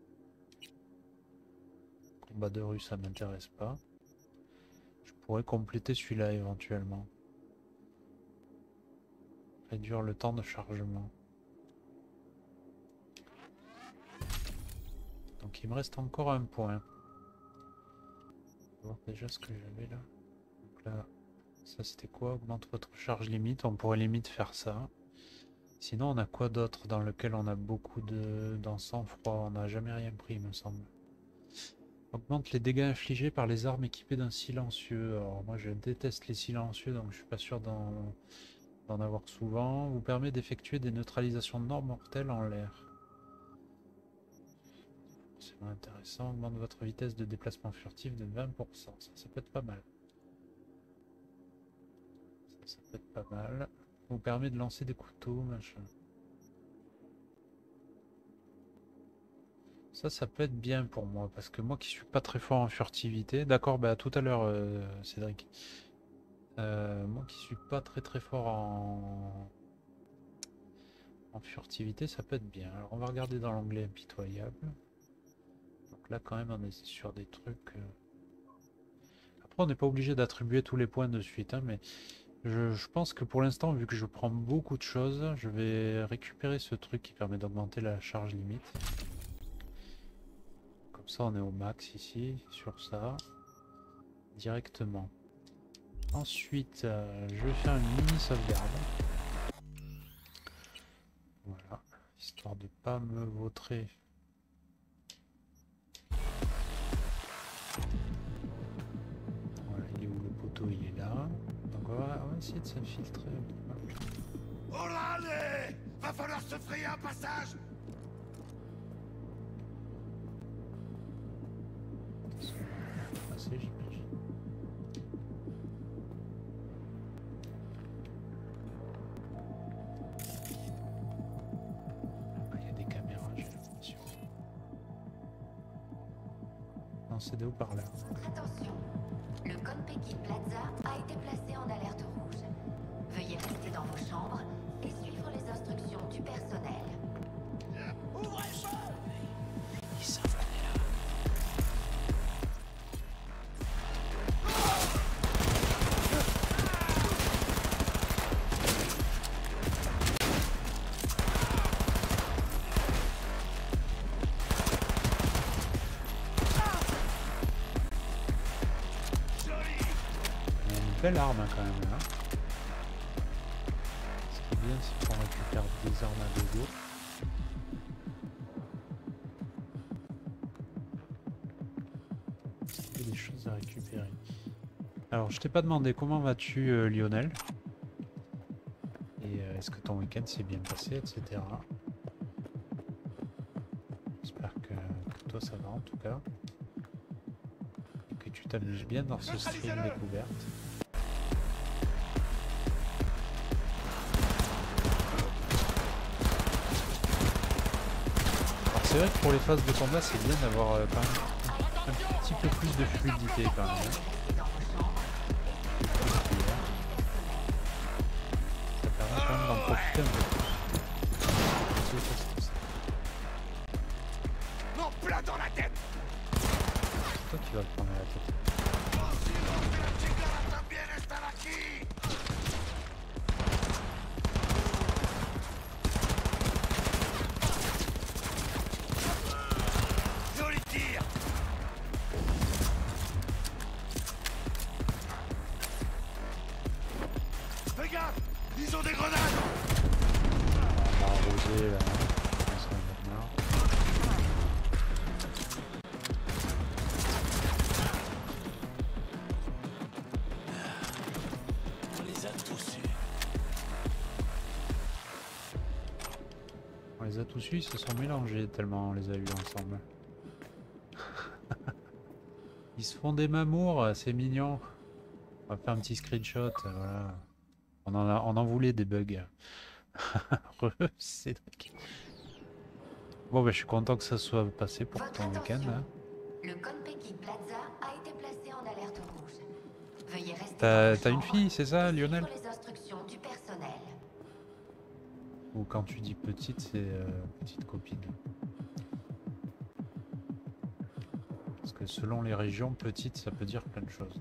Combat de rue, ça m'intéresse pas. Je pourrais compléter celui-là éventuellement. Réduire le temps de chargement. Donc il me reste encore un point. On va voir déjà ce que j'avais là. Donc là, ça c'était quoi? Augmente votre charge limite. On pourrait limite faire ça. Sinon on a quoi d'autre dans lequel on a beaucoup de... Dans sang-froid, on n'a jamais rien pris il me semble. Augmente les dégâts infligés par les armes équipées d'un silencieux. Alors moi je déteste les silencieux donc je suis pas sûr d'en d'en avoir souvent. Vous permet d'effectuer des neutralisations non mortelles en l'air. C'est intéressant. Augmente votre vitesse de déplacement furtif de vingt pour cent. Ça, ça peut être pas mal. Ça, ça peut être pas mal. Vous permet de lancer des couteaux, machin. Ça, ça peut être bien pour moi, parce que moi qui suis pas très fort en furtivité, d'accord, bah à tout à l'heure, euh, Cédric. Euh, moi qui suis pas très très fort en... en furtivité, ça peut être bien. Alors on va regarder dans l'onglet impitoyable. Donc là quand même on est sur des trucs... Euh... Après on n'est pas obligé d'attribuer tous les points de suite, hein, mais je, je pense que pour l'instant, vu que je prends beaucoup de choses, je vais récupérer ce truc qui permet d'augmenter la charge limite. Comme ça on est au max ici, sur ça, directement. Ensuite, euh, je vais faire une mini sauvegarde. Histoire de pas me vautrer. Voilà, il est où le poteau? Il est là. Donc on va, on va essayer de s'infiltrer un peu. Oh là, allez! Va falloir se frayer un passage! Passer, j'imagine. Ah, il y a des caméras, j'ai l'impression. Non, c'est des haut-parleurs. Attention, le Konpeki Plaza a été placé en alerte rouge. Veuillez rester dans vos chambres et suivre les instructions du personnel. Ouvrez-le! Ils savent qu'on est là. Il y a une belle arme hein, quand même là. Ce qui est bien, c'est qu'on récupère des armes à gogo. Il y a des choses à récupérer. Alors, je t'ai pas demandé comment vas-tu, euh, Lionel? Et euh, est-ce que ton week-end s'est bien passé, et cetera. J'espère que, que toi ça va en tout cas. Et que tu t'amuses bien dans ce stream découverte. Alors c'est vrai que pour les phases de combat, c'est bien d'avoir euh, quand même un petit peu plus de fluidité quand même. hein. Ça permet quand même d'en profiter un peu plus. C'est ça, c'est ça. Non, plein dans la tête! C'est toi qui vas le prendre à la tête. Joli tir! Fais gaffe! Ils ont des grenades! On va arroser là. On s'en va marre. On les a tous eus. On les a tous eus, ils se sont mélangés tellement on les a eus ensemble. Ils se font des mamours, c'est mignon. On va faire un petit screenshot, voilà. On en, a, on en voulait des bugs. Cédric. Bon, bah, je suis content que ça soit passé pour Votre ton week-end. attention. Hein. Le Konpeki Plaza a été placé en alerte rouge. Veuillez rester T'as dans vos t'as une chambres fille, c'est ça, et Lionel? suivre les instructions du personnel. Ou quand tu dis petite, c'est euh, petite copine. Parce que selon les régions, petite, ça peut dire plein de choses.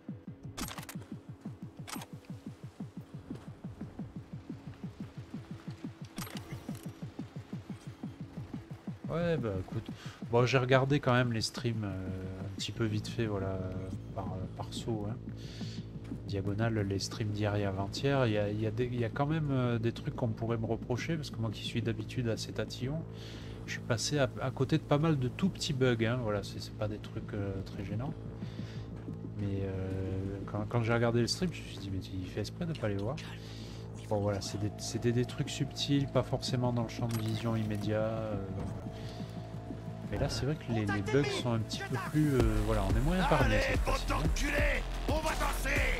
Ouais, bah écoute, bon, j'ai regardé quand même les streams euh, un petit peu vite fait, voilà, euh, par, euh, par saut, hein. Diagonale, les streams d'hier et avant-hier, il y a, il y a des- il y a quand même euh, des trucs qu'on pourrait me reprocher, parce que moi qui suis d'habitude assez tatillon, je suis passé à, à côté de pas mal de tout petits bugs, hein, voilà, c'est c'est pas des trucs euh, très gênants. Mais euh, quand, quand j'ai regardé le stream, je me suis dit, mais il fait exprès de pas les voir. Bon voilà, c'est des, c'est des, des trucs subtils, pas forcément dans le champ de vision immédiat. euh, Mais là, c'est vrai que les, les bugs sont un petit peu plus... euh, voilà, on est moins épargné cette fois-ci. hein. Enculé! On va danser!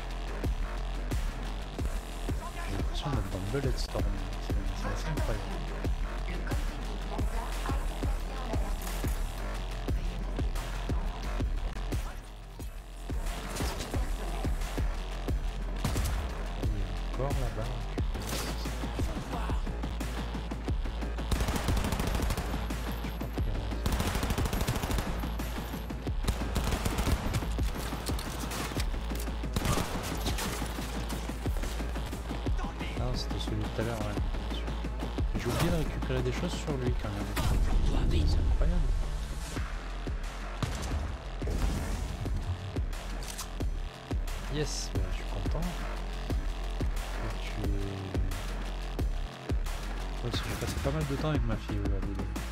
J'ai l'impression d'être dans Bulletstorm. C'est c'est assez incroyable. Il y a encore là-bas. Ah, c'était celui de tout à l'heure, ouais. bien sûr. J'ai oublié de récupérer des choses sur lui quand même. C'est incroyable. Yes, bah, je suis content. Que tu aies... Ça aussi, j'ai passé pas mal de temps avec ma fille aujourd'hui.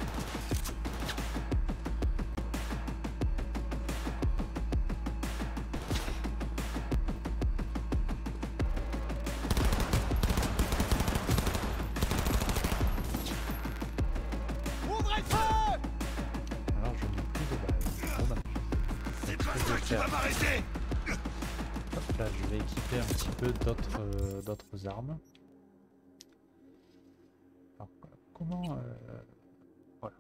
Alors je n'ai plus de balles. Bon, bah. C'est pas ça qui va m'arrêter. Hop là, je vais équiper un petit peu d'autres euh, d'autres armes. Alors, comment... Euh... Voilà.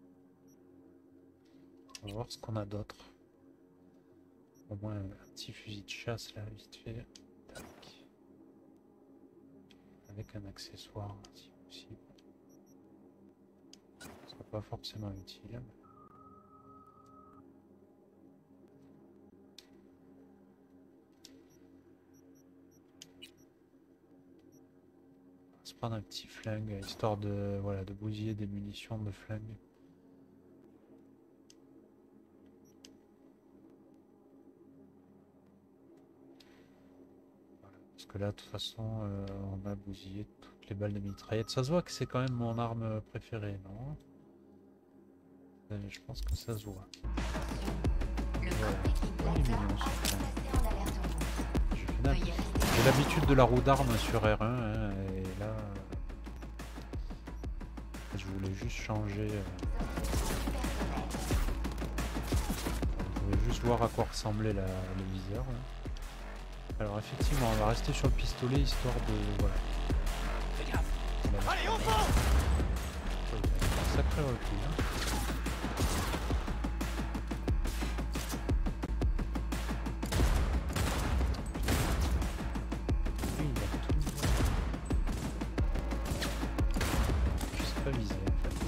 On va voir ce qu'on a d'autre. Au moins un petit fusil de chasse là, vite fait. Tac. Avec un accessoire si possible. Ce sera pas forcément utile. On va se prendre un petit flingue histoire de voilà de bousiller des munitions de flingue. Parce que là, de toute façon, euh, on a bousillé toutes les balles de mitraillette. Ça se voit que c'est quand même mon arme préférée, non? euh, Je pense que ça se voit. Voilà. Oh, il est mignon, ce j'ai l'habitude de la roue d'arme sur R un, hein, et là, euh, je voulais juste changer. Euh, je voulais juste voir à quoi ressemblait la, le viseur. Là. Alors effectivement, on va rester sur le pistolet histoire de... Voilà. Fais gaffe. Allez, on va. Un sacré recul. Hein. Oui, il a tout. Je sais pas viser en fait.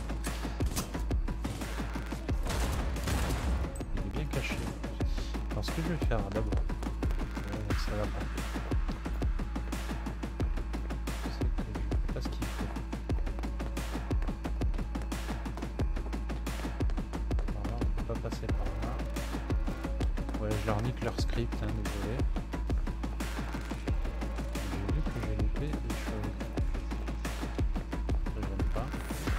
Il est bien caché. Alors ce que je vais faire d'abord... Ça va pas. Je sais que je fais pas ce qu'il faut. Alors là, on peut pas passer par là. Ouais, je leur nique leur script, hein, désolé. J'ai vu que j'ai loupé des choses. Ça, j'aime pas.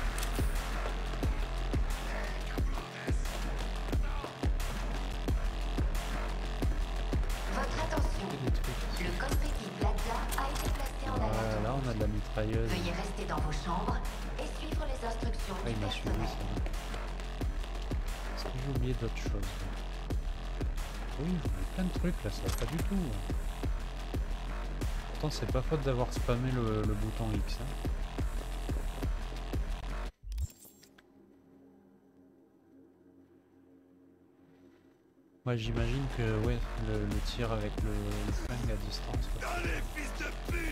Voilà, on a de la mitrailleuse. Veuillez rester dans vos chambres et suivre les instructions. Ah, il m'a suivi ça. Est-ce que j'ai oublié d'autres choses? Oui, j'ai plein de trucs là, ça va pas du tout. Pourtant, c'est pas faute d'avoir spammé le, le bouton X. Hein. Moi, j'imagine que ouais, le, le tir avec le, le flingue à distance. Ouais. Allez, fils de pute!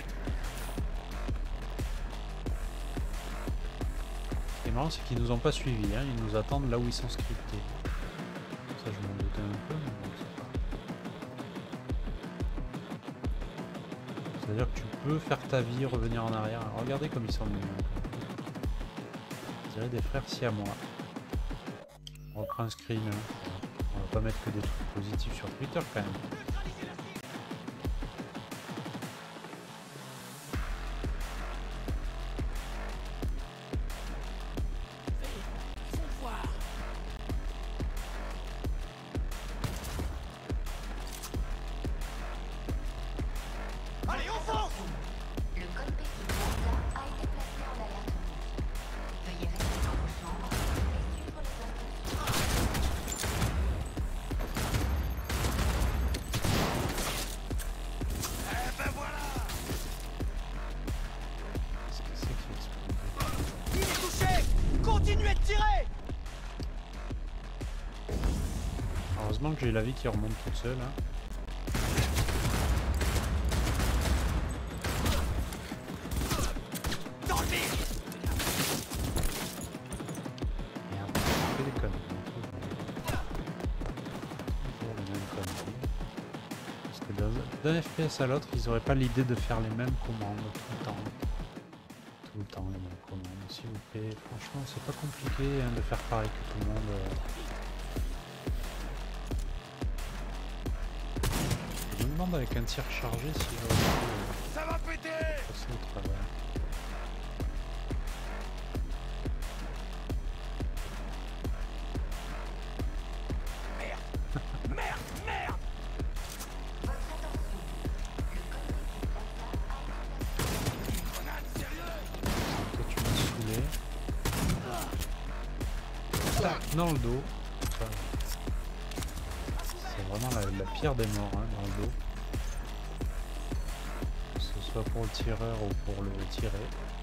Ce qui est marrant, c'est qu'ils nous ont pas suivis, hein. Ils nous attendent là où ils sont scriptés. Ça, je m'en doutais un peu, mais bon, c'est pas. C'est-à-dire que tu peux faire ta vie, revenir en arrière. Alors, regardez comme ils sont mignons. On dirait des frères siamois. On reprend un screen. Hein. On va pas mettre que des trucs positifs sur Twitter quand même. Allez, on fonce! Le code P K Plaza a été placé en alerte rouge. Veuillez rester dans vos chambres et suivre les instructions. Eh ben voilà! Qu'est-ce que c'est qui explose? Il est touché! Continuez de tirer! Heureusement que j'ai la vie qui remonte toute seule. Hein. Dans le vif! Merde, je fais des conneries. Toujours les mêmes conneries. Parce que d'un- d'un F P S à l'autre, ils auraient pas l'idée de faire les mêmes commandes tout le temps. Tout le temps les mêmes commandes, s'il vous plaît. Franchement, c'est pas compliqué hein, de faire pareil que tout le monde. euh. Je me demande avec un tir chargé si j'aurais pu, euh, Ça va péter! passer au travers. dans le dos. C'est vraiment la, la pire des morts, hein, dans le dos. Que ce soit pour le tireur ou pour le tirer.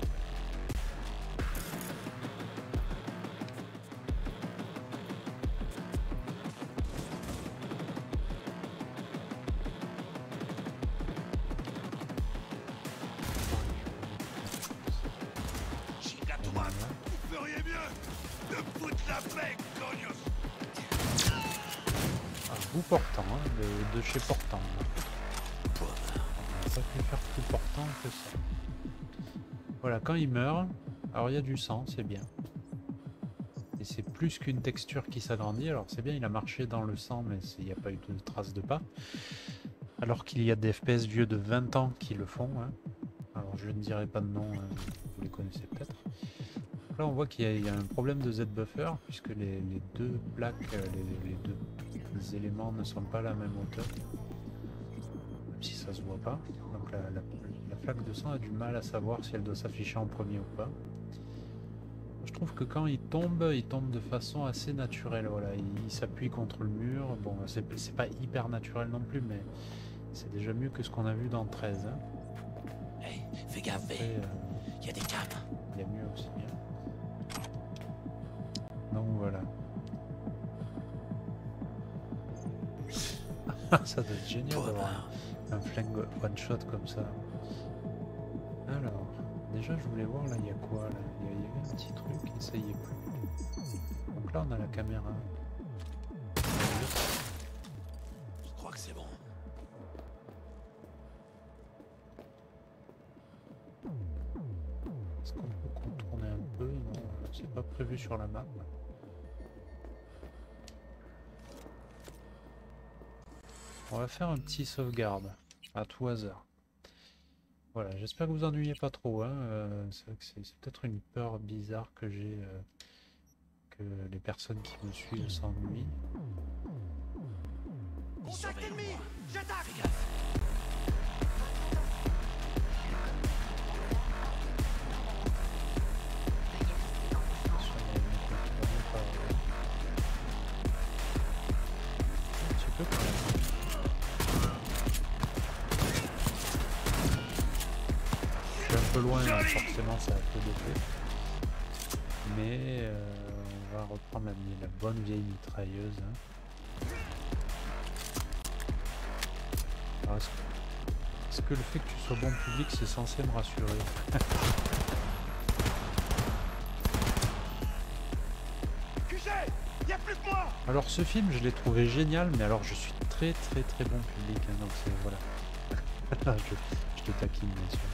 Portant, hein, de, de chez Portant. On n'a pas pu faire plus portant que ça. Voilà, quand il meurt, alors il y a du sang, c'est bien. Et c'est plus qu'une texture qui s'agrandit. Alors c'est bien, il a marché dans le sang, mais il n'y a pas eu de traces de pas. Alors qu'il y a des F P S vieux de vingt ans qui le font. Hein. Alors je ne dirai pas de nom, hein, vous les connaissez peut-être. Là on voit qu'il y, y a un problème de Z-buffer, puisque les, les deux plaques, les, les deux les éléments ne sont pas à la même hauteur, même si ça se voit pas. Donc la, la, la plaque de sang a du mal à savoir si elle doit s'afficher en premier ou pas. Je trouve que quand il tombe, il tombe de façon assez naturelle. Voilà, il, il s'appuie contre le mur. Bon, c'est pas hyper naturel non plus, mais c'est déjà mieux que ce qu'on a vu dans treize. Hein. Hey, fais gaffe, il euh, y a des cames. Il y a mieux aussi. Hein. Donc voilà. Ça doit être génial d'avoir un, un flingue one shot comme ça. Alors, déjà je voulais voir là, il y a quoi là? Il y avait un petit truc et ça y est plus. Donc là on a la caméra. Je crois que c'est bon. Est-ce qu'on peut contourner un peu? Non, c'est pas prévu sur la map. On va faire un petit sauvegarde à tout hasard. Voilà, j'espère que vous ennuyez pas trop. Hein. Euh, c'est vrai que c'est peut-être une peur bizarre que j'ai, euh, que les personnes qui me suivent s'ennuient. Contact ennemi, j'attaque. Un petit peu quand même. Un peu loin, hein, forcément ça a peu d'effet. Mais euh, on va reprendre la, la bonne vieille mitrailleuse. Hein. Est-ce est-ce que le fait que tu sois bon public, c'est censé me rassurer? Alors ce film, je l'ai trouvé génial, mais alors je suis très très très bon public. Hein, donc c'est voilà. je, je te taquine bien sûr.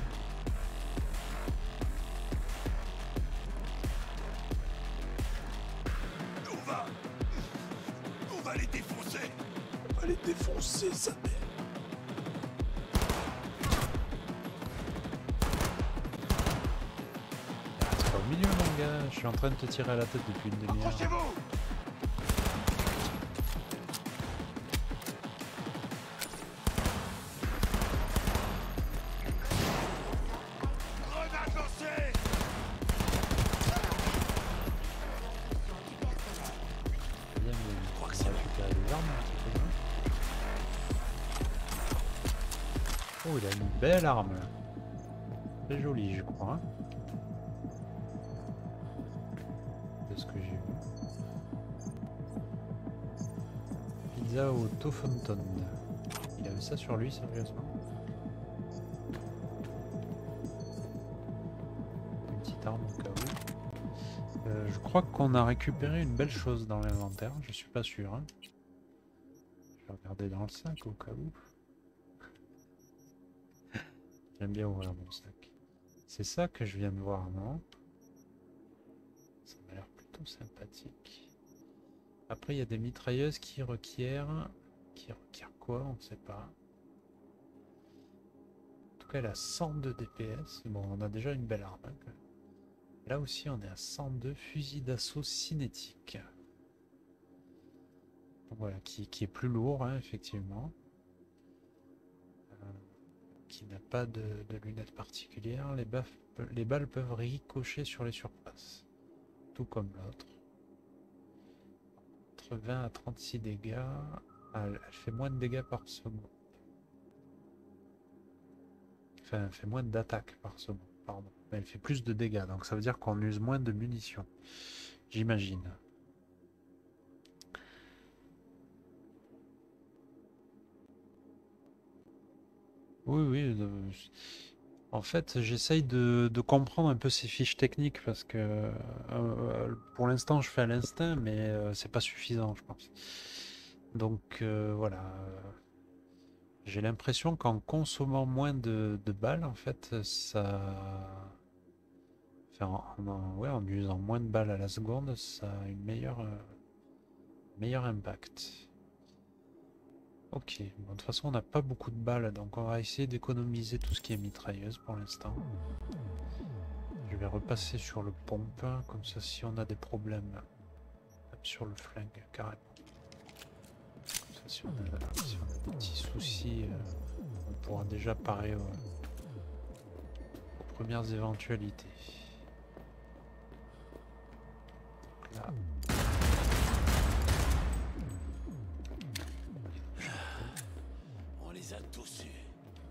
Défoncer sa mère. C'est pas au milieu mon gars, je suis en train de te tirer à la tête depuis une demi-heure. Oh, il a une belle arme là. C'est joli, je crois. Hein, de ce que j'ai vu. Pizza au Tofonton. Il avait ça sur lui, sérieusement. Une petite arme au cas où. Euh, je crois qu'on a récupéré une belle chose dans l'inventaire. Je suis pas sûr. Hein. Je vais regarder dans le sac au cas où. J'aime bien ouvrir mon sac. C'est ça que je viens de voir, non? Ça m'a l'air plutôt sympathique. Après, il y a des mitrailleuses qui requièrent... Qui requièrent quoi? On ne sait pas. En tout cas, elle a cent deux D P S. Bon, on a déjà une belle arme. Hein. Là aussi, on est à cent deux. Fusil d'assaut cinétique. Donc, voilà, qui, qui est plus lourd, hein, effectivement. Qui n'a pas de, de lunettes particulières, les, baffes, les balles peuvent ricocher sur les surfaces, tout comme l'autre. entre vingt à trente-six dégâts. Ah, elle elle fait moins de dégâts par seconde. Enfin, elle fait moins d'attaques par seconde, pardon. Mais elle fait plus de dégâts, donc ça veut dire qu'on use moins de munitions. J'imagine. Oui, oui. euh, En fait, j'essaye de, de comprendre un peu ces fiches techniques parce que euh, pour l'instant, je fais à l'instinct, mais euh, c'est pas suffisant, je pense. Donc euh, voilà. J'ai l'impression qu'en consommant moins de, de balles, en fait, ça. Enfin, en, en- ouais, en usant moins de balles à la seconde, ça a une meilleure, euh, meilleur impact. Ok, bon, de toute façon on n'a pas beaucoup de balles, donc on va essayer d'économiser tout ce qui est mitrailleuse pour l'instant. Je vais repasser sur le pompe, comme ça si on a des problèmes, hop, sur le flingue carrément. Comme ça si on a, si on a des petits soucis, euh, on pourra déjà parer aux, aux premières éventualités. Donc là... On les a tous eus.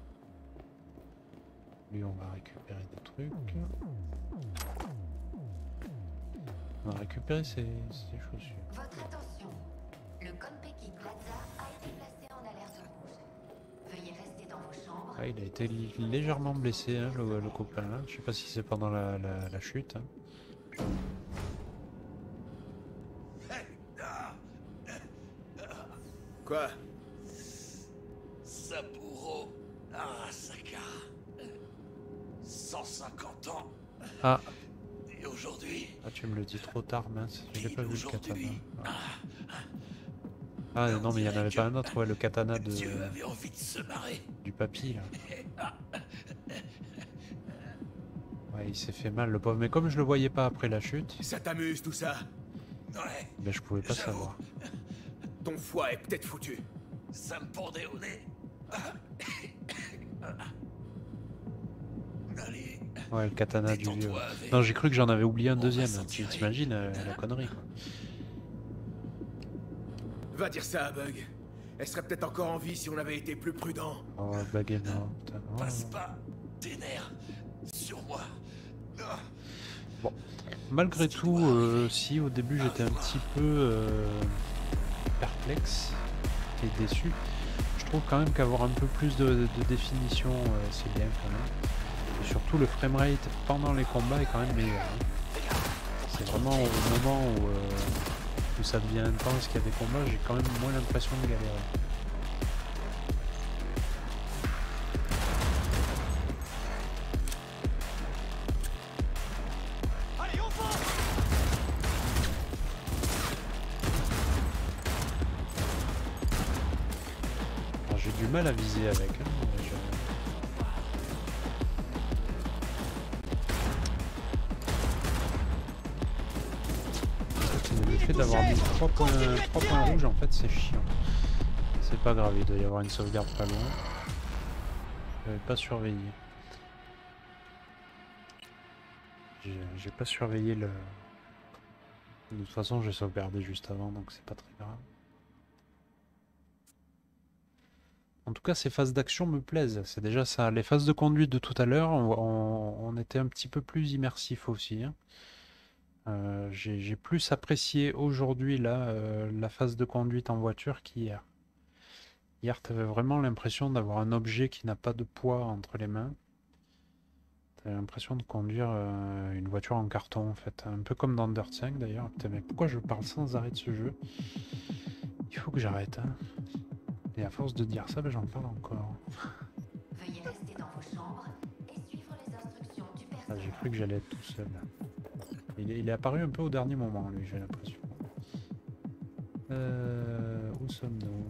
Lui, on va récupérer des trucs. On va récupérer ses, ses chaussures. Votre attention. Le Konpeki Plaza a été placé en alerte rouge. Veuillez rester dans vos chambres. Ah, il a été légèrement blessé, hein, le, le copain là. Je sais pas si c'est pendant la, la, la chute. Hein. Quoi? Saburo Arasaka. cent cinquante ans. Ah. Et aujourd'hui... Ah, tu me le dis trop tard, mince. Je l'ai pas vu le katana. Ah, ah non, mais il y en avait pas un autre, ouais, le katana de... Dieu avait envie de se marrer. Du papy, là. Ouais, il s'est fait mal, le pauvre. Mais comme je le voyais pas après la chute... Ça t'amuse tout ça? Ouais. Ben, je pouvais pas savoir. Ton foie est peut-être foutu. Ça me pendait au nez. Allez. Ouais, le katana du vieux. avec. Non, j'ai cru que j'en avais oublié un deuxième. s'en Tu tirer. t'imagines euh, la connerie, quoi. Va dire ça à Bug. Elle serait peut-être encore en vie si on avait été plus prudent. Oh, baguette, non, putain, non. Passe pas tes nerfs sur moi. Bon, malgré tout, euh, si au début j'étais un petit peu euh, perplexe et déçu, je trouve quand même qu'avoir un peu plus de, de définition, euh, c'est bien quand même. Et surtout le framerate pendant les combats est quand même meilleur. Hein. C'est vraiment au moment où, euh, où ça devient intense, qu'il y a des combats, j'ai quand même moins l'impression de galérer. Alors, j'ai du mal à viser avec. Hein, mais je- Le fait d'avoir mis trois points, trois points rouges, en fait, c'est chiant. C'est pas grave, il doit y avoir une sauvegarde pas loin. J'avais pas surveillé. J'ai j'ai pas surveillé le... De toute façon, j'ai sauvegardé juste avant, donc c'est pas très grave. En tout cas, ces phases d'action me plaisent. C'est déjà ça. Les phases de conduite de tout à l'heure, on, on- on était un petit peu plus immersif aussi. Hein. Euh, j'ai j'ai plus apprécié aujourd'hui là euh, la phase de conduite en voiture qu'hier. Hier, tu avais vraiment l'impression d'avoir un objet qui n'a pas de poids entre les mains. Tu as l'impression de conduire euh, une voiture en carton en fait. Un peu comme dans Dirt cinq d'ailleurs. Putain, mais pourquoi je parle sans arrêt de ce jeu? Il faut que j'arrête. Hein. Et à force de dire ça, ben, j'en parle encore. Veuillez rester dans vos chambres et suivre les instructions du Ah, personnel. j'ai cru que j'allais être tout seul. Il est, il est apparu un peu au dernier moment, lui, j'ai l'impression. Euh, où sommes-nous?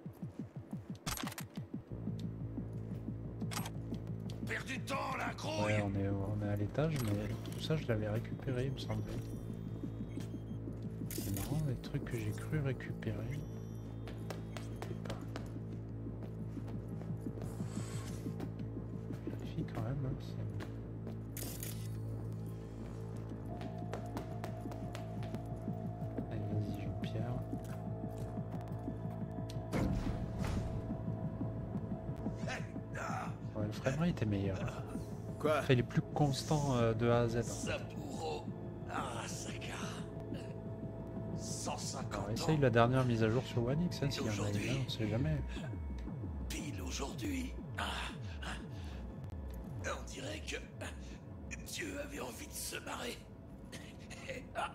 Perds du temps là, gros. Ouais, on est, on est à l'étage, mais tout ça, je l'avais récupéré, il me semblait. C'est marrant, les trucs que j'ai cru récupérer. C'était pas. Je vérifie quand même. Hein, c'est- Allez, vas-y, Jean-Pierre. framerate est meilleur. Quoi? Enfin, il est plus constant euh, de A à Z. Saburo Arasaka. cent cinquante Alors, ans. essaye la dernière mise à jour sur One X, hein, s'il y en a une, on sait jamais. Pile aujourd'hui. Ah, ah. On dirait que Dieu avait envie de se marrer. Ah.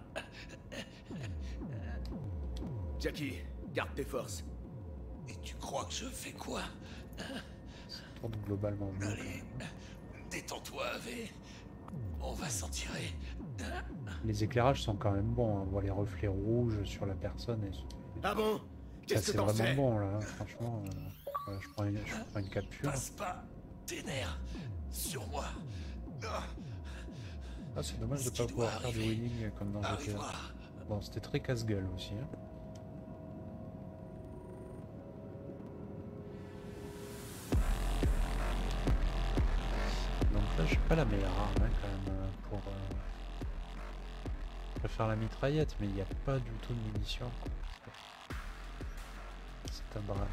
Jackie, garde tes forces. Et tu crois que je fais quoi? Ça tourne globalement bien. Allez, détends-toi, Ave. On va s'en tirer. Les éclairages sont quand même bons, hein. On voit les reflets rouges sur la personne. Et... Ah bon? Qu'est-ce que c'est t'en vraiment fais? bon là, hein. Franchement. Euh, voilà, je, prends une, je prends une capture. Passe pas tes nerfs sur moi. Ah, c'est dommage de ne pas pouvoir faire du wheeling comme dans G T A. Bon, c'était très casse-gueule aussi. Hein. Donc là, j'ai pas la meilleure arme hein, quand même pour. Euh... Je préfère la mitraillette, mais il n'y a pas du tout de munitions. C'est un bras.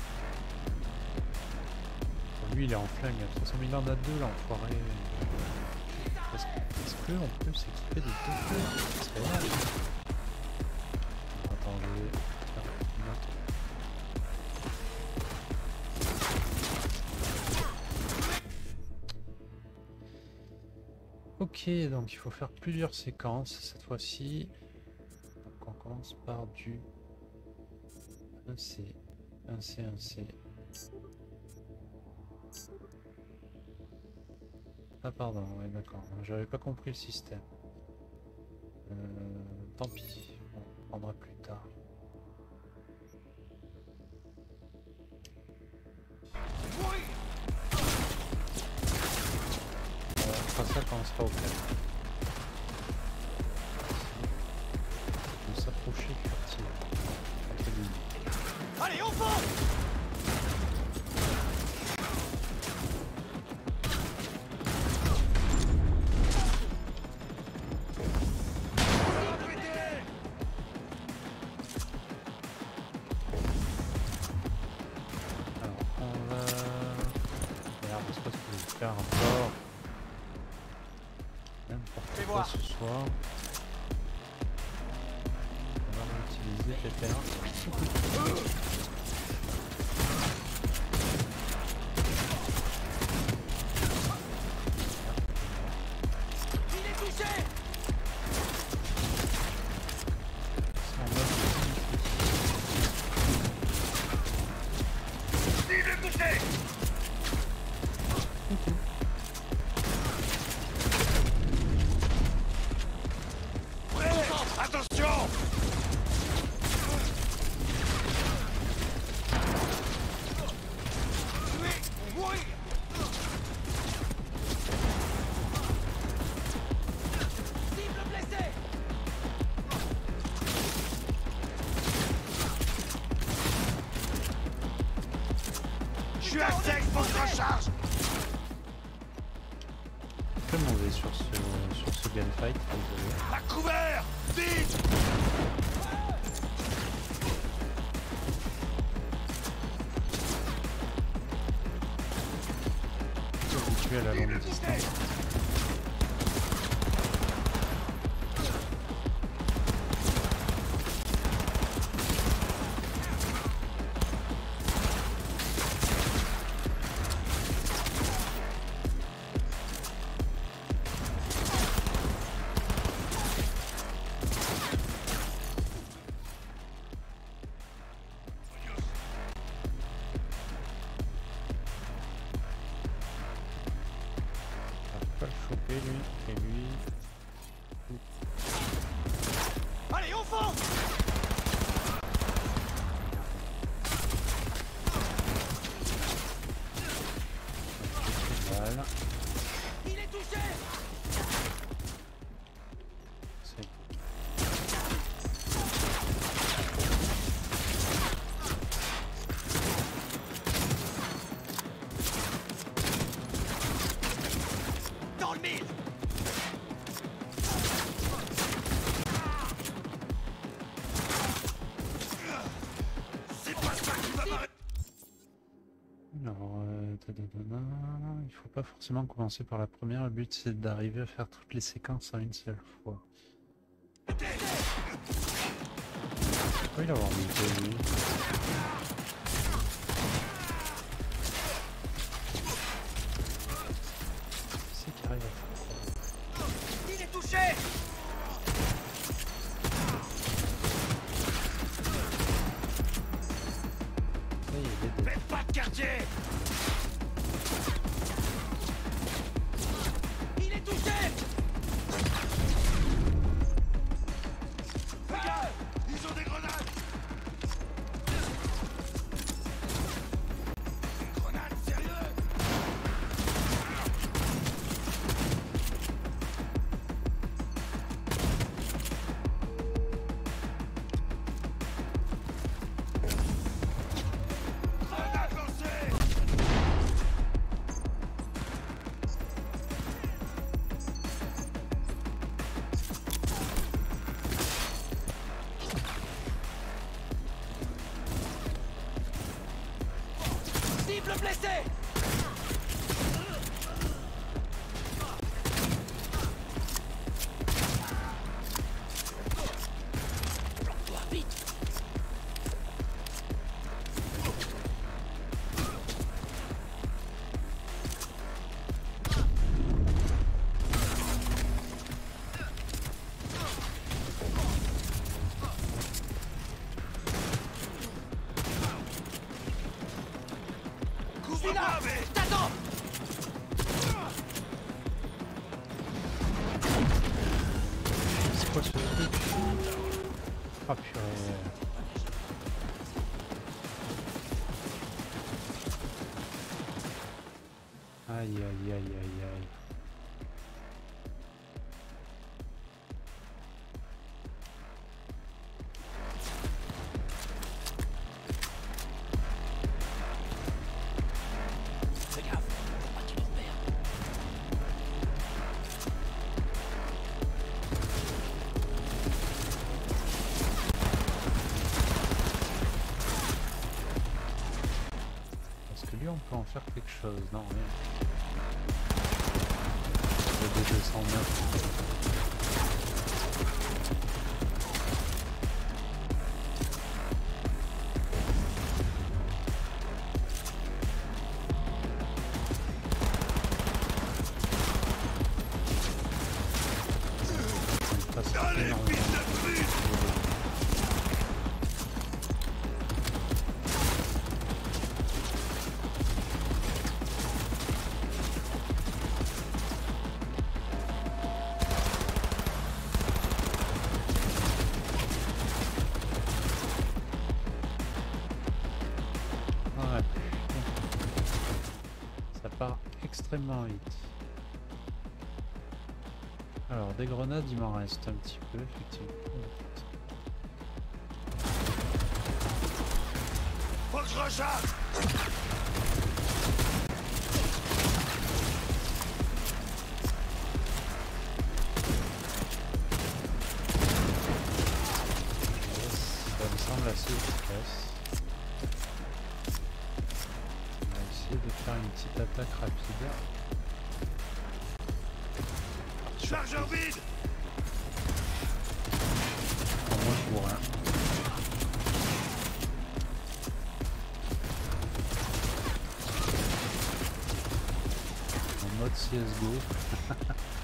Lui, il est en flingue. De toute façon, il en a deux, l'enfoiré. Est-ce est-ce qu'on peut s'équiper de deux feux? Ce serait mal. Attends, je vais faire une autre. Ok, donc il faut faire plusieurs séquences cette fois-ci. Donc on commence par du un C, un C, un C. Ah pardon, ouais d'accord, j'avais pas compris le système. Euh, tant pis, on prendra plus tard. On fera ça quand on sera au calme. Je vais s'approcher du quartier. Allez, on fonce! Encore n'importe quoi ce soir. On va l'utiliser pépère. Il est touché. Il est touché. Attention! Cible blessée! Je suis à sec pour recharge! Très mauvais sur ce, sur ce gunfight. À couvert! Vite! Habitué à la longue distance. Allez, on fonce! Voilà. Il est touché! C'est dans le mille! euh, tadadana, il faut pas forcément commencer par la première, le but c'est d'arriver à faire toutes les séquences en une seule fois. Pourquoi il a avoir mis lui? C'est qui arrive à faire. Il est touché. Faites pas de quartier. Il est touché. Regarde, ils ont des grenades. Des grenades, sérieux? Cible blessé. Toi, vite. Couvre-moi, mais t'attends. C'est quoi ce truc? Ah purée. Aïe aïe aïe aïe aïe. Fais gaffe, faut pas qu'il nous perde. Est-ce que lui on peut en faire quelque chose? Non, rien. Le D deux cent neuf. Allez, fils de pute. Ouais. Ça part extrêmement vite. Alors, des grenades, il m'en reste un petit peu, effectivement. Faut que je recharge. Ça me semble assez efficace. On va essayer de faire une petite attaque rapide. Chargeur vide. Pour moi, je vois rien. En mode C S G O.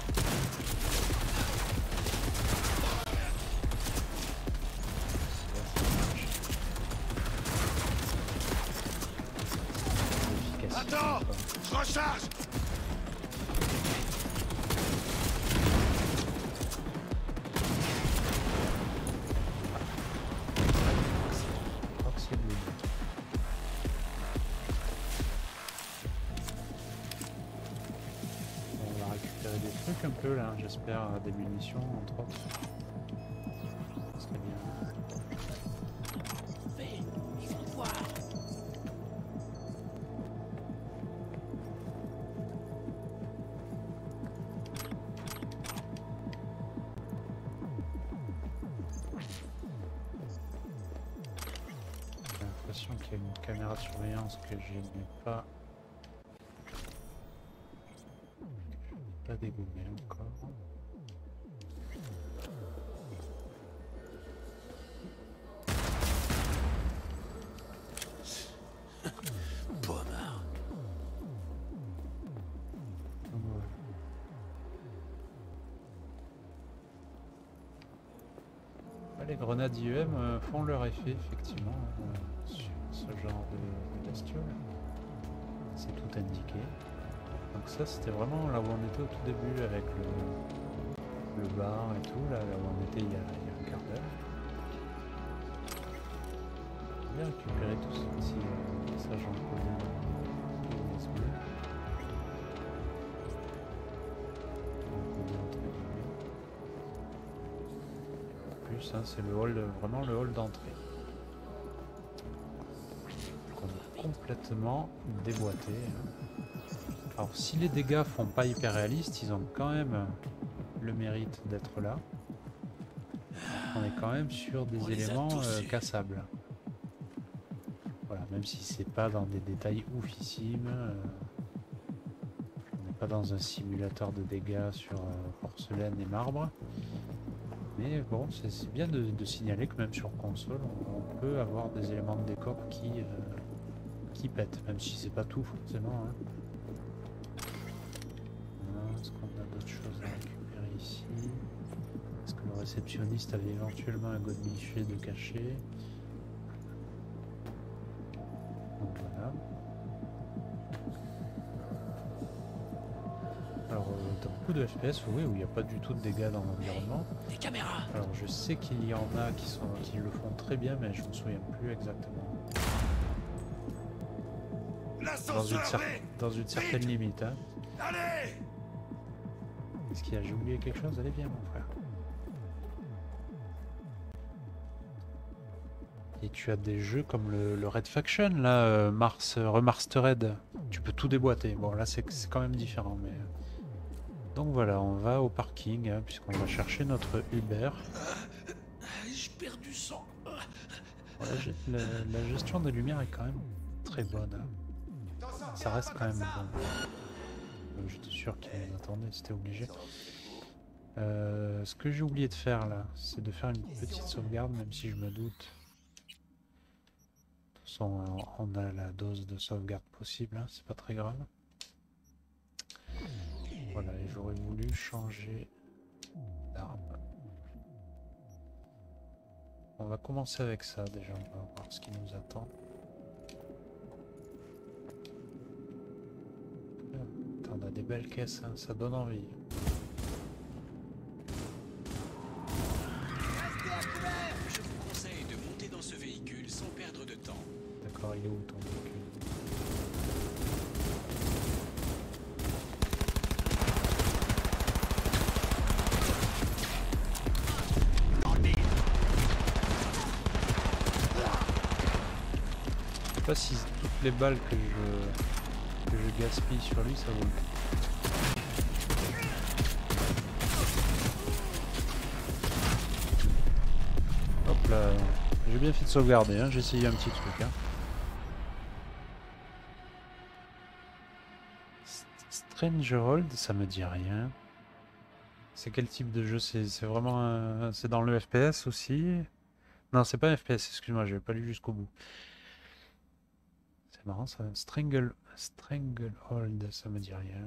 Attends, je recharge. On va récupérer des trucs un peu là, j'espère, des munitions entre autres. Ce serait bien. Fais, ils vont te voir. J'ai l'impression qu'il y a une caméra de surveillance que je n'ai pas pas dégommé encore. Pommard. Les grenades I E M euh, font leur effet effectivement euh, sur ce genre de, de bestiole. C'est tout indiqué. Donc ça c'était vraiment là où on était au tout début avec le, le bar et tout, là, là où on était il y a, il y a un quart d'heure. J'ai bien récupéré tout ce petit euh, message encodé dans U S B. Hein, c'est le hall, vraiment le hall d'entrée. On est complètement déboîté. Hein. Alors si les dégâts font pas hyper réalistes, ils ont quand même le mérite d'être là. On est quand même sur des éléments euh, cassables. Voilà, même si c'est pas dans des détails oufissimes. Euh, on n'est pas dans un simulateur de dégâts sur euh, porcelaine et marbre. Mais bon, c'est bien de, de signaler que même sur console, on, on peut avoir des éléments de décor qui, euh, qui pètent, même si c'est pas tout forcément. Hein. Est-ce qu'on a d'autres choses à récupérer ici? Est-ce que le réceptionniste avait éventuellement un godemiché de cachet? Donc voilà. Alors euh, dans beaucoup de F P S, oui, où il n'y a pas du tout de dégâts dans l'environnement. Les caméras. Alors je sais qu'il y en a qui sont qui le font très bien, mais je me souviens plus exactement. Dans une, cer dans une certaine limite. Hein. Allez. Est-ce qu'il y a j'ai oublié quelque chose? Allez viens mon frère. Et tu as des jeux comme le, le Red Faction, là, euh, Mars Remastered. Tu peux tout déboîter. Bon là c'est quand même différent, mais. Donc voilà, on va au parking, hein, puisqu'on va chercher notre Uber. J'ai perdu sang. Voilà, la, la gestion des lumières est quand même très bonne. Hein. Ça reste quand même bon. J'étais sûr qu'il nous attendait, c'était obligé. Euh, ce que j'ai oublié de faire là, c'est de faire une petite sauvegarde, même si je me doute. De toute façon, on a la dose de sauvegarde possible, hein, c'est pas très grave. Voilà, et j'aurais voulu changer d'arme. On va commencer avec ça déjà, on va voir ce qui nous attend. On a des belles caisses, hein, ça donne envie. Je vous conseille de monter dans ce véhicule sans perdre de temps. D'accord, il est où ton véhicule? Je sais pas si toutes les balles que je, que je gaspille sur lui, ça vaut le coup. Hop là, j'ai bien fait de sauvegarder, hein. J'ai essayé un petit truc. Hein. Strangerhold, ça me dit rien. C'est quel type de jeu? C'est vraiment un... c'est dans le F P S aussi? Non, c'est pas un F P S, excuse-moi, j'avais pas lu jusqu'au bout. C'est marrant ça. Strangle... Stranglehold, ça me dit rien.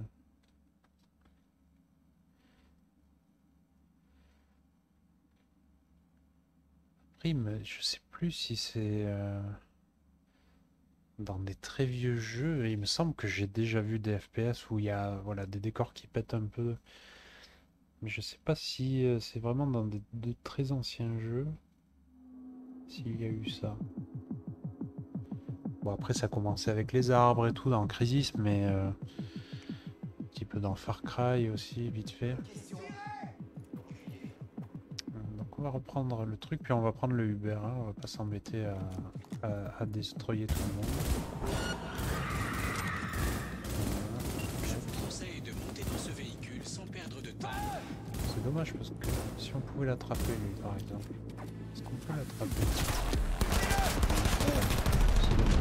Prime, je sais plus si c'est euh, dans des très vieux jeux. Il me semble que j'ai déjà vu des F P S où il y a voilà, des décors qui pètent un peu. Mais je sais pas si euh, c'est vraiment dans des, de très anciens jeux. S'il y a eu ça. Bon après ça a commencé avec les arbres et tout dans Crisis, mais euh, un petit peu dans Far Cry aussi, vite fait. Donc on va reprendre le truc, puis on va prendre le Uber, hein. On va pas s'embêter à, à, à destroyer tout le monde. Je vous conseille de monter dans ce véhicule sans perdre de temps. C'est dommage parce que si on pouvait l'attraper lui par exemple. Est-ce qu'on peut l'attraper? C'est dommage.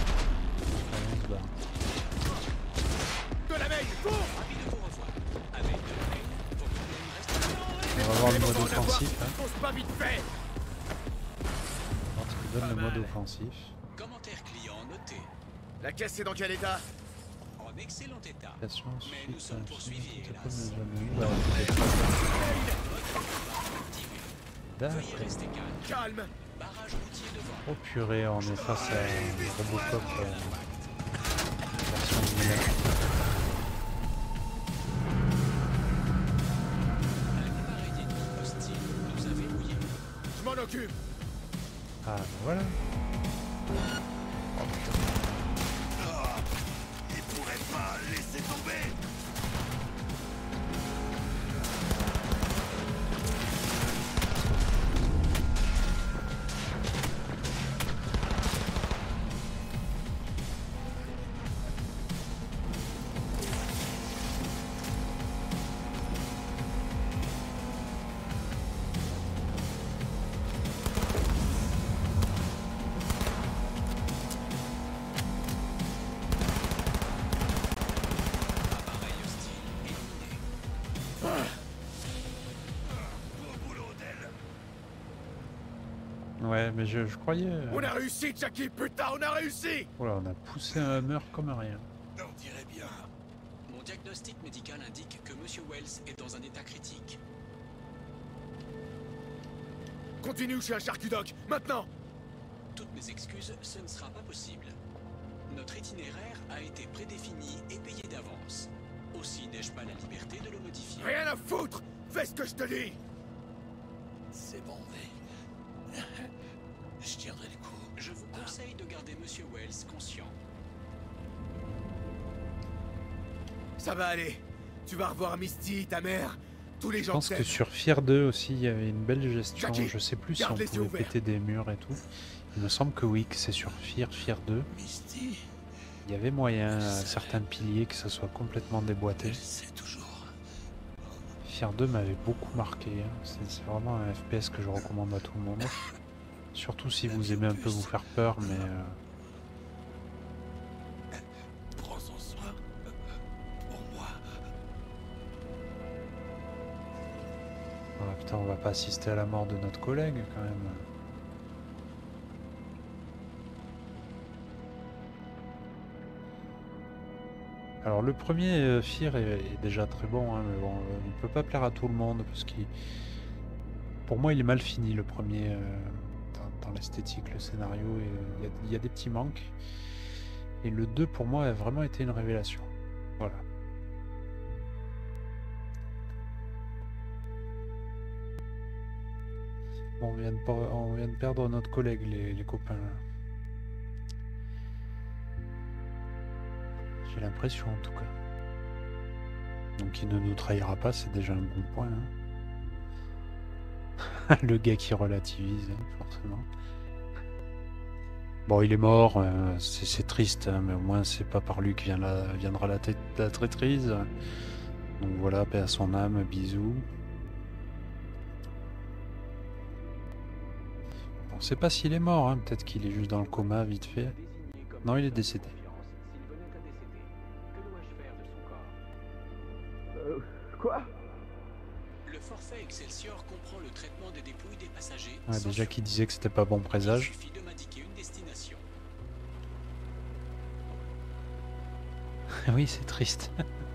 Allez, on se barre. De la veille, cours! Ravi de vous revoir. Avec offensif. Hein. Fonce pas vite fait. Alors, tu donnes le mode offensif. Commentaire client noté. La caisse est dans quel état? En excellent état. Station Mais nous sommes poursuivis, hélas. Veuillez rester calme. Calme. Barrage routier devant. Oh purée, on est face à un Robocop euh, version mille. Un appareil ennemi hostile nous a verrouillés. Je m'en occupe. Ah ben voilà. Il pourrait pas laisser tomber. Ouais, mais je, je croyais... euh, On a réussi, Jackie, putain, on a réussi. Voilà, on a poussé un Hummer comme rien. On dirait bien. Mon diagnostic médical indique que Monsieur Wells est dans un état critique. Continue chez un charcudoc, maintenant. Toutes mes excuses, ce ne sera pas possible. Notre itinéraire a été prédéfini et payé d'avance. Aussi n'ai-je pas la liberté de le modifier. Rien à foutre. Fais ce que je te dis. C'est bon, mais... Je tiendrai le coup. Je vous conseille de garder Monsieur Wells conscient. Ça va aller. Tu vas revoir Misty, ta mère, tous les Je gens pense que que t'aimes. sur Fear deux aussi, il y avait une belle gestion. Jackie, Je sais plus si on garde les yeux pouvait ouverts. péter des murs et tout. Il me semble que oui, que c'est sur Fear, Fear deux. Misty, Il y avait moyen à certains piliers que ça soit complètement déboîté. c'est toujours... Fear deux m'avait beaucoup marqué. Hein. C'est c'est vraiment un F P S que je recommande à tout le monde. Surtout si vous aimez un peu vous faire peur, mais... euh, Prends-en soin. Pour moi. Ah, putain, on va pas assister à la mort de notre collègue quand même. Alors le premier euh, Fear est, est déjà très bon, hein, mais bon, euh, il peut pas plaire à tout le monde parce qu'il, pour moi, il est mal fini le premier euh, dans, dans l'esthétique, le scénario, et il y a- il y, a des petits manques. Et le deux pour moi a vraiment été une révélation. Voilà. Bon, on vient de, per- on vient de perdre notre collègue, les, les copains. Là. J'ai l'impression en tout cas. Donc il ne nous trahira pas, c'est déjà un bon point. Hein. Le gars qui relativise, hein, forcément. Bon, il est mort, euh, c'est c'est triste, hein, mais au moins c'est pas par lui que vient la, viendra la, tête- la traîtrise. Donc voilà, paix à son âme, bisous. On sait pas s'il est mort, hein, peut-être qu'il est juste dans le coma vite fait. Non, il est décédé. Euh, quoi? Le forfait Excelsior comprend le traitement des dépouilles des passagers. Ouais, sans déjà qui disait que c'était pas bon présage. Il suffit de m'indiquer une destination. Oui, c'est triste.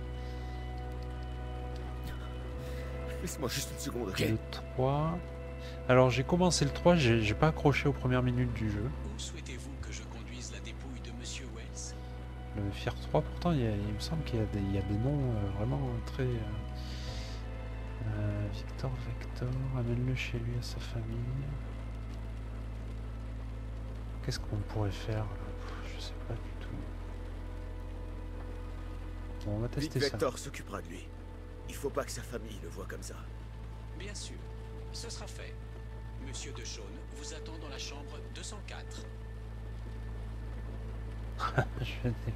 Laisse-moi juste une seconde, ok? Le trois. Alors j'ai commencé le trois, j'ai j'ai pas accroché aux premières minutes du jeu. Où souhaitez-vous que je conduise la dépouille de Monsieur Wells? Le Fear trois, pourtant, il, y a- il me semble qu'il y, a des- il y a des noms euh, vraiment très... euh, euh, Victor, Vector, amène-le chez lui, à sa famille. Qu'est-ce qu'on pourrait faire là? Pff, je sais pas du tout. Bon, on va Vic tester ça. Vector s'occupera de lui. Il faut pas que sa famille le voie comme ça. Bien sûr, ce sera fait. Monsieur De Shaun vous attend dans la chambre deux cent quatre. Je vais-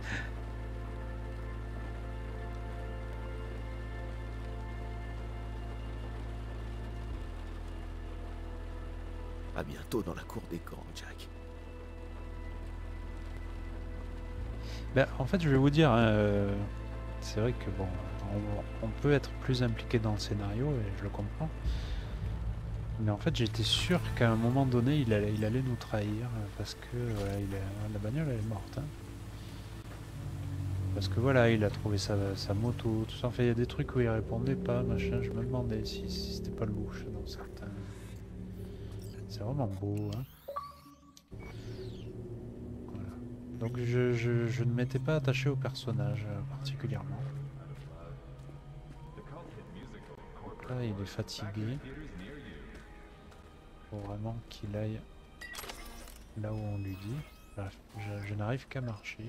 À bientôt dans la cour des camps, Jack. Ben, en fait, je vais vous dire, hein, euh, c'est vrai que bon, on, on peut être plus impliqué dans le scénario et je le comprends. Mais en fait, j'étais sûr qu'à un moment donné, il allait, il allait nous trahir parce que voilà, il a, la bagnole elle est morte. Hein. Parce que voilà, il a trouvé sa, sa moto, tout ça. Enfin, il y a des trucs où il répondait pas, machin. Je me demandais si, si c'était pas louche dans certains. C'est vraiment beau, hein. Voilà. Donc je, je, je ne m'étais pas attaché au personnage euh, particulièrement. Donc là, il est fatigué. Faut vraiment qu'il aille là où on lui dit. Bref, je, je n'arrive qu'à marcher.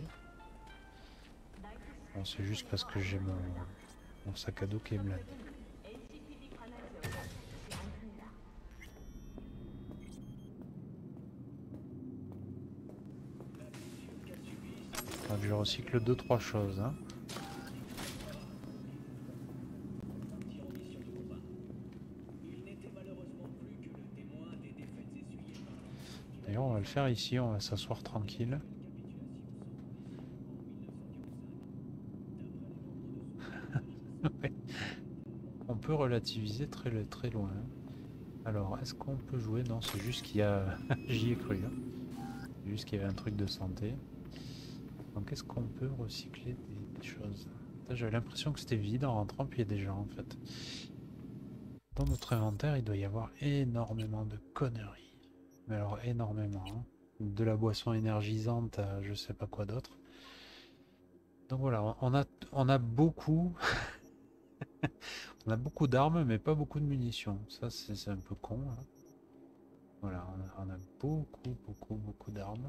Bon, c'est juste parce que j'ai mon, mon sac à dos qui est blindé. Donc je recycle deux trois choses. Hein. D'ailleurs, on va le faire ici, on va s'asseoir tranquille. Ouais. On peut relativiser très, très loin. Alors, est-ce qu'on peut jouer? Non, c'est juste qu'il y a... J'y ai cru. Hein. C'est juste qu'il y avait un truc de santé. Donc, est-ce qu'on peut recycler des, des choses? J'avais l'impression que c'était vide en rentrant, puis il y a des gens, en fait. Dans notre inventaire, il doit y avoir énormément de conneries. Mais alors, énormément. Hein. De la boisson énergisante à je sais pas quoi d'autre. Donc voilà, on a, on a beaucoup... on a beaucoup d'armes, mais pas beaucoup de munitions. Ça, c'est un peu con. Hein. Voilà, on a, on a beaucoup, beaucoup, beaucoup d'armes.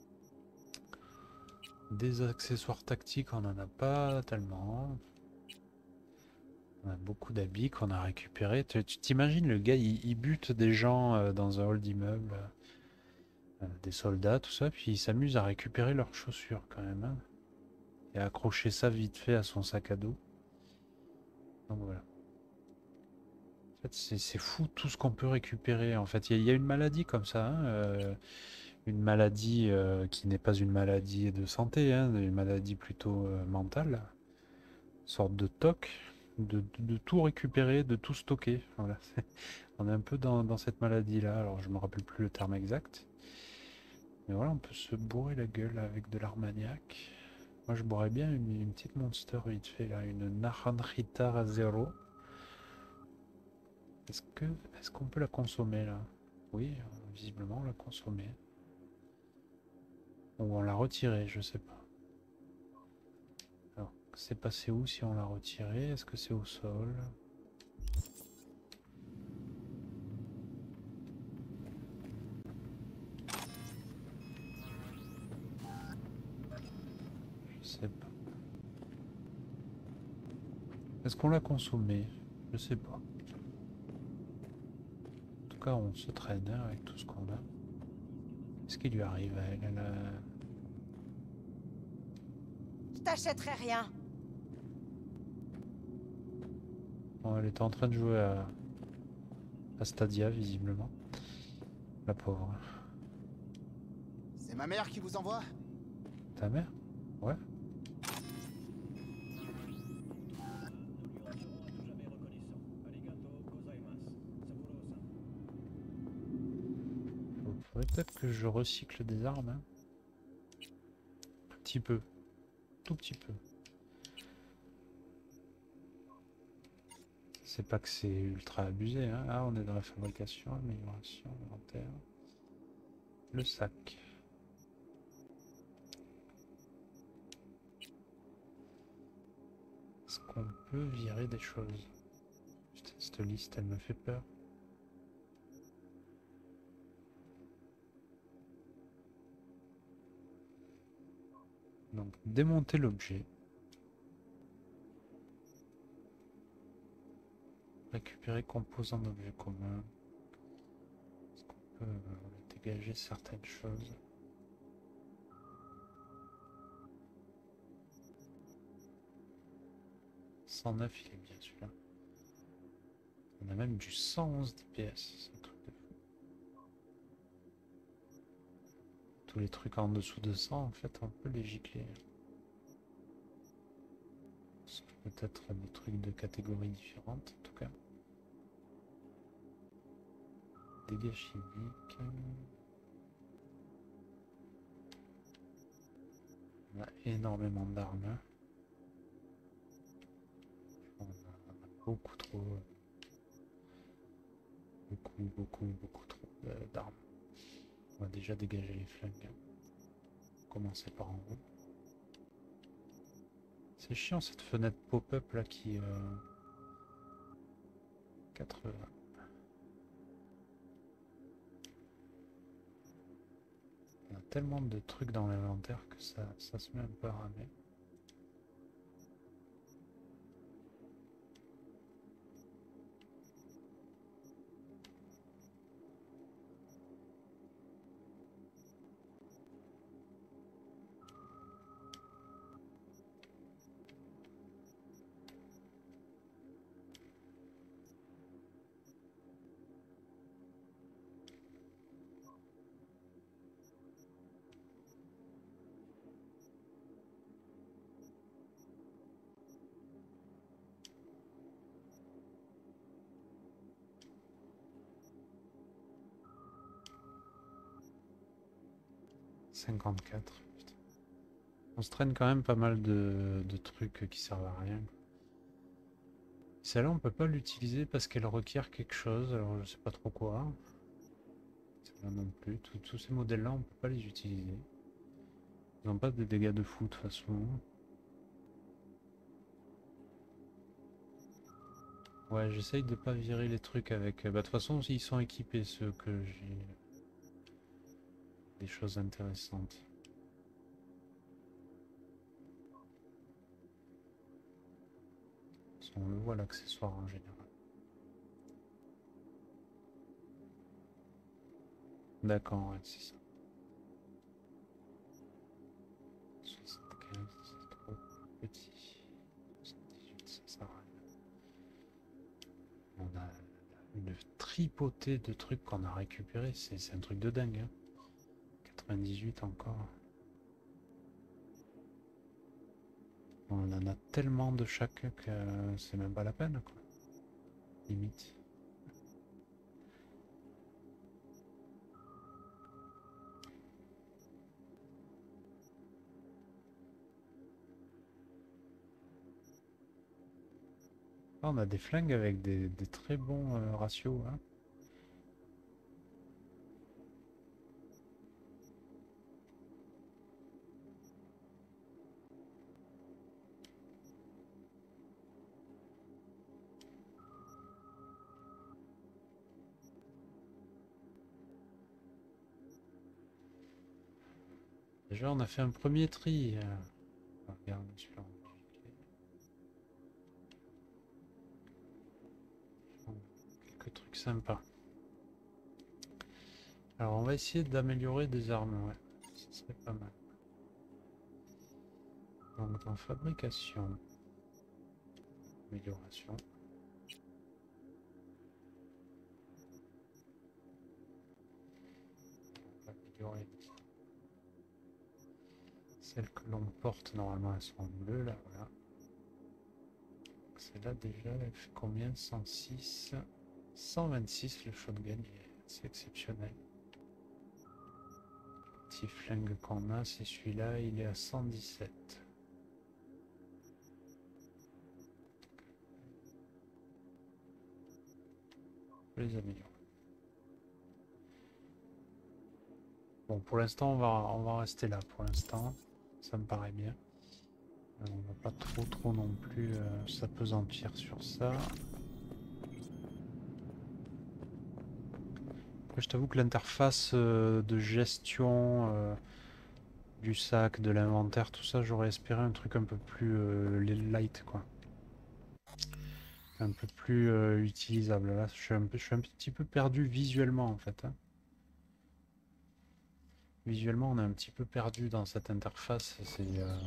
Des accessoires tactiques, on n'en a pas tellement. On a beaucoup d'habits qu'on a récupérés. Tu t'imagines, le gars, il, il bute des gens euh, dans un hall d'immeuble, euh, des soldats, tout ça, puis il s'amuse à récupérer leurs chaussures quand même. Hein, et à accrocher ça vite fait à son sac à dos. Donc voilà. En fait, c'est fou tout ce qu'on peut récupérer. En fait, il y, y a une maladie comme ça. Hein, euh, une maladie euh, qui n'est pas une maladie de santé, hein, une maladie plutôt euh, mentale. Une sorte de toc. De, de, de tout récupérer, de tout stocker. Voilà. On est un peu dans, dans cette maladie-là. Alors, je me rappelle plus le terme exact. Mais voilà, on peut se bourrer la gueule avec de l'armagnac. Moi, je boirais bien une, une petite monster vite fait, là. Une Naranja Zero. Est-ce que est-ce qu'on peut la consommer, là? Oui, visiblement, on l'a consommée. Ou on l'a retirée, je sais pas. Alors, c'est passé où si on l'a retirée? Est-ce que c'est au sol? Je sais pas. Est-ce qu'on l'a consommée? Je sais pas. En tout cas, on se traîne hein, avec tout ce qu'on a. Qu'est-ce qui lui arrive à elle? Elle a... Je t'achèterai rien. Bon, elle était en train de jouer à... à Stadia, visiblement. La pauvre. C'est ma mère qui vous envoie? Ta mère? Ouais. Faudrait peut-être que je recycle des armes. Hein. Un petit peu. Tout petit peu. C'est pas que c'est ultra abusé. Hein. Ah, on est dans la fabrication, amélioration, inventaire. Le sac. Est-ce qu'on peut virer des choses? Putain, cette liste, elle me fait peur. Donc, démonter l'objet. Récupérer composants d'objets communs. Est-ce qu'on peut euh, dégager certaines choses? cent neuf, il est bien celui-là. On a même du cent onze D P S, c'est un truc de fou. Tous les trucs en dessous de cent, en fait, on peut les gicler. Sauf peut-être des trucs de catégories différentes, en tout cas. Dégâts chimiques. On a énormément d'armes. On a beaucoup trop. Beaucoup, beaucoup, beaucoup trop d'armes. On va déjà dégager les flingues. Commencer par en haut. C'est chiant cette fenêtre pop-up là qui... Euh... quatre-vingts. Il y a tellement de trucs dans l'inventaire que ça, ça se met un peu à ramer. cinquante-quatre. Putain. On se traîne quand même pas mal de, de trucs qui servent à rien. Celle-là on peut pas l'utiliser parce qu'elle requiert quelque chose, alors je sais pas trop quoi. Celle-là non plus. Tous, tous ces modèles là on peut pas les utiliser. Ils n'ont pas de dégâts de fou de toute façon. Ouais, j'essaye de pas virer les trucs avec... Bah de toute façon ils sont équipés ceux que j'ai... Des choses intéressantes. On le voit l'accessoire en général. D'accord, ouais, c'est ça. soixante-quinze, c'est trop petit. soixante-dix-huit, ça sert à rien. On a une tripotée de trucs qu'on a récupérés, c'est un truc de dingue. Hein. quatre-vingt-dix-huit encore. On en a tellement de chaque que c'est même pas la peine, quoi. Limite. Ah, on a des flingues avec des, des très bons euh, ratios, hein. Déjà, on a fait un premier tri. Euh... Regarde, celui-là. Quelques trucs sympas. Alors, on va essayer d'améliorer des armes. Ouais, ça serait pas mal. Donc, en fabrication, amélioration. On va améliorer. Celles que l'on porte, normalement, elles sont bleues, là, voilà. Celle-là, déjà, elle fait combien? cent six. cent vingt-six, le shotgun, c'est exceptionnel. Le petit flingue qu'on a, c'est celui-là, il est à cent dix-sept. Je vais les améliorer. Bon, pour l'instant, on va, on va rester là, pour l'instant. Ça me paraît bien. Alors, on va pas trop trop non plus euh, s'apesantir sur ça. Après, je t'avoue que l'interface euh, de gestion euh, du sac, de l'inventaire, tout ça, j'aurais espéré un truc un peu plus euh, light, quoi. Un peu plus euh, utilisable. Là, je suis, un peu, je suis un petit peu perdu visuellement, en fait. Hein. Visuellement, on est un petit peu perdu dans cette interface. C'est... Euh...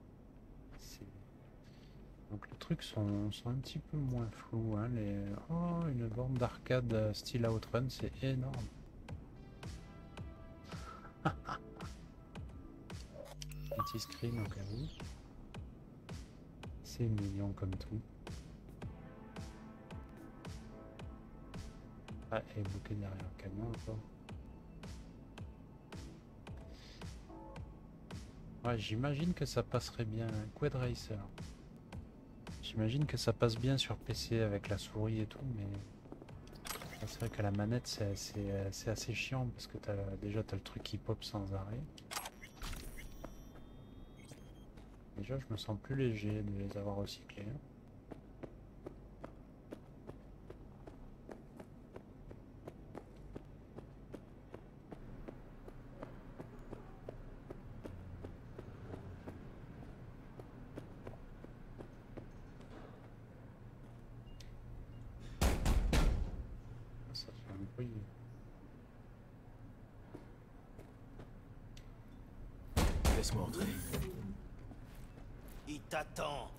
Donc les trucs sont, sont un petit peu moins flous. Hein, les... Oh, une borne d'arcade style Outrun, c'est énorme. Petit screen au cas où. C'est mignon comme tout. Ah, elle est bloquée derrière le camion, quoi. Ouais, j'imagine que ça passerait bien. Quad Racer. J'imagine que ça passe bien sur P C avec la souris et tout, mais c'est vrai qu'à la manette c'est assez, c'est assez chiant parce que as, déjà t'as le truc qui pop sans arrêt. Déjà je me sens plus léger de les avoir recyclés. Laisse-moi entrer. Il t'attend.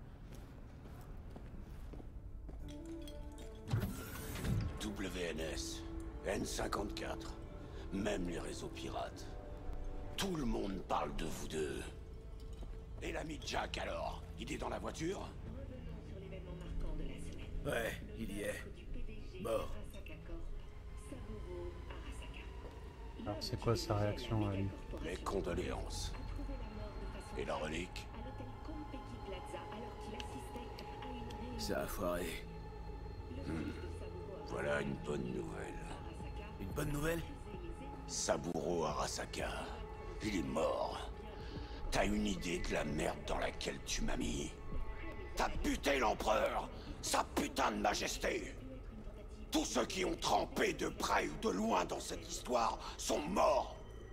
W N S, N cinquante-quatre, même les réseaux pirates. Tout le monde parle de vous deux. Et l'ami Jack alors? Il est dans la voiture? Ouais, il y est. Mort. Alors c'est quoi sa réaction à lui? Mes condoléances. Et la relique? Ça a foiré. Hmm. Voilà une bonne nouvelle. Une bonne nouvelle? Saburo Arasaka, il est mort. T'as une idée de la merde dans laquelle tu m'as mis? T'as buté l'empereur, sa putain de majesté. Tous ceux qui ont trempé de près ou de loin dans cette histoire sont morts.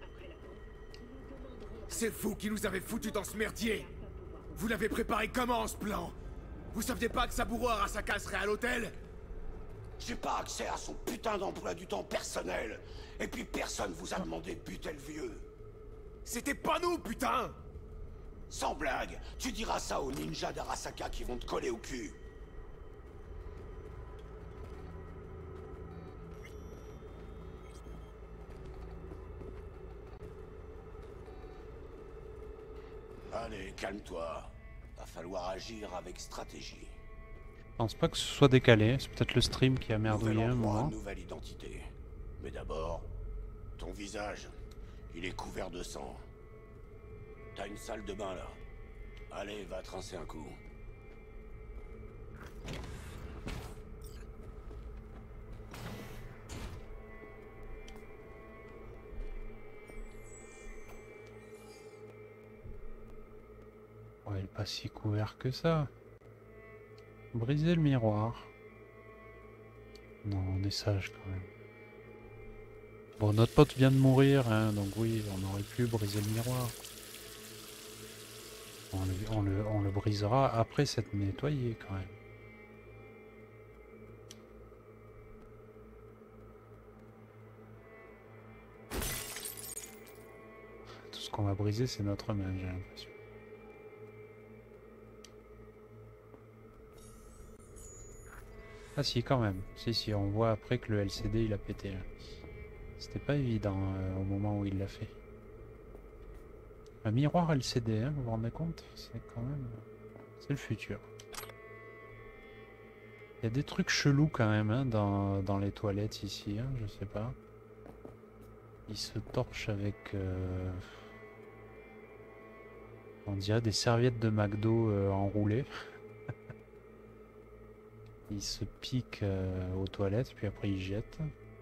C'est vous qui nous avez foutus dans ce merdier. Vous l'avez préparé comment ce plan? Vous saviez pas que Saburo Arasaka serait à l'hôtel? J'ai pas accès à son putain d'emploi du temps personnel. Et puis personne vous a demandé de buter le vieux. C'était pas nous, putain! Sans blague, tu diras ça aux ninjas d'Arasaka qui vont te coller au cul. Allez, calme-toi. Va falloir agir avec stratégie. Je pense pas que ce soit décalé, c'est peut-être le stream qui a merdouillé un Nouvel endroit, moment. nouvelle identité. Mais d'abord, ton visage, il est couvert de sang. T'as une salle de bain là. Allez, va te rincer un coup. Ouais, il est pas si couvert que ça. Briser le miroir. Non, on est sage quand même. Bon, notre pote vient de mourir, hein, donc oui, on aurait pu briser le miroir. On le, on le, on le brisera après s'être nettoyé quand même. Tout ce qu'on va briser, c'est notre main, j'ai l'impression. Ah si, quand même. Si, si, on voit après que le L C D il a pété. C'était pas évident euh, au moment où il l'a fait. Un miroir L C D, hein, vous vous rendez compte? C'est quand même... C'est le futur. Il y a des trucs chelous quand même hein, dans, dans les toilettes ici, hein, je sais pas. Il se torche avec... Euh... On dirait des serviettes de McDo euh, enroulées. Il se pique euh, aux toilettes, puis après il jette.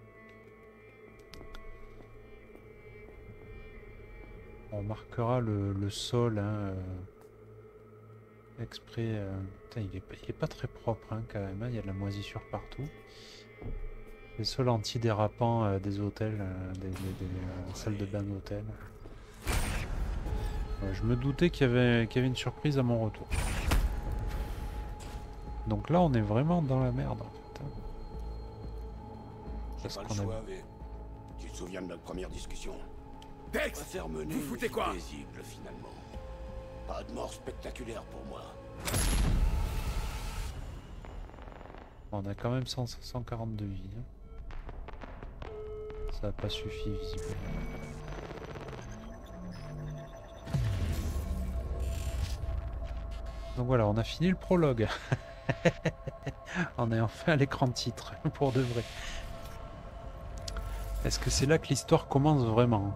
On marquera le, le sol, hein, euh, exprès. Euh, putain, il est, il est pas très propre hein, quand même, hein, il y a de la moisissure partout. Les sols antidérapants euh, des hôtels, euh, des, des, des euh, salles de bain d'hôtel. Ouais, je me doutais qu'il y avait, qu'il y avait une surprise à mon retour. Donc là, on est vraiment dans la merde en fait. J'ai pas le choix, mais... Tu te souviens de notre première discussion? Dex, vous foutez quoi? Paisible, finalement. Pas de mort spectaculaire pour moi. On a quand même cent, cent quarante-deux vies. Hein. Ça n'a pas suffi visiblement. Donc voilà, on a fini le prologue. On est enfin à l'écran de titre, pour de vrai. Est-ce que c'est là que l'histoire commence vraiment?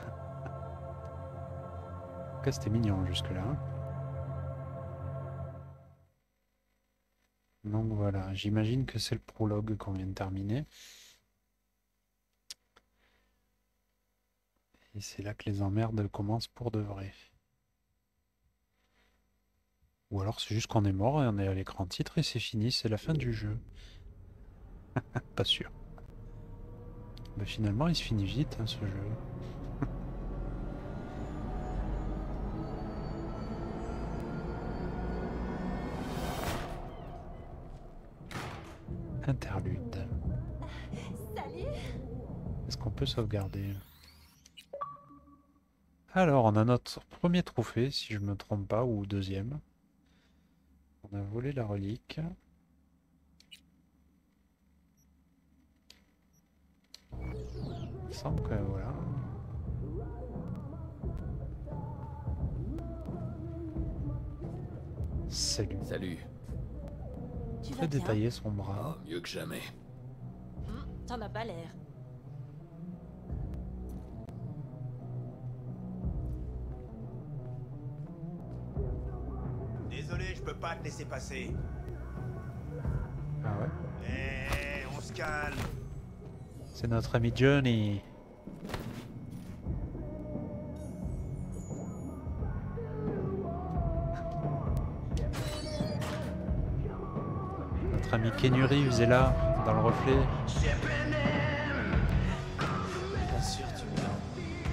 En tout cas, c'était mignon jusque-là. Donc voilà, j'imagine que c'est le prologue qu'on vient de terminer. Et c'est là que les emmerdes commencent pour de vrai. Ou alors c'est juste qu'on est mort et on est à l'écran titre et c'est fini, c'est la fin du jeu. Pas sûr. Mais finalement il se finit vite hein, ce jeu. Interlude. Salut. Est-ce qu'on peut sauvegarder? Alors on a notre premier trophée si je me trompe pas, ou deuxième. On a volé la relique. Il semble que voilà. Salut. Salut. Tu vas Très bien? détaillé son bras. Oh, mieux que jamais. Hmm, T'en as pas l'air. Désolé, je peux pas te laisser passer. Ah ouais. Eh, on se calme. C'est notre ami Johnny. Notre ami Keanu Reeves est là, dans le reflet. Bien sûr, tu me l'as.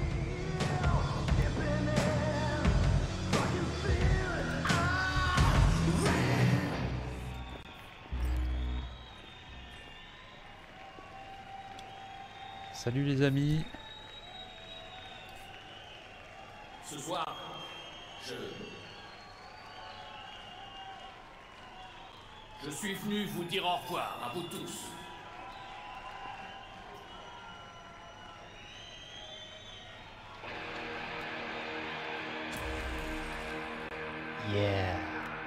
Salut les amis. Ce soir, je... Je suis venu vous dire au revoir à vous tous. Yeah.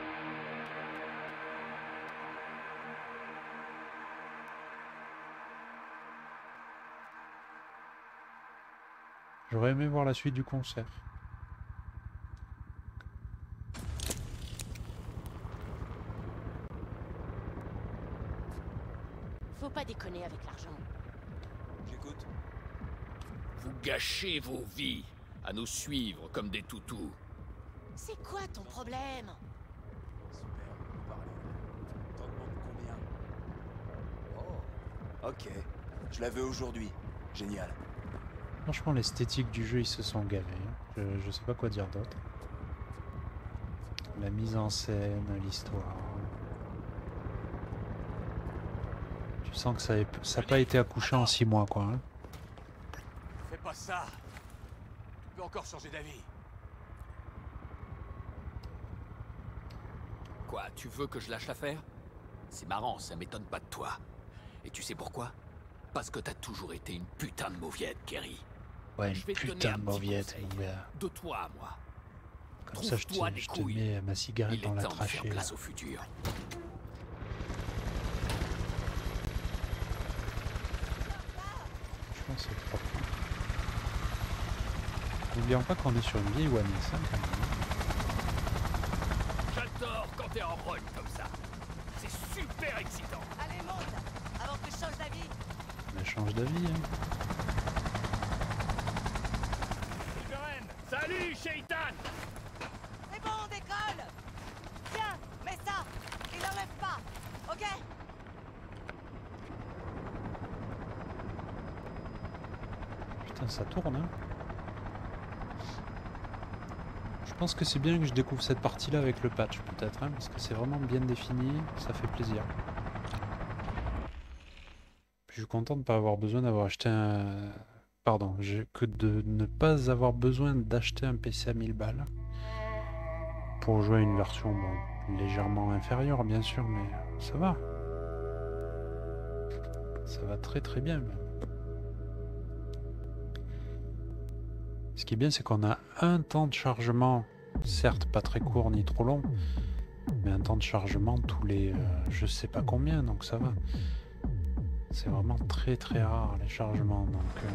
J'aurais aimé voir la suite du concert. Faut pas déconner avec l'argent. J'écoute. Vous gâchez vos vies à nous suivre comme des toutous. C'est quoi ton problème? Super, on peut parler. T'en demandes combien? Oh, ok. Je la veux aujourd'hui. Génial. Franchement, l'esthétique du jeu, ils se sont gavés. Je, je sais pas quoi dire d'autre. La mise en scène, l'histoire. Tu sens que ça n'a ça pas été accouché en six mois, quoi. Hein. Fais pas ça. Tu peux encore changer d'avis. Quoi, tu veux que je lâche l'affaire? C'est marrant, ça m'étonne pas de toi. Et tu sais pourquoi? Parce que t'as toujours été une putain de mauviette, Kerry. Ouais, Je une vais te donner putain un de petit mauviette, conseil. mon gars. De toi à moi. Comme ça, je te, Trouve-toi des je te couilles. mets ma cigarette Il dans est la temps de faire trachée. Là. place au futur. Je pense que c'est propre. N'oublions pas qu'on est sur une vieille One S, hein, quand même. J'adore quand t'es en rogne comme ça. C'est super excitant. Allez, monte, avant que je change d'avis. Elle change d'avis, hein. Salut, Shaitan! C'est bon, on décolle. Tiens, mets ça. Il n'enlève pas, ok? Putain, ça tourne, hein. Je pense que c'est bien que je découvre cette partie-là avec le patch, peut-être, hein, parce que c'est vraiment bien défini, ça fait plaisir. Je suis content de ne pas avoir besoin d'avoir acheté un... Pardon, je... que de ne pas avoir besoin d'acheter un P C à mille balles. Pour jouer à une version, bon, légèrement inférieure, bien sûr, mais ça va. Ça va très très bien, même. Ce qui est bien, c'est qu'on a un temps de chargement, certes pas très court ni trop long, mais un temps de chargement tous les euh, je sais pas combien, donc ça va. C'est vraiment très très rare les chargements, donc euh,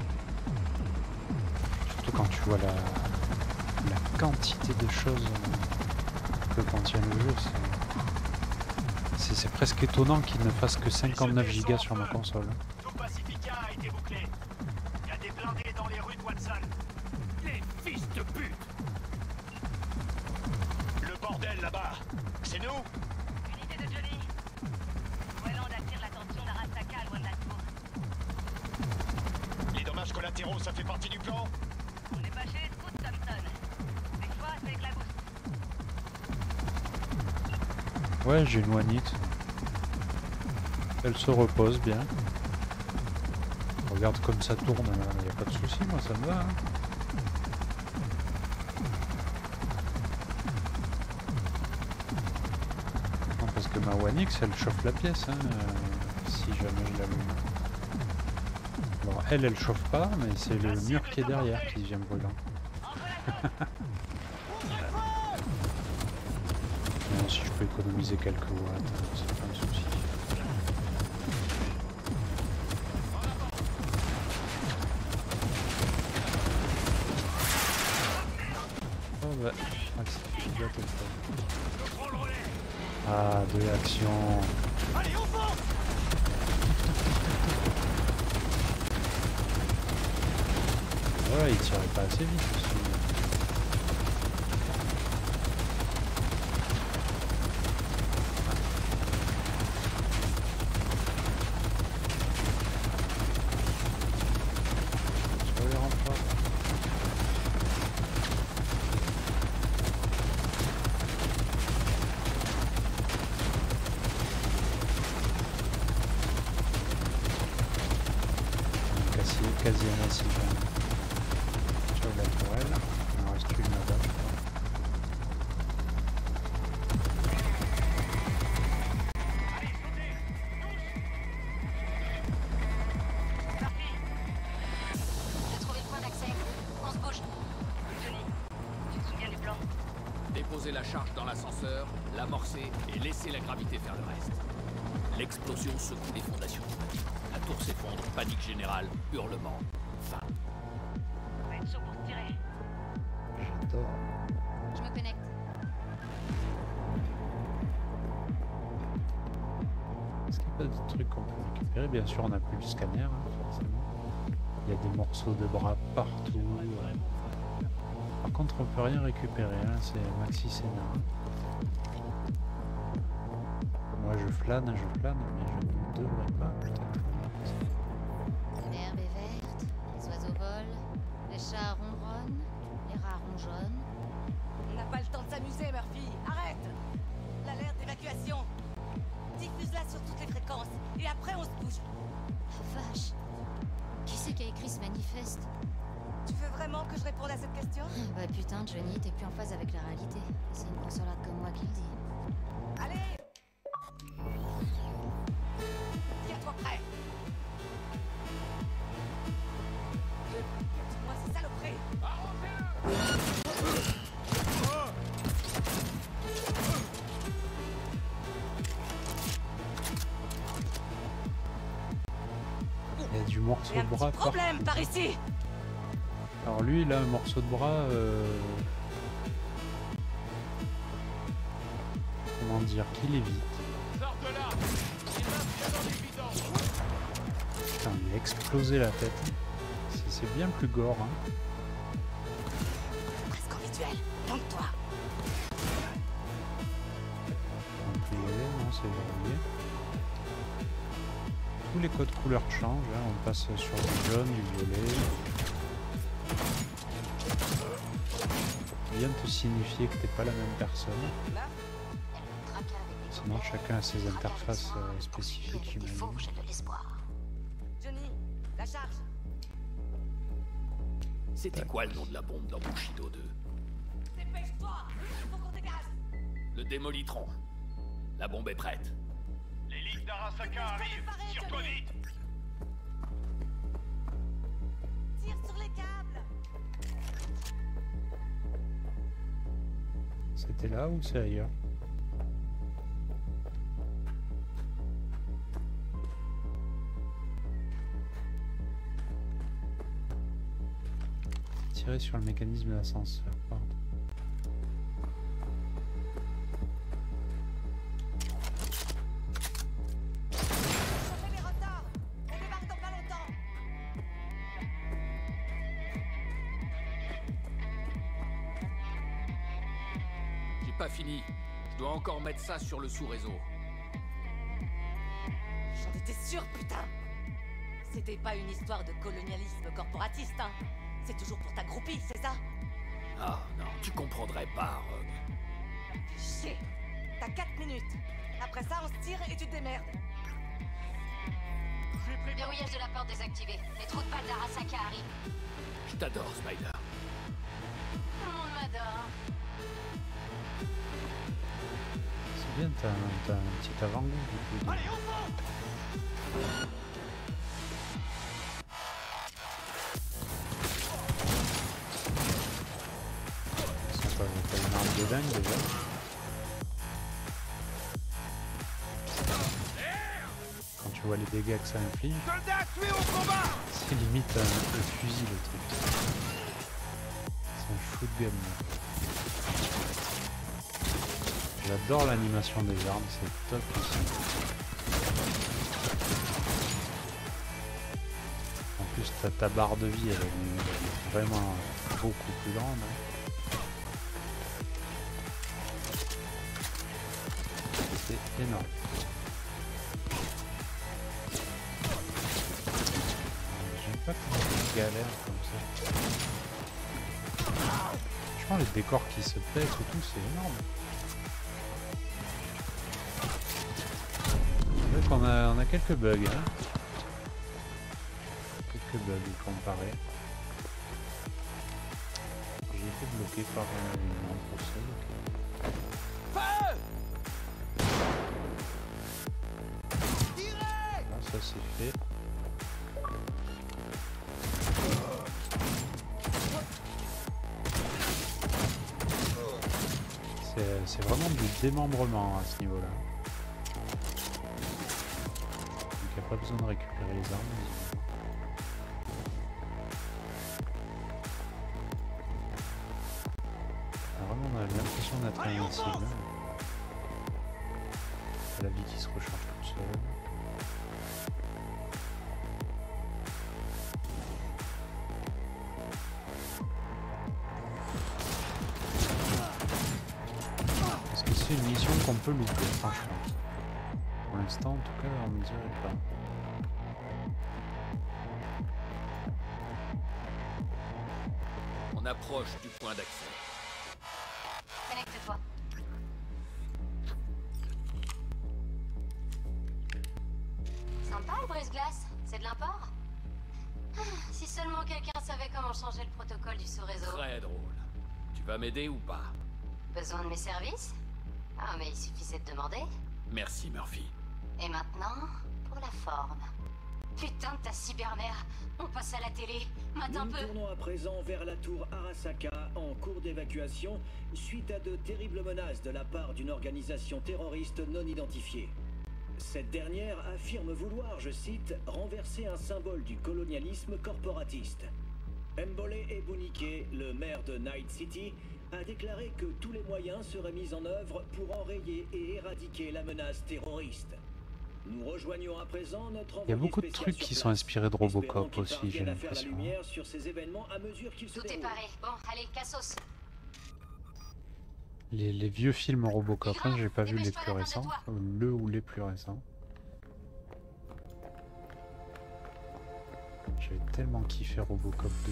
surtout quand tu vois la, la quantité de choses que contient le jeu, c'est c'est presque étonnant qu'il ne fasse que cinquante-neuf gigas sur ma console. Tout Pacifica a été bouclé. Il y a des blindés dans les rues de Watson. Les fils de pute. Le bordel là-bas, c'est nous? Unité de Johnny. Wayland attire l'attention d'Arasaka loin de la tour. Les dommages collatéraux, ça fait partie du plan? On est pas chez les scouts, Thompson. Des fois, c'est avec la boost. Ouais, j'ai une One X. Elle se repose bien. Regarde comme ça tourne, il n'y a pas de souci, moi ça me va. Hein. Non, parce que ma One X, elle chauffe la pièce, hein, euh, si jamais je l'allume. Alors elle, elle chauffe pas, mais c'est le mur qui est derrière qui devient brûlant. Non, si je peux économiser quelques watts, c'est pas un souci. Oh bah, Max, tu dois te le faire. Ah, de l'action. Allez, on fonce! Ouais, il tirait pas assez vite aussi. Quasi invincible. Sur la tourelle, il en reste une là-bas, je crois. J'ai trouvé le point d'accès. On se bouge. Johnny, tu te souviens du plan? Déposer la charge dans l'ascenseur, l'amorcer et laisser la gravité faire le reste. L'explosion secoue les fondations. La tour s'effondre, panique générale, hurlement, fin. On va être chaud pour se tirer. J'adore. Je me connecte. Est-ce qu'il n'y a pas de trucs qu'on peut récupérer? Bien sûr, on n'a plus le scanner, hein, forcément. Il y a des morceaux de bras partout. Par contre, on peut rien récupérer, hein, c'est maxi scénar. Moi, je flâne, je flâne, mais je ne devrais pas. Putain. L'herbe est verte, les oiseaux volent, les chats ronronnent, les rats rongeonnent. On n'a pas le temps de s'amuser, Murphy. Arrête! L'alerte d'évacuation. Diffuse-la sur toutes les fréquences. Et après, on se bouge. La vache! Qui c'est qui a écrit ce manifeste? Tu veux vraiment que je réponde à cette question? Bah putain, Johnny, t'es plus en phase avec la réalité. C'est une consolade comme moi qui le dit. Allez! Tiens-toi prêt! Moi, c'est saloperie! Il y a du morceau de bras partout. Problème par ici! Alors lui, il a un morceau de bras... Euh... Comment dire? Qu'il évite. Putain, il a explosé la tête. C'est bien plus gore, hein. Presque en visuel. Monte-toi. Verrouillé, non, c'est verrouillé. Tous les codes couleurs changent, hein. On passe sur du jaune, du violet. Ça vient te signifier que t'es pas la même personne. Sinon, chacun a ses interfaces euh, spécifiques, j'imagine. Johnny, la charge. C'était quoi le nom de la bombe dans Bushido deux? Dépêche-toi! Il faut qu'on dégage! Le démolitron. La bombe est prête. L'élite d'Arasaka arrive. Tire-toi vite. Tire sur les câbles! C'était là ou c'est ailleurs? tirer sur le mécanisme de l'ascenseur. Pardon. J'ai pas fini. Je dois encore mettre ça sur le sous-réseau. J'en étais sûr, putain! C'était pas une histoire de colonialisme corporatiste, hein? C'est toujours pour ta groupie, c'est ça? Ah non, tu comprendrais pas, Rogue. Chier! T'as quatre minutes. Après ça, on se tire et tu te démerdes. Verrouillage de la porte désactivé. Les trous de balles d'Arasaka arrivent. Je t'adore, Spider. Tout le monde m'adore. C'est bien, t'as un, un petit avant-goût du coup. Allez, on fonce! T'as une arme de dingue déjà. Quand tu vois les dégâts que ça inflige, c'est limite un, un fusil le truc. C'est un shotgun. J'adore l'animation des armes, c'est top aussi. En plus ta, ta barre de vie elle est vraiment beaucoup plus grande. Hein. C'est énorme. J'aime pas comment tu galères comme ça. Franchement les décors qui se pètent et tout, c'est énorme. C'est vrai qu'on a, on a quelques bugs. Hein. Quelques bugs comparés. J'ai été bloqué par une lampe au sol. Ça c'est fait. C'est vraiment du démembrement à ce niveau-là. Donc il n'y a pas besoin de récupérer les armes. Alors vraiment on a l'impression d'être invincible. La vie qui se recharge tout seul. C'est une mission qu'on peut louper, franchement. Pour l'instant, en tout cas, on ne dirait pas. On approche du point d'accès. Connecte-toi. Sympa le brise-glace, c'est de l'import? Ah, si seulement quelqu'un savait comment changer le protocole du sous-réseau. Très drôle. Tu vas m'aider ou pas? Besoin de mes services? Ah, mais il suffisait de demander. Merci, Murphy. Et maintenant, pour la forme. Putain de ta cybermère, on passe à la télé, mate un Nous peu. nous tournons à présent vers la tour Arasaka en cours d'évacuation suite à de terribles menaces de la part d'une organisation terroriste non identifiée. Cette dernière affirme vouloir, je cite, renverser un symbole du colonialisme corporatiste. Mbole Ebunike, le maire de Night City, a déclaré que tous les moyens seraient mis en œuvre pour enrayer et éradiquer la menace terroriste. Nous rejoignons à présent notre Il y a beaucoup de trucs qui sont inspirés de Robocop aussi, j'ai l'impression. Tout est paré. Bon, allez, cassos. Les, les vieux films Robocop, hein, j'ai pas vu les plus récents, le ou les plus récents. J'avais tellement kiffé Robocop deux.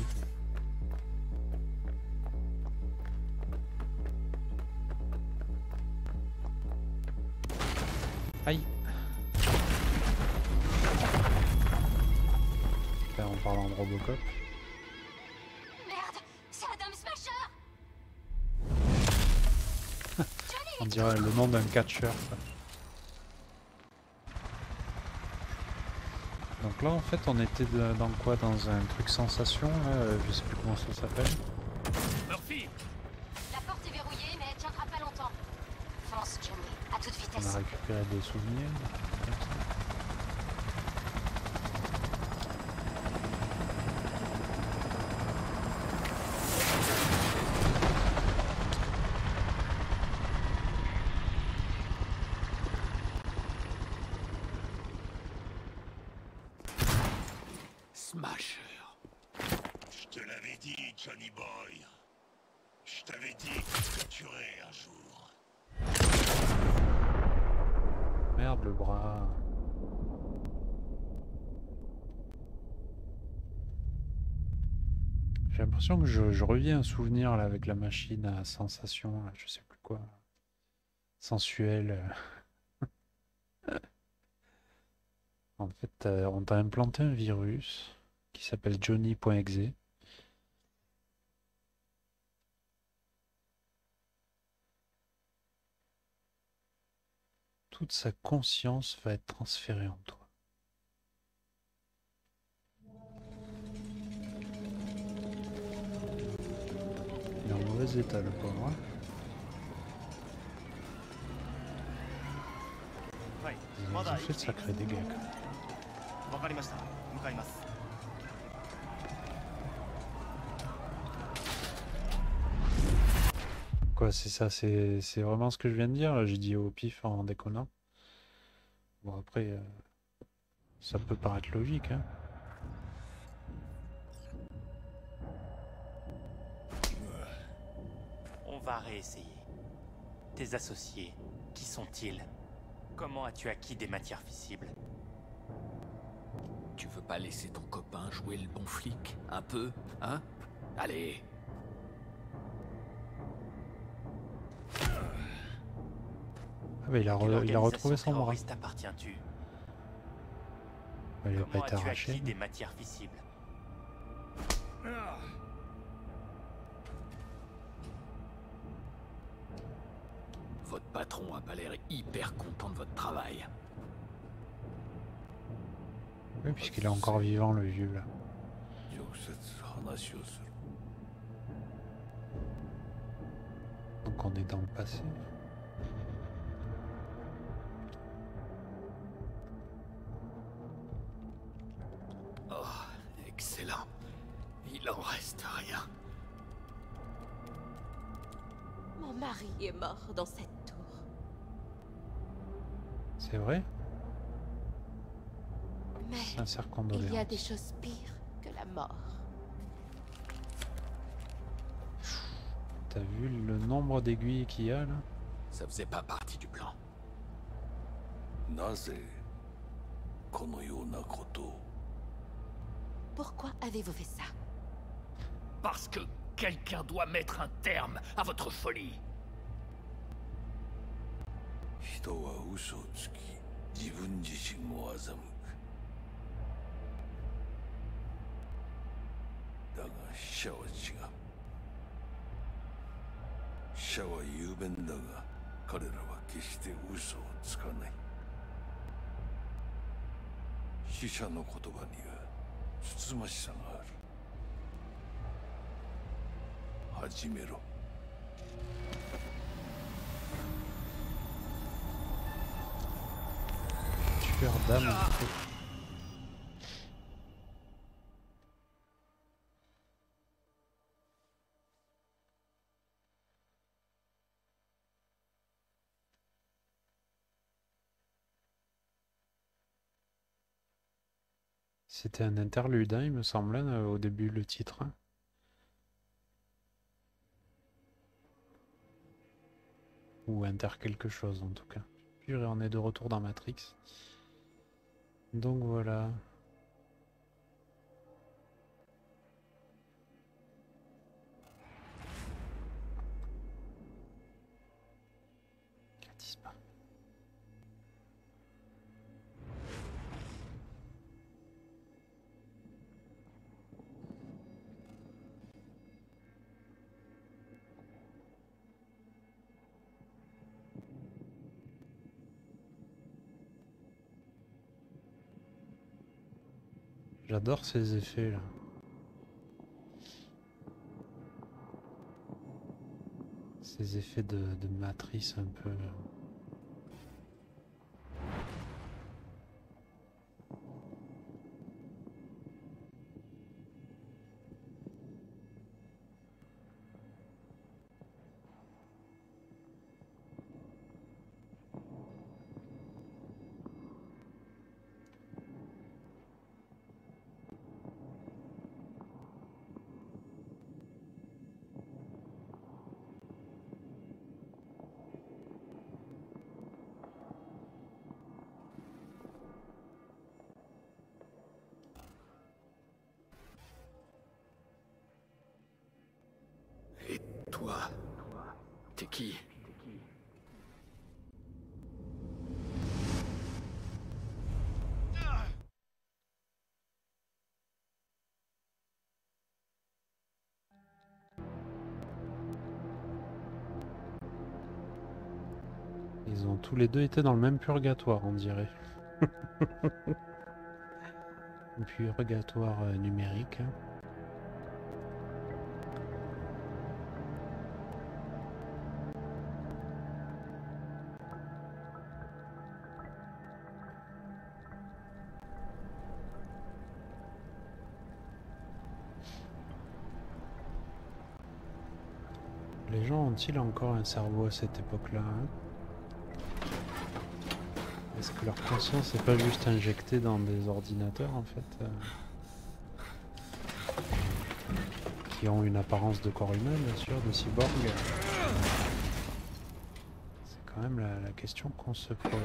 Aïe. Là, en parlant de Robocop. Merde, c'est Adam Smasher. On dirait le nom d'un catcheur. Donc là en fait on était de, dans quoi? Dans un truc sensation là, je sais plus comment ça s'appelle. Murphy. La porte est verrouillée mais elle tiendra pas longtemps. Fonce Johnny, à toute vitesse. On a récupéré des souvenirs. Smasher. Je te l'avais dit, Johnny Boy. Je t'avais dit que tu tuerais un jour. Merde, le bras. J'ai l'impression que je, je reviens un souvenir là avec la machine à sensation, là, je sais plus quoi. Sensuel. En fait, euh, on t'a implanté un virus qui s'appelle Johnny.exe. Toute sa conscience va être transférée en toi. Il est en mauvais état, le pauvre. Ils ont fait de sacrés dégâts. Quoi, c'est ça, c'est c'est vraiment ce que je viens de dire, j'ai dit au pif en déconnant. Bon après, euh, ça peut paraître logique, hein. On va réessayer. Tes associés, qui sont-ils? Comment as-tu acquis des matières fissibles? Tu veux pas laisser ton copain jouer le bon flic, un peu, hein? Allez. Ah bah il a, re, il a retrouvé son bras. Appartiens-tu? Bah, il a pas Comment été as-tu arraché. acquis des matières fissibles? Votre patron a pas l'air hyper content de votre travail. Oui, puisqu'il est encore vivant, le vieux là. Donc on est dans le passé. Oh, excellent. Il en reste rien. Mon mari est mort dans cette tour. C'est vrai? Mais Sincère il y a condoléances. des choses pires que la mort. T'as vu le nombre d'aiguilles qu'il y a là? Ça faisait pas partie du plan. Pourquoi avez-vous fait ça? Parce que quelqu'un doit mettre un terme à votre folie. Tueur d'âme. C'était un interlude, hein, il me semble, hein, au début, le titre. Hein. Ou inter quelque chose, en tout cas. Purée, on est de retour dans Matrix. Donc voilà. Il a disparu. J'adore ces effets là. Ces effets de, de matrice un peu. T'es qui? Ils ont tous les deux été dans le même purgatoire, on dirait. Un purgatoire euh, numérique. Hein. Les gens ont-ils encore un cerveau à cette époque-là hein? Est-ce que leur conscience n'est pas juste injectée dans des ordinateurs en fait euh, qui ont une apparence de corps humain bien sûr, de cyborg? C'est quand même la, la question qu'on se pose.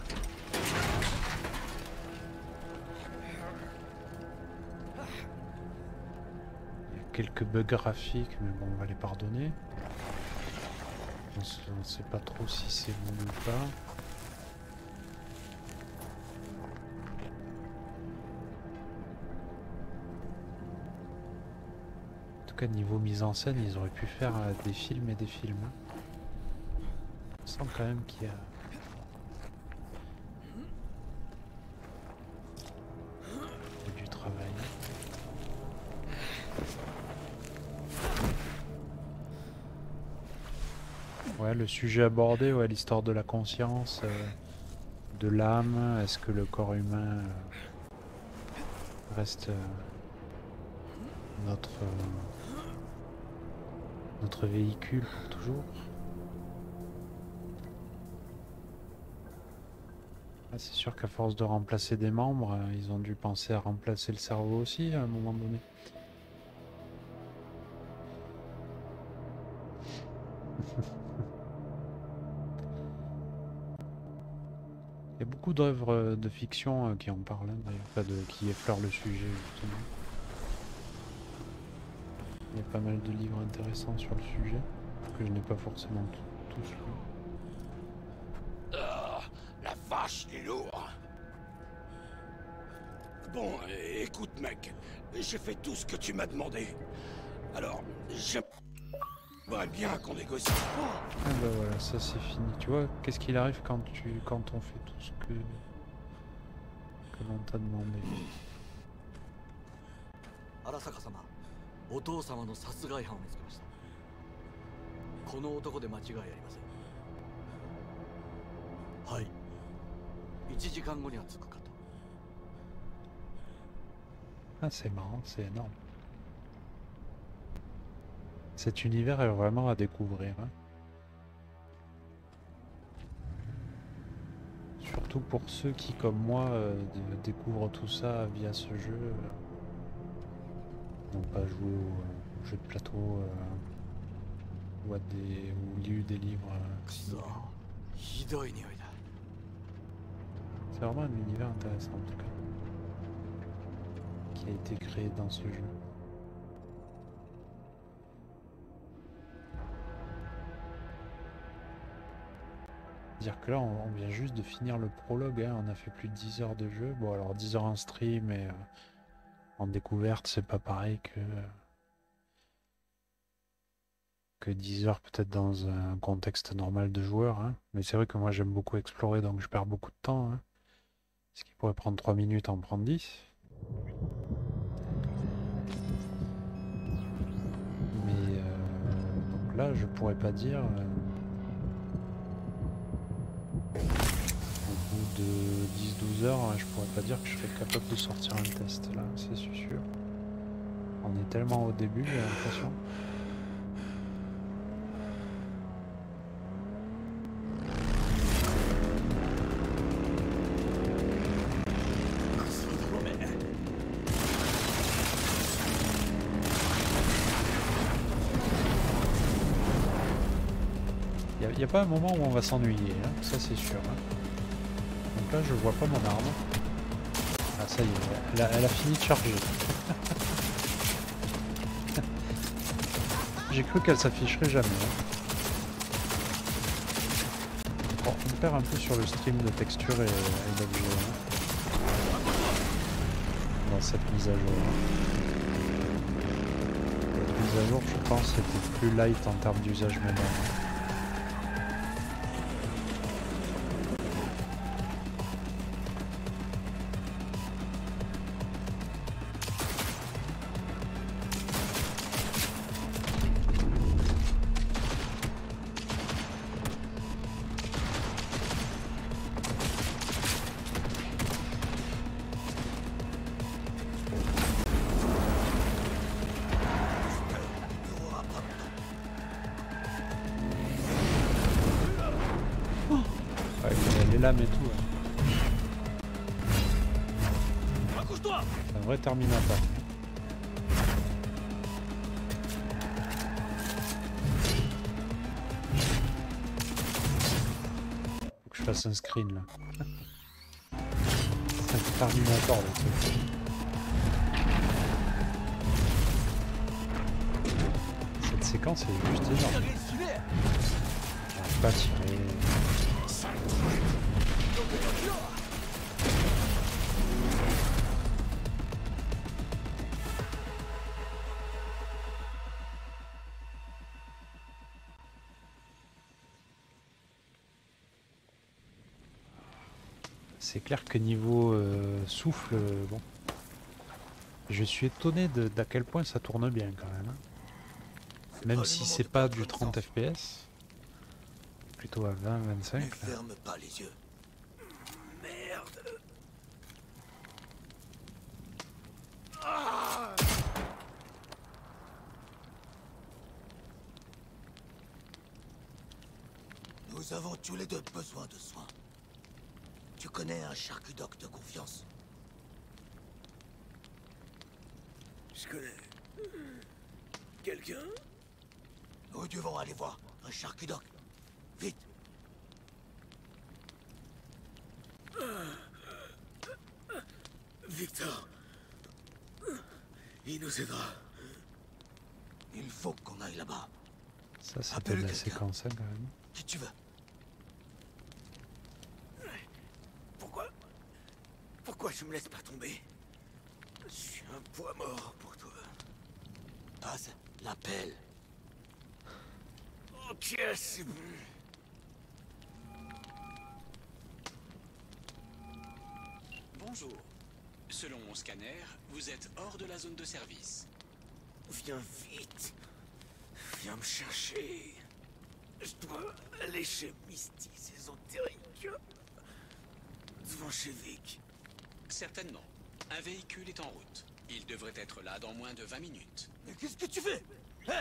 Il y a quelques bugs graphiques mais bon on va les pardonner. On ne sait pas trop si c'est voulu ou pas. En tout cas, niveau mise en scène, ils auraient pu faire euh, des films et des films. On sent quand même qu'il y a... il y a du travail. Ouais, le sujet abordé, ouais, l'histoire de la conscience, euh, de l'âme, est-ce que le corps humain euh, reste euh, notre, euh, notre véhicule pour toujours? Ah, c'est sûr qu'à force de remplacer des membres, euh, ils ont dû penser à remplacer le cerveau aussi à un moment donné. Il y a beaucoup d'œuvres de fiction qui en parlent, d'ailleurs, enfin de, qui effleurent le sujet, justement. Il y a pas mal de livres intéressants sur le sujet, que je n'ai pas forcément tous lus. Oh, la vache, il est lourd. Bon, écoute mec, j'ai fait tout ce que tu m'as demandé. Alors, j'aimerais bien qu'on négocie. Ah bah voilà, ça c'est fini. Tu vois, qu'est-ce qu'il arrive quand tu quand on fait tout ce que, que l'on t'a demandé. Arasaka-sama, お父様の殺害犯を見つけました。この男で間違いありません。はい。いちじかんごには着くかと。 Ah c'est marrant, c'est énorme. Cet univers est vraiment à découvrir. Hein. Surtout pour ceux qui, comme moi, euh, découvrent tout ça via ce jeu. Euh, n'ont pas joué aux euh, jeux de plateau euh, ou, à des, ou lu des livres. Euh, c'est vraiment un univers intéressant en tout cas. Qui a été créé dans ce jeu. Dire que là on, on vient juste de finir le prologue, hein. On a fait plus de dix heures de jeu. Bon alors dix heures en stream et euh, en découverte c'est pas pareil que que dix heures peut-être dans un contexte normal de joueur, hein. Mais c'est vrai que moi j'aime beaucoup explorer donc je perds beaucoup de temps, hein. Ce qui pourrait prendre trois minutes en prendre dix. Mais euh, donc là je pourrais pas dire euh, au bout de dix douze heures je pourrais pas dire que je serais capable de sortir un test là, c'est sûr. On est tellement au début, j'ai l'impression. Il n'y a pas un moment où on va s'ennuyer, hein, ça c'est sûr. Hein. Donc là je vois pas mon arme. Ah ça y est, elle a, elle a fini de charger. J'ai cru qu'elle s'afficherait jamais. Hein. Bon, on perd un peu sur le stream de texture et, et d'objets hein, dans cette mise à jour. Cette mise à jour, je pense, était plus light en termes d'usage mémoire. lames et tout. Ouais. C'est un vrai Terminator. Faut que je fasse un screen là. C'est un Terminator le truc. Cette séquence est juste énorme. J'arrive pas à tirer. C'est clair que niveau euh, souffle, euh, bon, je suis étonné d'à quel point ça tourne bien quand même. Hein. Même si c'est pas du trente F P S, plutôt à vingt vingt-cinq. Ne ferme pas les yeux. Merde. Ah. Nous avons tous les deux besoin de soins. Tu connais un charcudoc de confiance? Je connais... quelqu'un? Nous devons aller voir un charcudoc. Vite! Victor... il nous aidera. Il faut qu'on aille là-bas. Ça c'était de la séquence hein, quand même. Qui tu veux? Pourquoi? Pourquoi je me laisse pas tomber? Je suis un poids mort pour toi. Passe l'appel. Ok, c'est bon. Bonjour. Selon mon scanner, vous êtes hors de la zone de service. Viens vite. Viens me chercher. Je dois aller chez Misty ésotérique. Devant chez Vic. Certainement. Un véhicule est en route. Il devrait être là dans moins de vingt minutes. Mais qu'est-ce que tu fais? Hein?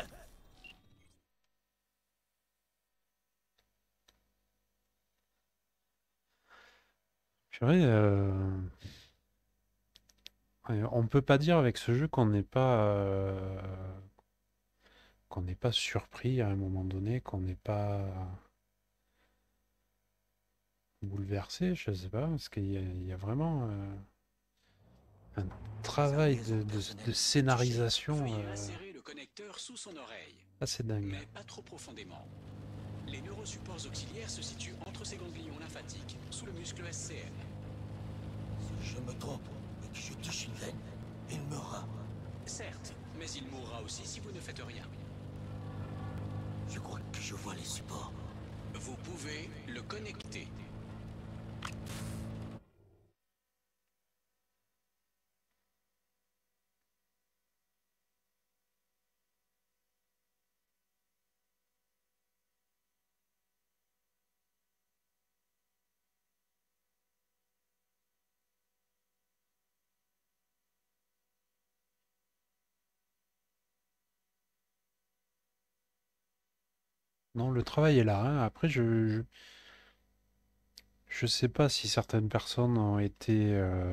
Purée, euh... on peut pas dire avec ce jeu qu'on n'est pas euh... qu'on n'est pas surpris à un moment donné, qu'on n'est pas bouleversé, je sais pas, parce qu'il y, y a vraiment euh, un travail de, de, de scénarisation euh, le connecteur sous son oreille, assez dingue. Mais pas trop profondément. Les neurosupports auxiliaires se situent entre ces ganglions lymphatiques, sous le muscle S C M. Si je me trompe et que je touche une veine, il meurra. Certes, mais il mourra aussi si vous ne faites rien. Je crois que je vois les supports. Vous pouvez le connecter. Non, le travail est là. Hein. Après, je, je je sais pas si certaines personnes ont été euh,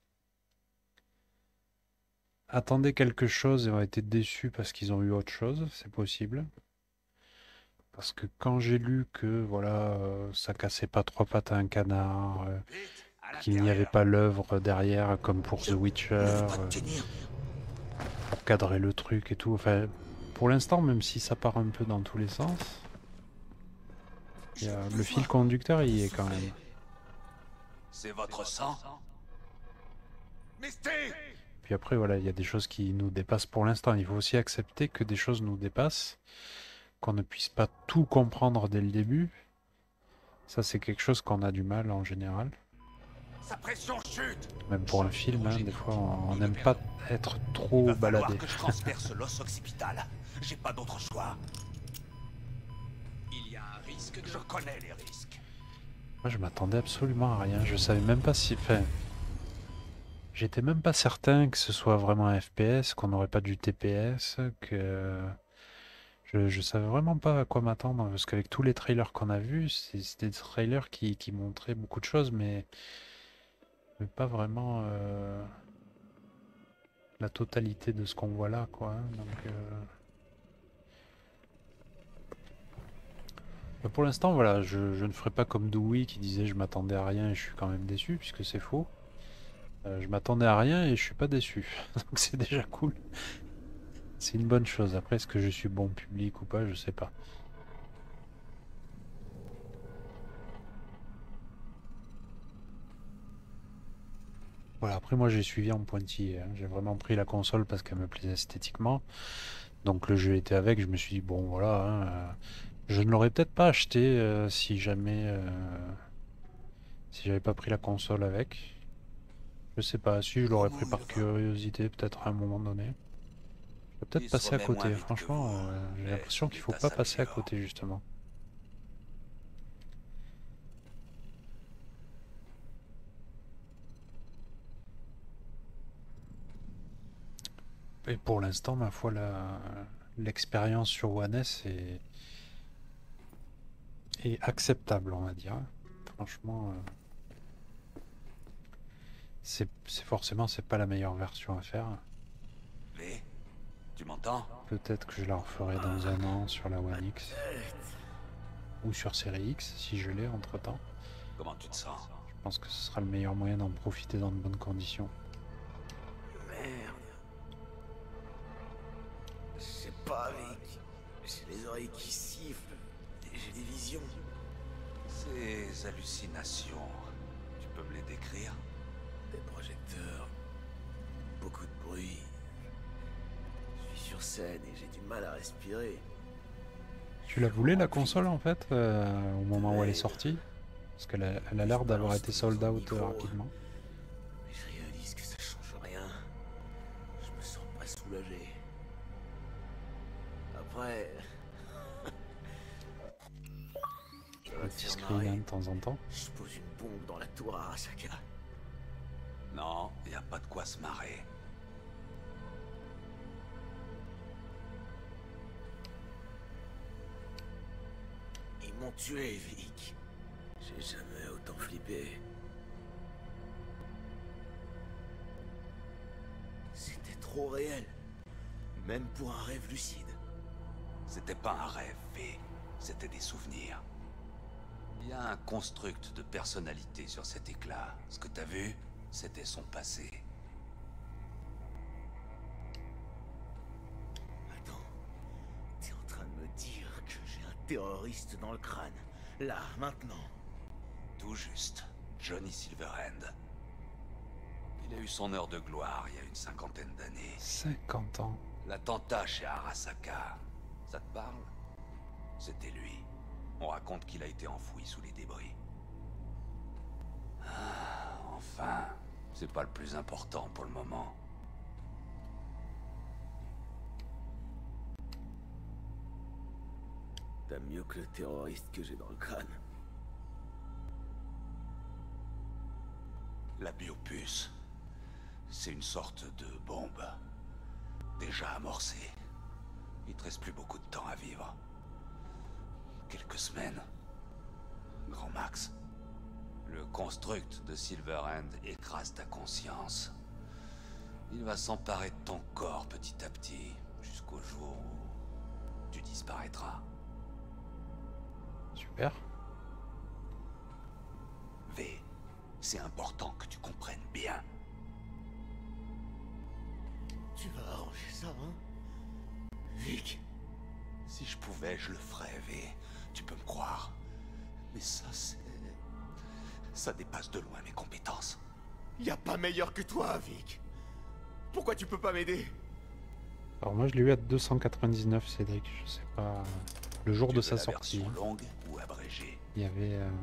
attendaient quelque chose et ont été déçus parce qu'ils ont eu autre chose. C'est possible. Parce que quand j'ai lu que voilà, euh, ça cassait pas trois pattes à un canard, euh, qu'il n'y avait pas l'œuvre derrière comme pour The Witcher, euh, pour cadrer le truc et tout. Enfin, pour l'instant, même si ça part un peu dans tous les sens. Il y a, le fil conducteur, il y est quand même. C'est votre sang? Misty! Puis après, voilà, il y a des choses qui nous dépassent pour l'instant. Il faut aussi accepter que des choses nous dépassent, qu'on ne puisse pas tout comprendre dès le début. Ça, c'est quelque chose qu'on a du mal en général. Sa pression chute. Même pour un film, hein, des fois, on n'aime pas être trop baladé. Que je transperce l'os occipital. J'ai pas d'autre choix. Il y a un risque de... Je connais les risques. Moi, je m'attendais absolument à rien. Je savais même pas si... Enfin, j'étais même pas certain que ce soit vraiment un F P S, qu'on n'aurait pas du T P S, que... Je, je savais vraiment pas à quoi m'attendre, parce qu'avec tous les trailers qu'on a vus, c'était des trailers qui, qui montraient beaucoup de choses, mais, mais pas vraiment euh, la totalité de ce qu'on voit là, quoi. Hein. Donc, euh... pour l'instant, voilà, je, je ne ferai pas comme Dewey qui disait je m'attendais à rien et je suis quand même déçu, puisque c'est faux. Euh, je m'attendais à rien et je suis pas déçu, donc c'est déjà cool. C'est une bonne chose. Après, est-ce que je suis bon public ou pas, je sais pas. Voilà, après moi j'ai suivi en pointillé. Hein. J'ai vraiment pris la console parce qu'elle me plaisait esthétiquement. Donc le jeu était avec, je me suis dit, bon voilà, hein, euh, je ne l'aurais peut-être pas acheté euh, si jamais... Euh, si j'avais pas pris la console avec. Je sais pas, si je l'aurais pris par curiosité peut-être à un moment donné. Peut-être passer à côté, franchement, euh, j'ai l'impression qu'il faut pas passer à côté justement. Et pour l'instant, ma foi, l'expérience sur One S est, est acceptable, on va dire. Franchement, euh, c'est forcément c'est pas la meilleure version à faire. V, tu m'entends? Peut-être que je la referai dans un an sur la One X. Ou sur Série X, si je l'ai entre temps. Comment tu te sens? Je pense que ce sera le meilleur moyen d'en profiter dans de bonnes conditions. Merde. Je sais pas, Vic. J'ai les oreilles qui sifflent. Et j'ai des visions. Ces hallucinations, tu peux me les décrire? Des projecteurs. Beaucoup de bruit. Je suis sur scène et j'ai du mal à respirer. Tu la voulais la console en fait euh, au moment où elle est sortie? Parce qu'elle a elle a l'air d'avoir été sold out euh, rapidement. Mais je réalise que ça change rien. Je me sens pas soulagé. Après... Un petit screen hein, de temps en temps. Je pose une bombe dans la tour Arasaka. Non, y a pas de quoi se marrer. Ils m'ont tué, Vic. J'ai jamais autant flippé. C'était trop réel. Même pour un rêve lucide. C'était pas un rêve, V. C'était des souvenirs. Il y a un construct de personnalité sur cet éclat. Ce que t'as vu, c'était son passé. Attends. T'es en train de me dire que j'ai un terroriste dans le crâne. Là, maintenant. Tout juste. Johnny Silverhand. Il a eu son heure de gloire il y a une cinquantaine d'années. cinquante ans. L'attentat chez Arasaka. Ça te parle? C'était lui. On raconte qu'il a été enfoui sous les débris. Ah, enfin, c'est pas le plus important pour le moment. T'as mieux que le terroriste que j'ai dans le crâne. La biopuce, c'est une sorte de bombe. Déjà amorcée. Il te reste plus beaucoup de temps à vivre. Quelques semaines. Grand max. Le construct de Silverhand écrase ta conscience. Il va s'emparer de ton corps petit à petit, jusqu'au jour où tu disparaîtras. Super. V, c'est important que tu comprennes bien. Tu vas arranger ça, hein? Vic. Si je pouvais, je le ferais, V. Tu peux me croire. Mais ça, c'est... ça dépasse de loin mes compétences. Y a pas meilleur que toi, Vic. Pourquoi tu peux pas m'aider? Alors moi je l'ai eu à deux cent quatre-vingt-dix-neuf, Cédric, je sais pas... Le jour Tu de veux sa la sortie. version longue ou abrégée? Il y avait... Euh...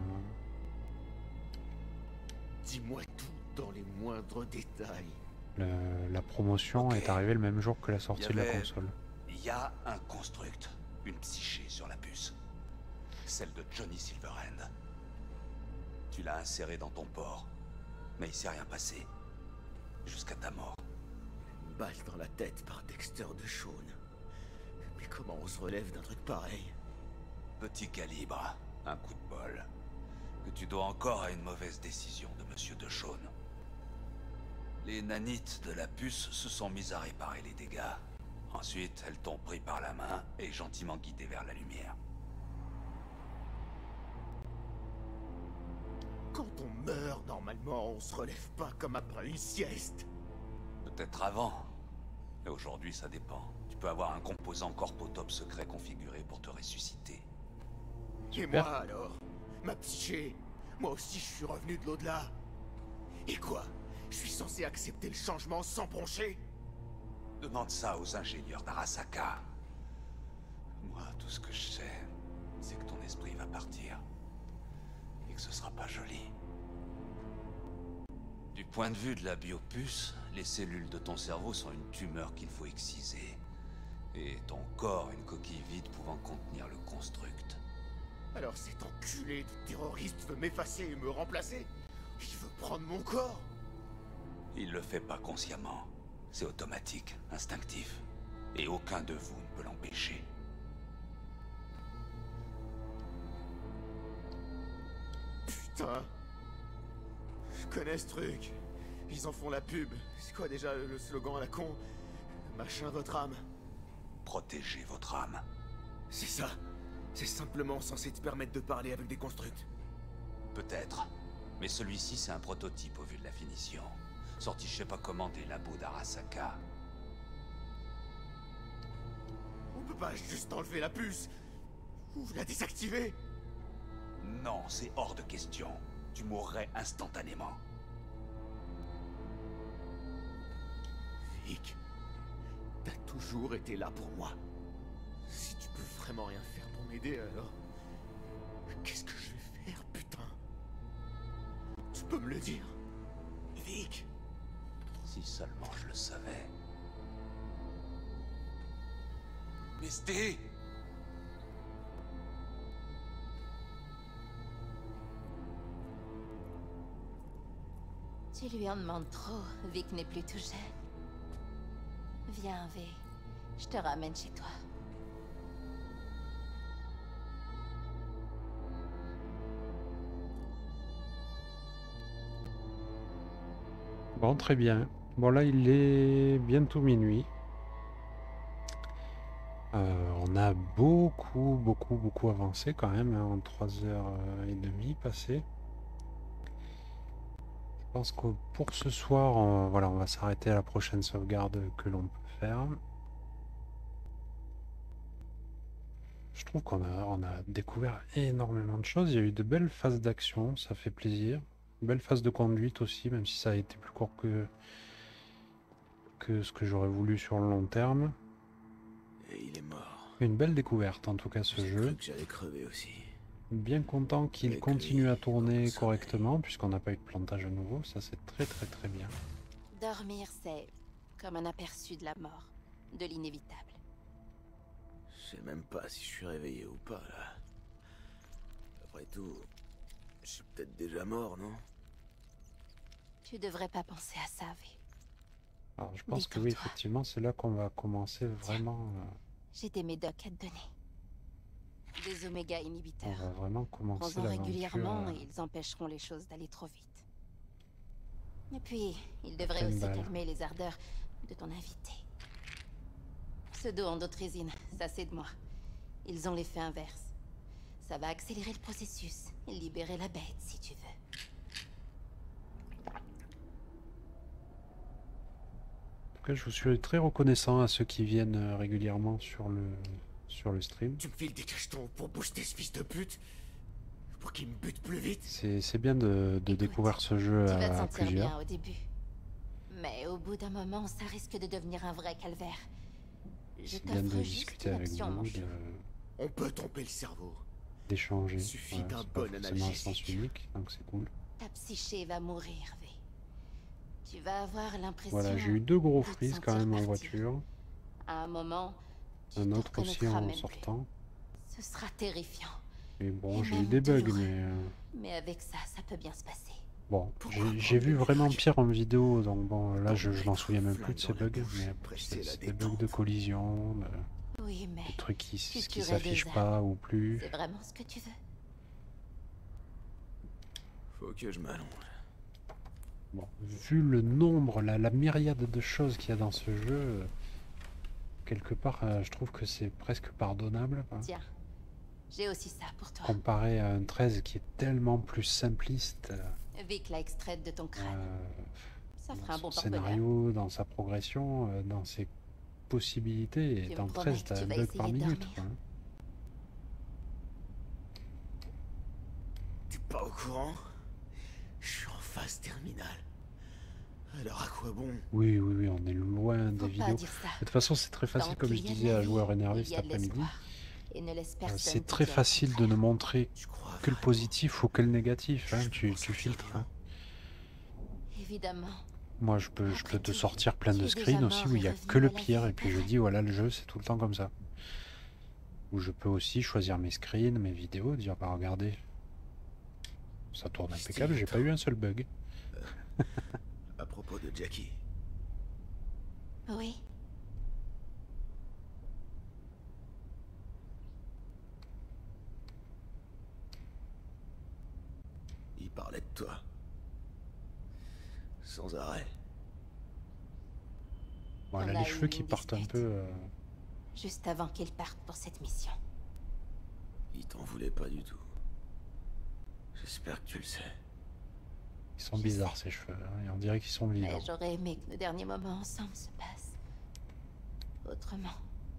Dis-moi tout dans les moindres détails. Le... La promotion Ok. est arrivée le même jour que la sortie Il y de la avait- console. Il y a un construct, une psyché sur la puce. Celle de Johnny Silverhand. Tu l'as insérée dans ton port, mais il s'est rien passé. Jusqu'à ta mort. Une balle dans la tête par Dexter de Shawn. Mais comment on se relève d'un truc pareil? Petit calibre, un coup de bol. Que tu dois encore à une mauvaise décision de Monsieur de Shawn. Les nanites de la puce se sont mises à réparer les dégâts. Ensuite, elles t'ont pris par la main et gentiment guidé vers la lumière. Quand on meurt, normalement, on se relève pas comme après une sieste. Peut-être avant. Mais aujourd'hui, ça dépend. Tu peux avoir un composant corpotope secret configuré pour te ressusciter. Et moi alors? Ma psyché? Moi aussi je suis revenu de l'au-delà. Et quoi? Je suis censé accepter le changement sans broncher? Demande ça aux ingénieurs d'Arasaka. Moi, tout ce que je sais, c'est que ton esprit va partir. Et que ce sera pas joli. Du point de vue de la biopuce, les cellules de ton cerveau sont une tumeur qu'il faut exciser. Et ton corps une coquille vide pouvant contenir le construct. Alors cet enculé de terroriste veut m'effacer et me remplacer? Il veut prendre mon corps? Il le fait pas consciemment. C'est automatique, instinctif. Et aucun de vous ne peut l'empêcher. Putain. Je connais ce truc. Ils en font la pub. C'est quoi déjà le slogan à la con? Machin votre âme. Protégez votre âme. C'est ça. C'est simplement censé te permettre de parler avec des constructs. Peut-être. Mais celui-ci, c'est un prototype au vu de la finition. Sorti je sais pas comment des labos d'Arasaka. On peut pas juste enlever la puce. Ou la désactiver. Non, c'est hors de question. Tu mourrais instantanément. Vic, t'as toujours été là pour moi. Si tu peux vraiment rien faire pour m'aider, alors... Qu'est-ce que je vais faire, putain? Tu peux me le dire? Vic? Si seulement je le savais. Misty! Tu lui en demandes trop, Vic n'est plus tout jeune. Viens, V. Je te ramène chez toi. Bon, très bien. Bon, là, il est bientôt minuit. Euh, on a beaucoup, beaucoup, beaucoup avancé quand même, hein, en trois heures trente passées. Je pense que pour ce soir, on, voilà, on va s'arrêter à la prochaine sauvegarde que l'on peut faire. Je trouve qu'on a, on a découvert énormément de choses. Il y a eu de belles phases d'action, ça fait plaisir. Une belle phase de conduite aussi, même si ça a été plus court que, que ce que j'aurais voulu sur le long terme. Et il est mort. Une belle découverte en tout cas ce J'ai jeu. cru que j'allais crever aussi. Bien content qu'il Avec continue lui, à tourner correctement, puisqu'on n'a pas eu de plantage à nouveau. Ça c'est très très très bien. Dormir, c'est comme un aperçu de la mort, de l'inévitable. Je sais même pas si je suis réveillé ou pas, là. Après tout, je suis peut-être déjà mort, non? Tu devrais pas penser à ça, V. Alors je pense que oui, effectivement, c'est là qu'on va commencer vraiment... euh, J'ai des médocs à te donner. Des oméga on inhibiteurs. va vraiment commencer Prends-en l'aventure. régulièrement euh, et ils empêcheront les choses d'aller trop vite. Et puis, ils devraient Pleine aussi balle. calmer les ardeurs de ton invité. Pseudo-endothrésine, ça c'est de moi. Ils ont l'effet inverse. Ça va accélérer le processus et libérer la bête si tu veux. En tout cas, je vous suis très reconnaissant à ceux qui viennent euh, régulièrement sur le, sur le stream. Tu me files des cachetons pour booster ce fils de pute? pour qu'il me bute plus vite. C'est bien de, de découvrir ce jeu Tu vas te à, à sentir plusieurs. bien au début. Mais au bout d'un moment, ça risque de devenir un vrai calvaire. Je C'est bien de t'offre juste discuter une avec option, mon vous, chou. de- On peut tromper le cerveau. d'échanger. Suffit Voilà, d'un c'est pas bon forcément un analgésique. sens unique, donc c'est cool. Ta psyché va mourir, V. Tu vas avoir l'impression... Voilà, j'ai eu deux gros de te freeze quand sentir même en partir. voiture. À un moment, Un autre aussi reconnaîtras en même plus. sortant. ce sera terrifiant. Et bon, Et j'ai eu même des bugs, douloureux. mais... euh, Mais avec ça, ça peut bien se passer. Bon, j'ai j'ai vu vraiment pire en vidéo, donc bon, là je, je m'en souviens même plus de ces bugs, mais c'est c'est des bugs de collision, de- Oui, mais des trucs qui, tu s- qui tuerais s'affichent des pas ou plus. C'est vraiment ce que tu veux. Faut que je m'allonge. Bon, vu le nombre, la, la myriade de choses qu'il y a dans ce jeu, euh, quelque part, euh, je trouve que c'est presque pardonnable, quoi. Tiens, j'ai aussi ça pour toi. Comparé à un treize qui est tellement plus simpliste. euh, Vic l'a extraite de ton crâne. euh, ça dans fera un bon son porte-bonheur. scénario, dans sa progression, euh, dans ses possibilités, et Tu me dans le promets treize, que t'as tu un vas bug par essayer de minute, dormir. quoi, hein. T'es pas au courant? Je suis en phase terminale. Alors à quoi bon? Oui, oui, oui, on est loin des Faut pas vidéos. dire ça. De toute façon, c'est très facile, Tant comme qu'il je y a de disais la à vie, joueur énervé il y cet a de après-midi. l'espoir. Et ne laisse euh, personne C'est te très dire le facile de contraire. ne montrer que le positif ou que le négatif, hein, tu, tu filtres, hein. Évidemment. Moi, je peux, je peux te sortir plein tu de es déjà screens aussi mort où il y et a revenu que à le la pire, vie, et puis je dis, voilà, le jeu, c'est tout le temps comme ça. Ou je peux aussi choisir mes screens, mes vidéos, dire, bah regardez, ça tourne impeccable, j'ai pas eu un seul bug. À propos de Jackie, Oui. il parlait de toi. Sans arrêt. Bon, On elle a a les eu cheveux qui une partent un dispute. peu... euh, Juste avant qu'il parte pour cette mission. Il t'en voulait pas du tout. J'espère que tu le sais. Ils sont bizarres, ces cheveux, hein, et on dirait qu'ils sont vivants. Mais j'aurais aimé que nos derniers moments ensemble se passent autrement.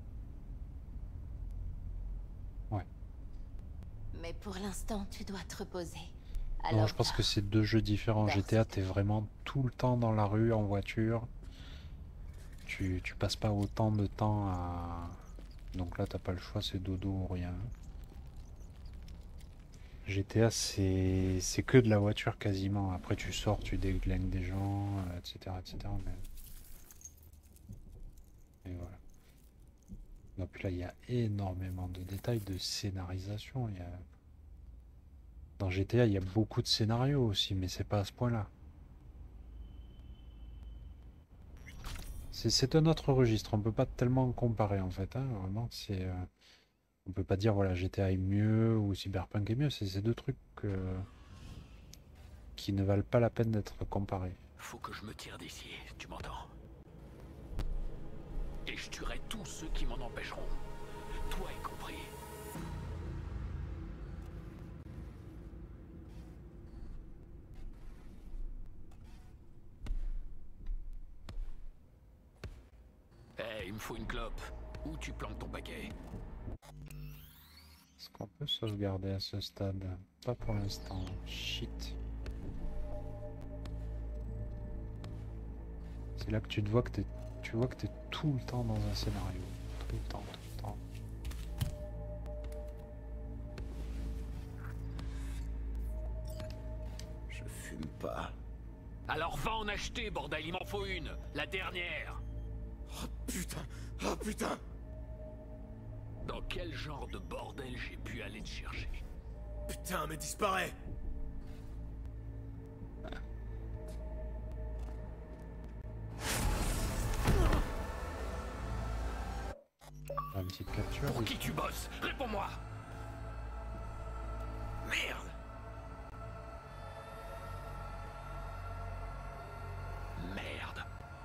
Ouais. Mais pour l'instant, tu dois te reposer. Non, Alors, je pense que c'est deux jeux différents. G T A, t'es vraiment tout le temps dans la rue, en voiture. Tu, tu passes pas autant de temps à... Donc là, t'as pas le choix, c'est dodo ou rien. G T A, c'est c'est que de la voiture quasiment. Après, tu sors, tu déglingues des gens, euh, et cetera, et cetera. Mais... Et voilà. Et puis là, il y a énormément de détails, de scénarisation. Il y a... Dans G T A, il y a beaucoup de scénarios aussi, mais c'est pas à ce point-là. C'est- C'est un autre registre, on peut pas tellement comparer en fait, hein, vraiment, c'est... euh, On peut pas dire, voilà, G T A est mieux ou Cyberpunk est mieux, c'est ces deux trucs euh, qui ne valent pas la peine d'être comparés. Faut que je me tire d'ici, tu m'entends? Et je tuerai tous ceux qui m'en empêcheront. Toi y compris. Eh, il me faut une clope. Où tu plantes ton paquet? Est-ce qu'on peut sauvegarder à ce stade? Pas pour l'instant. Shit. C'est là que tu te vois que t'es, tu vois que t'es tout le temps dans un scénario. Tout le temps, tout le temps. Je fume pas. Alors va en acheter, bordel, il m'en faut une. La dernière. Oh putain! Oh putain! Dans quel genre de bordel j'ai pu aller te chercher? Putain, mais disparaît! Une petite capture. Pour qui tu bosses? Réponds-moi! Merde! Merde.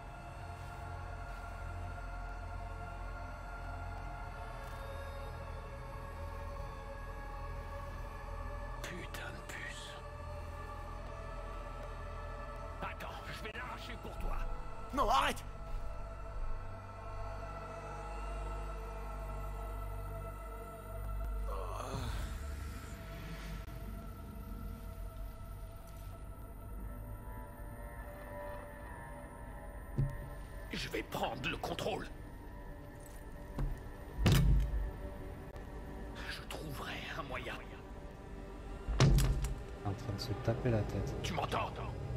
Putain de puce. Attends, je vais l'arracher pour toi. Non, arrête! Je vais prendre le contrôle. Je trouverai un moyen. En train de se taper la tête. Tu m'entends?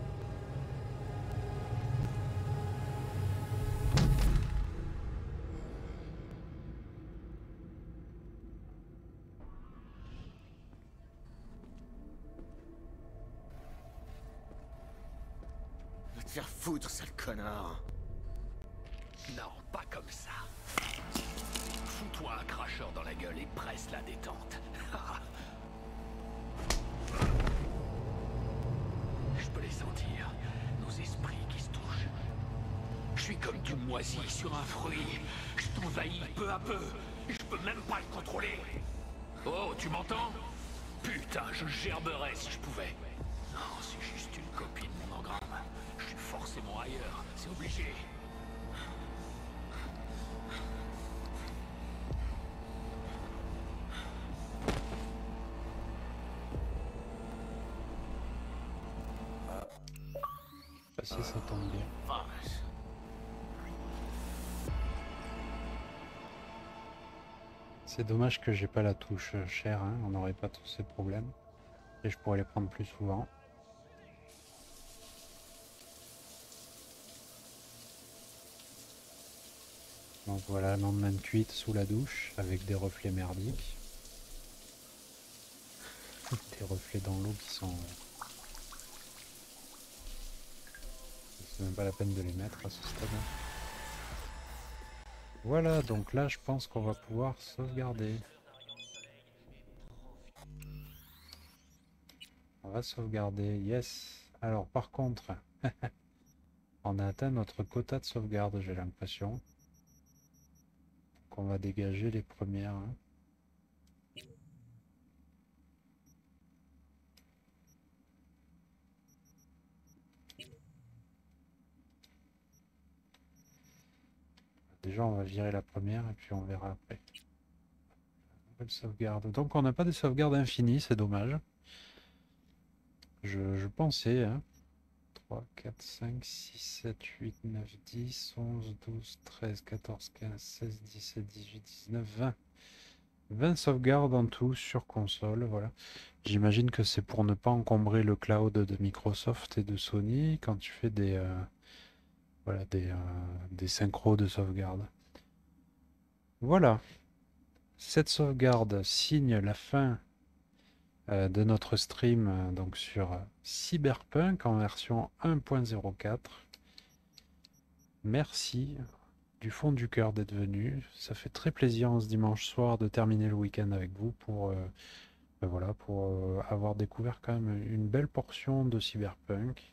Va te faire foutre, sale connard. Non, pas comme ça. Fous-toi un cracheur dans la gueule et presse la détente. Je peux les sentir, nos esprits qui se touchent. Je suis comme du moisi sur un fruit. Je t'envahis peu à peu. Je peux même pas le contrôler. Oh, tu m'entends? Putain, je gerberais si je pouvais. Non, c'est juste une copie de mon engramme. Je suis forcément ailleurs, c'est obligé. Si ça tombe bien. C'est dommage que j'ai pas la touche chère, hein. On n'aurait pas tous ces problèmes. Et je pourrais les prendre plus souvent. Donc voilà, le lendemain de cuite sous la douche, avec des reflets merdiques. Des reflets dans l'eau qui sont... C'est même pas la peine de les mettre à ce stade. Voilà, donc là je pense qu'on va pouvoir sauvegarder. On va sauvegarder, yes. Alors par contre, on a atteint notre quota de sauvegarde, j'ai l'impression. Donc on va dégager les premières. Hein. Déjà on va virer la première et puis on verra après. Nouvelle sauvegarde. Donc on n'a pas de sauvegarde infinie, c'est dommage. Je, je pensais, hein. trois, quatre, cinq, six, sept, huit, neuf, dix, onze, douze, treize, quatorze, quinze, seize, dix-sept, dix-huit, dix-neuf, vingt. vingt sauvegardes en tout sur console, voilà. J'imagine que c'est pour ne pas encombrer le cloud de Microsoft et de Sony quand tu fais des... Euh, Voilà, des, euh, des synchros de sauvegarde. Voilà. Cette sauvegarde signe la fin euh, de notre stream euh, donc sur Cyberpunk en version un point zéro quatre. Merci du fond du cœur d'être venu. Ça fait très plaisir en ce dimanche soir de terminer le week-end avec vous pour, euh, ben voilà, pour euh, avoir découvert quand même une belle portion de Cyberpunk.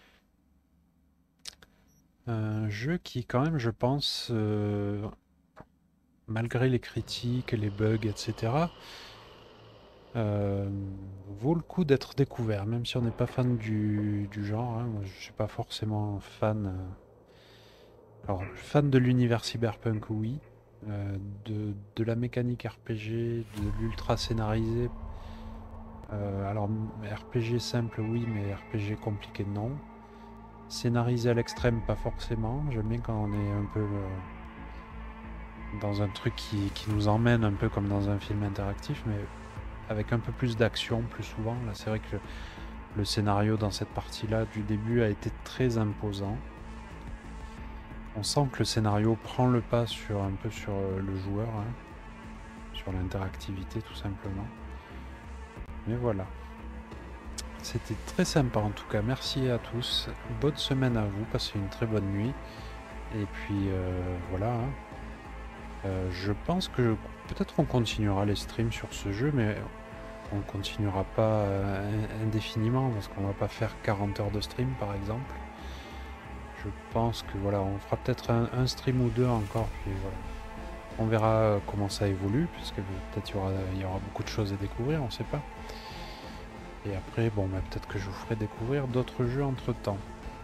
Un jeu qui quand même, je pense, euh, malgré les critiques, les bugs, et cetera, euh, vaut le coup d'être découvert, même si on n'est pas fan du, du genre. Hein. Moi, je ne suis pas forcément fan. Euh, alors, fan de l'univers cyberpunk, oui. Euh, de, de la mécanique R P G, de l'ultra scénarisé. Euh, alors, R P G simple, oui, mais R P G compliqué, non. Scénarisé à l'extrême, pas forcément. J'aime bien quand on est un peu euh, dans un truc qui, qui nous emmène un peu comme dans un film interactif, mais avec un peu plus d'action plus souvent. Là, c'est vrai que le, le scénario dans cette partie-là du début a été très imposant. On sent que le scénario prend le pas sur un peu sur euh, le joueur, hein, sur l'interactivité tout simplement. Mais voilà. C'était très sympa en tout cas, merci à tous, bonne semaine à vous, passez une très bonne nuit, et puis euh, voilà, hein. euh, je pense que peut-être on continuera les streams sur ce jeu, mais on continuera pas euh, indéfiniment, parce qu'on va pas faire quarante heures de stream par exemple. Je pense que voilà, on fera peut-être un, un stream ou deux encore, puis voilà. On verra comment ça évolue, puisque peut-être il y aura, il y aura beaucoup de choses à découvrir, on sait pas. Et après, bon, bah, peut-être que je vous ferai découvrir d'autres jeux entre temps.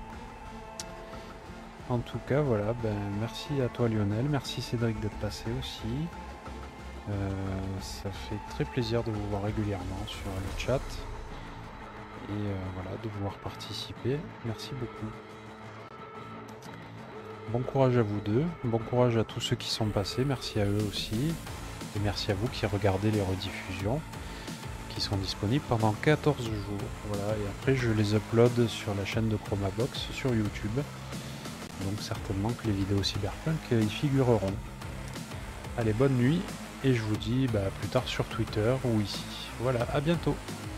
En tout cas, voilà, ben, merci à toi Lionel, merci Cédric d'être passé aussi. Euh, ça fait très plaisir de vous voir régulièrement sur le chat. Et euh, voilà, de vous voir participer. Merci beaucoup. bon courage à vous deux, bon courage à tous ceux qui sont passés, merci à eux aussi, et merci à vous qui regardez les rediffusions, qui sont disponibles pendant quatorze jours. Voilà, et après je les upload sur la chaîne de Chromabox sur YouTube, donc certainement que les vidéos Cyberpunk y figureront. Allez, bonne nuit, et je vous dis bah, à plus tard sur Twitter ou ici. Voilà, à bientôt.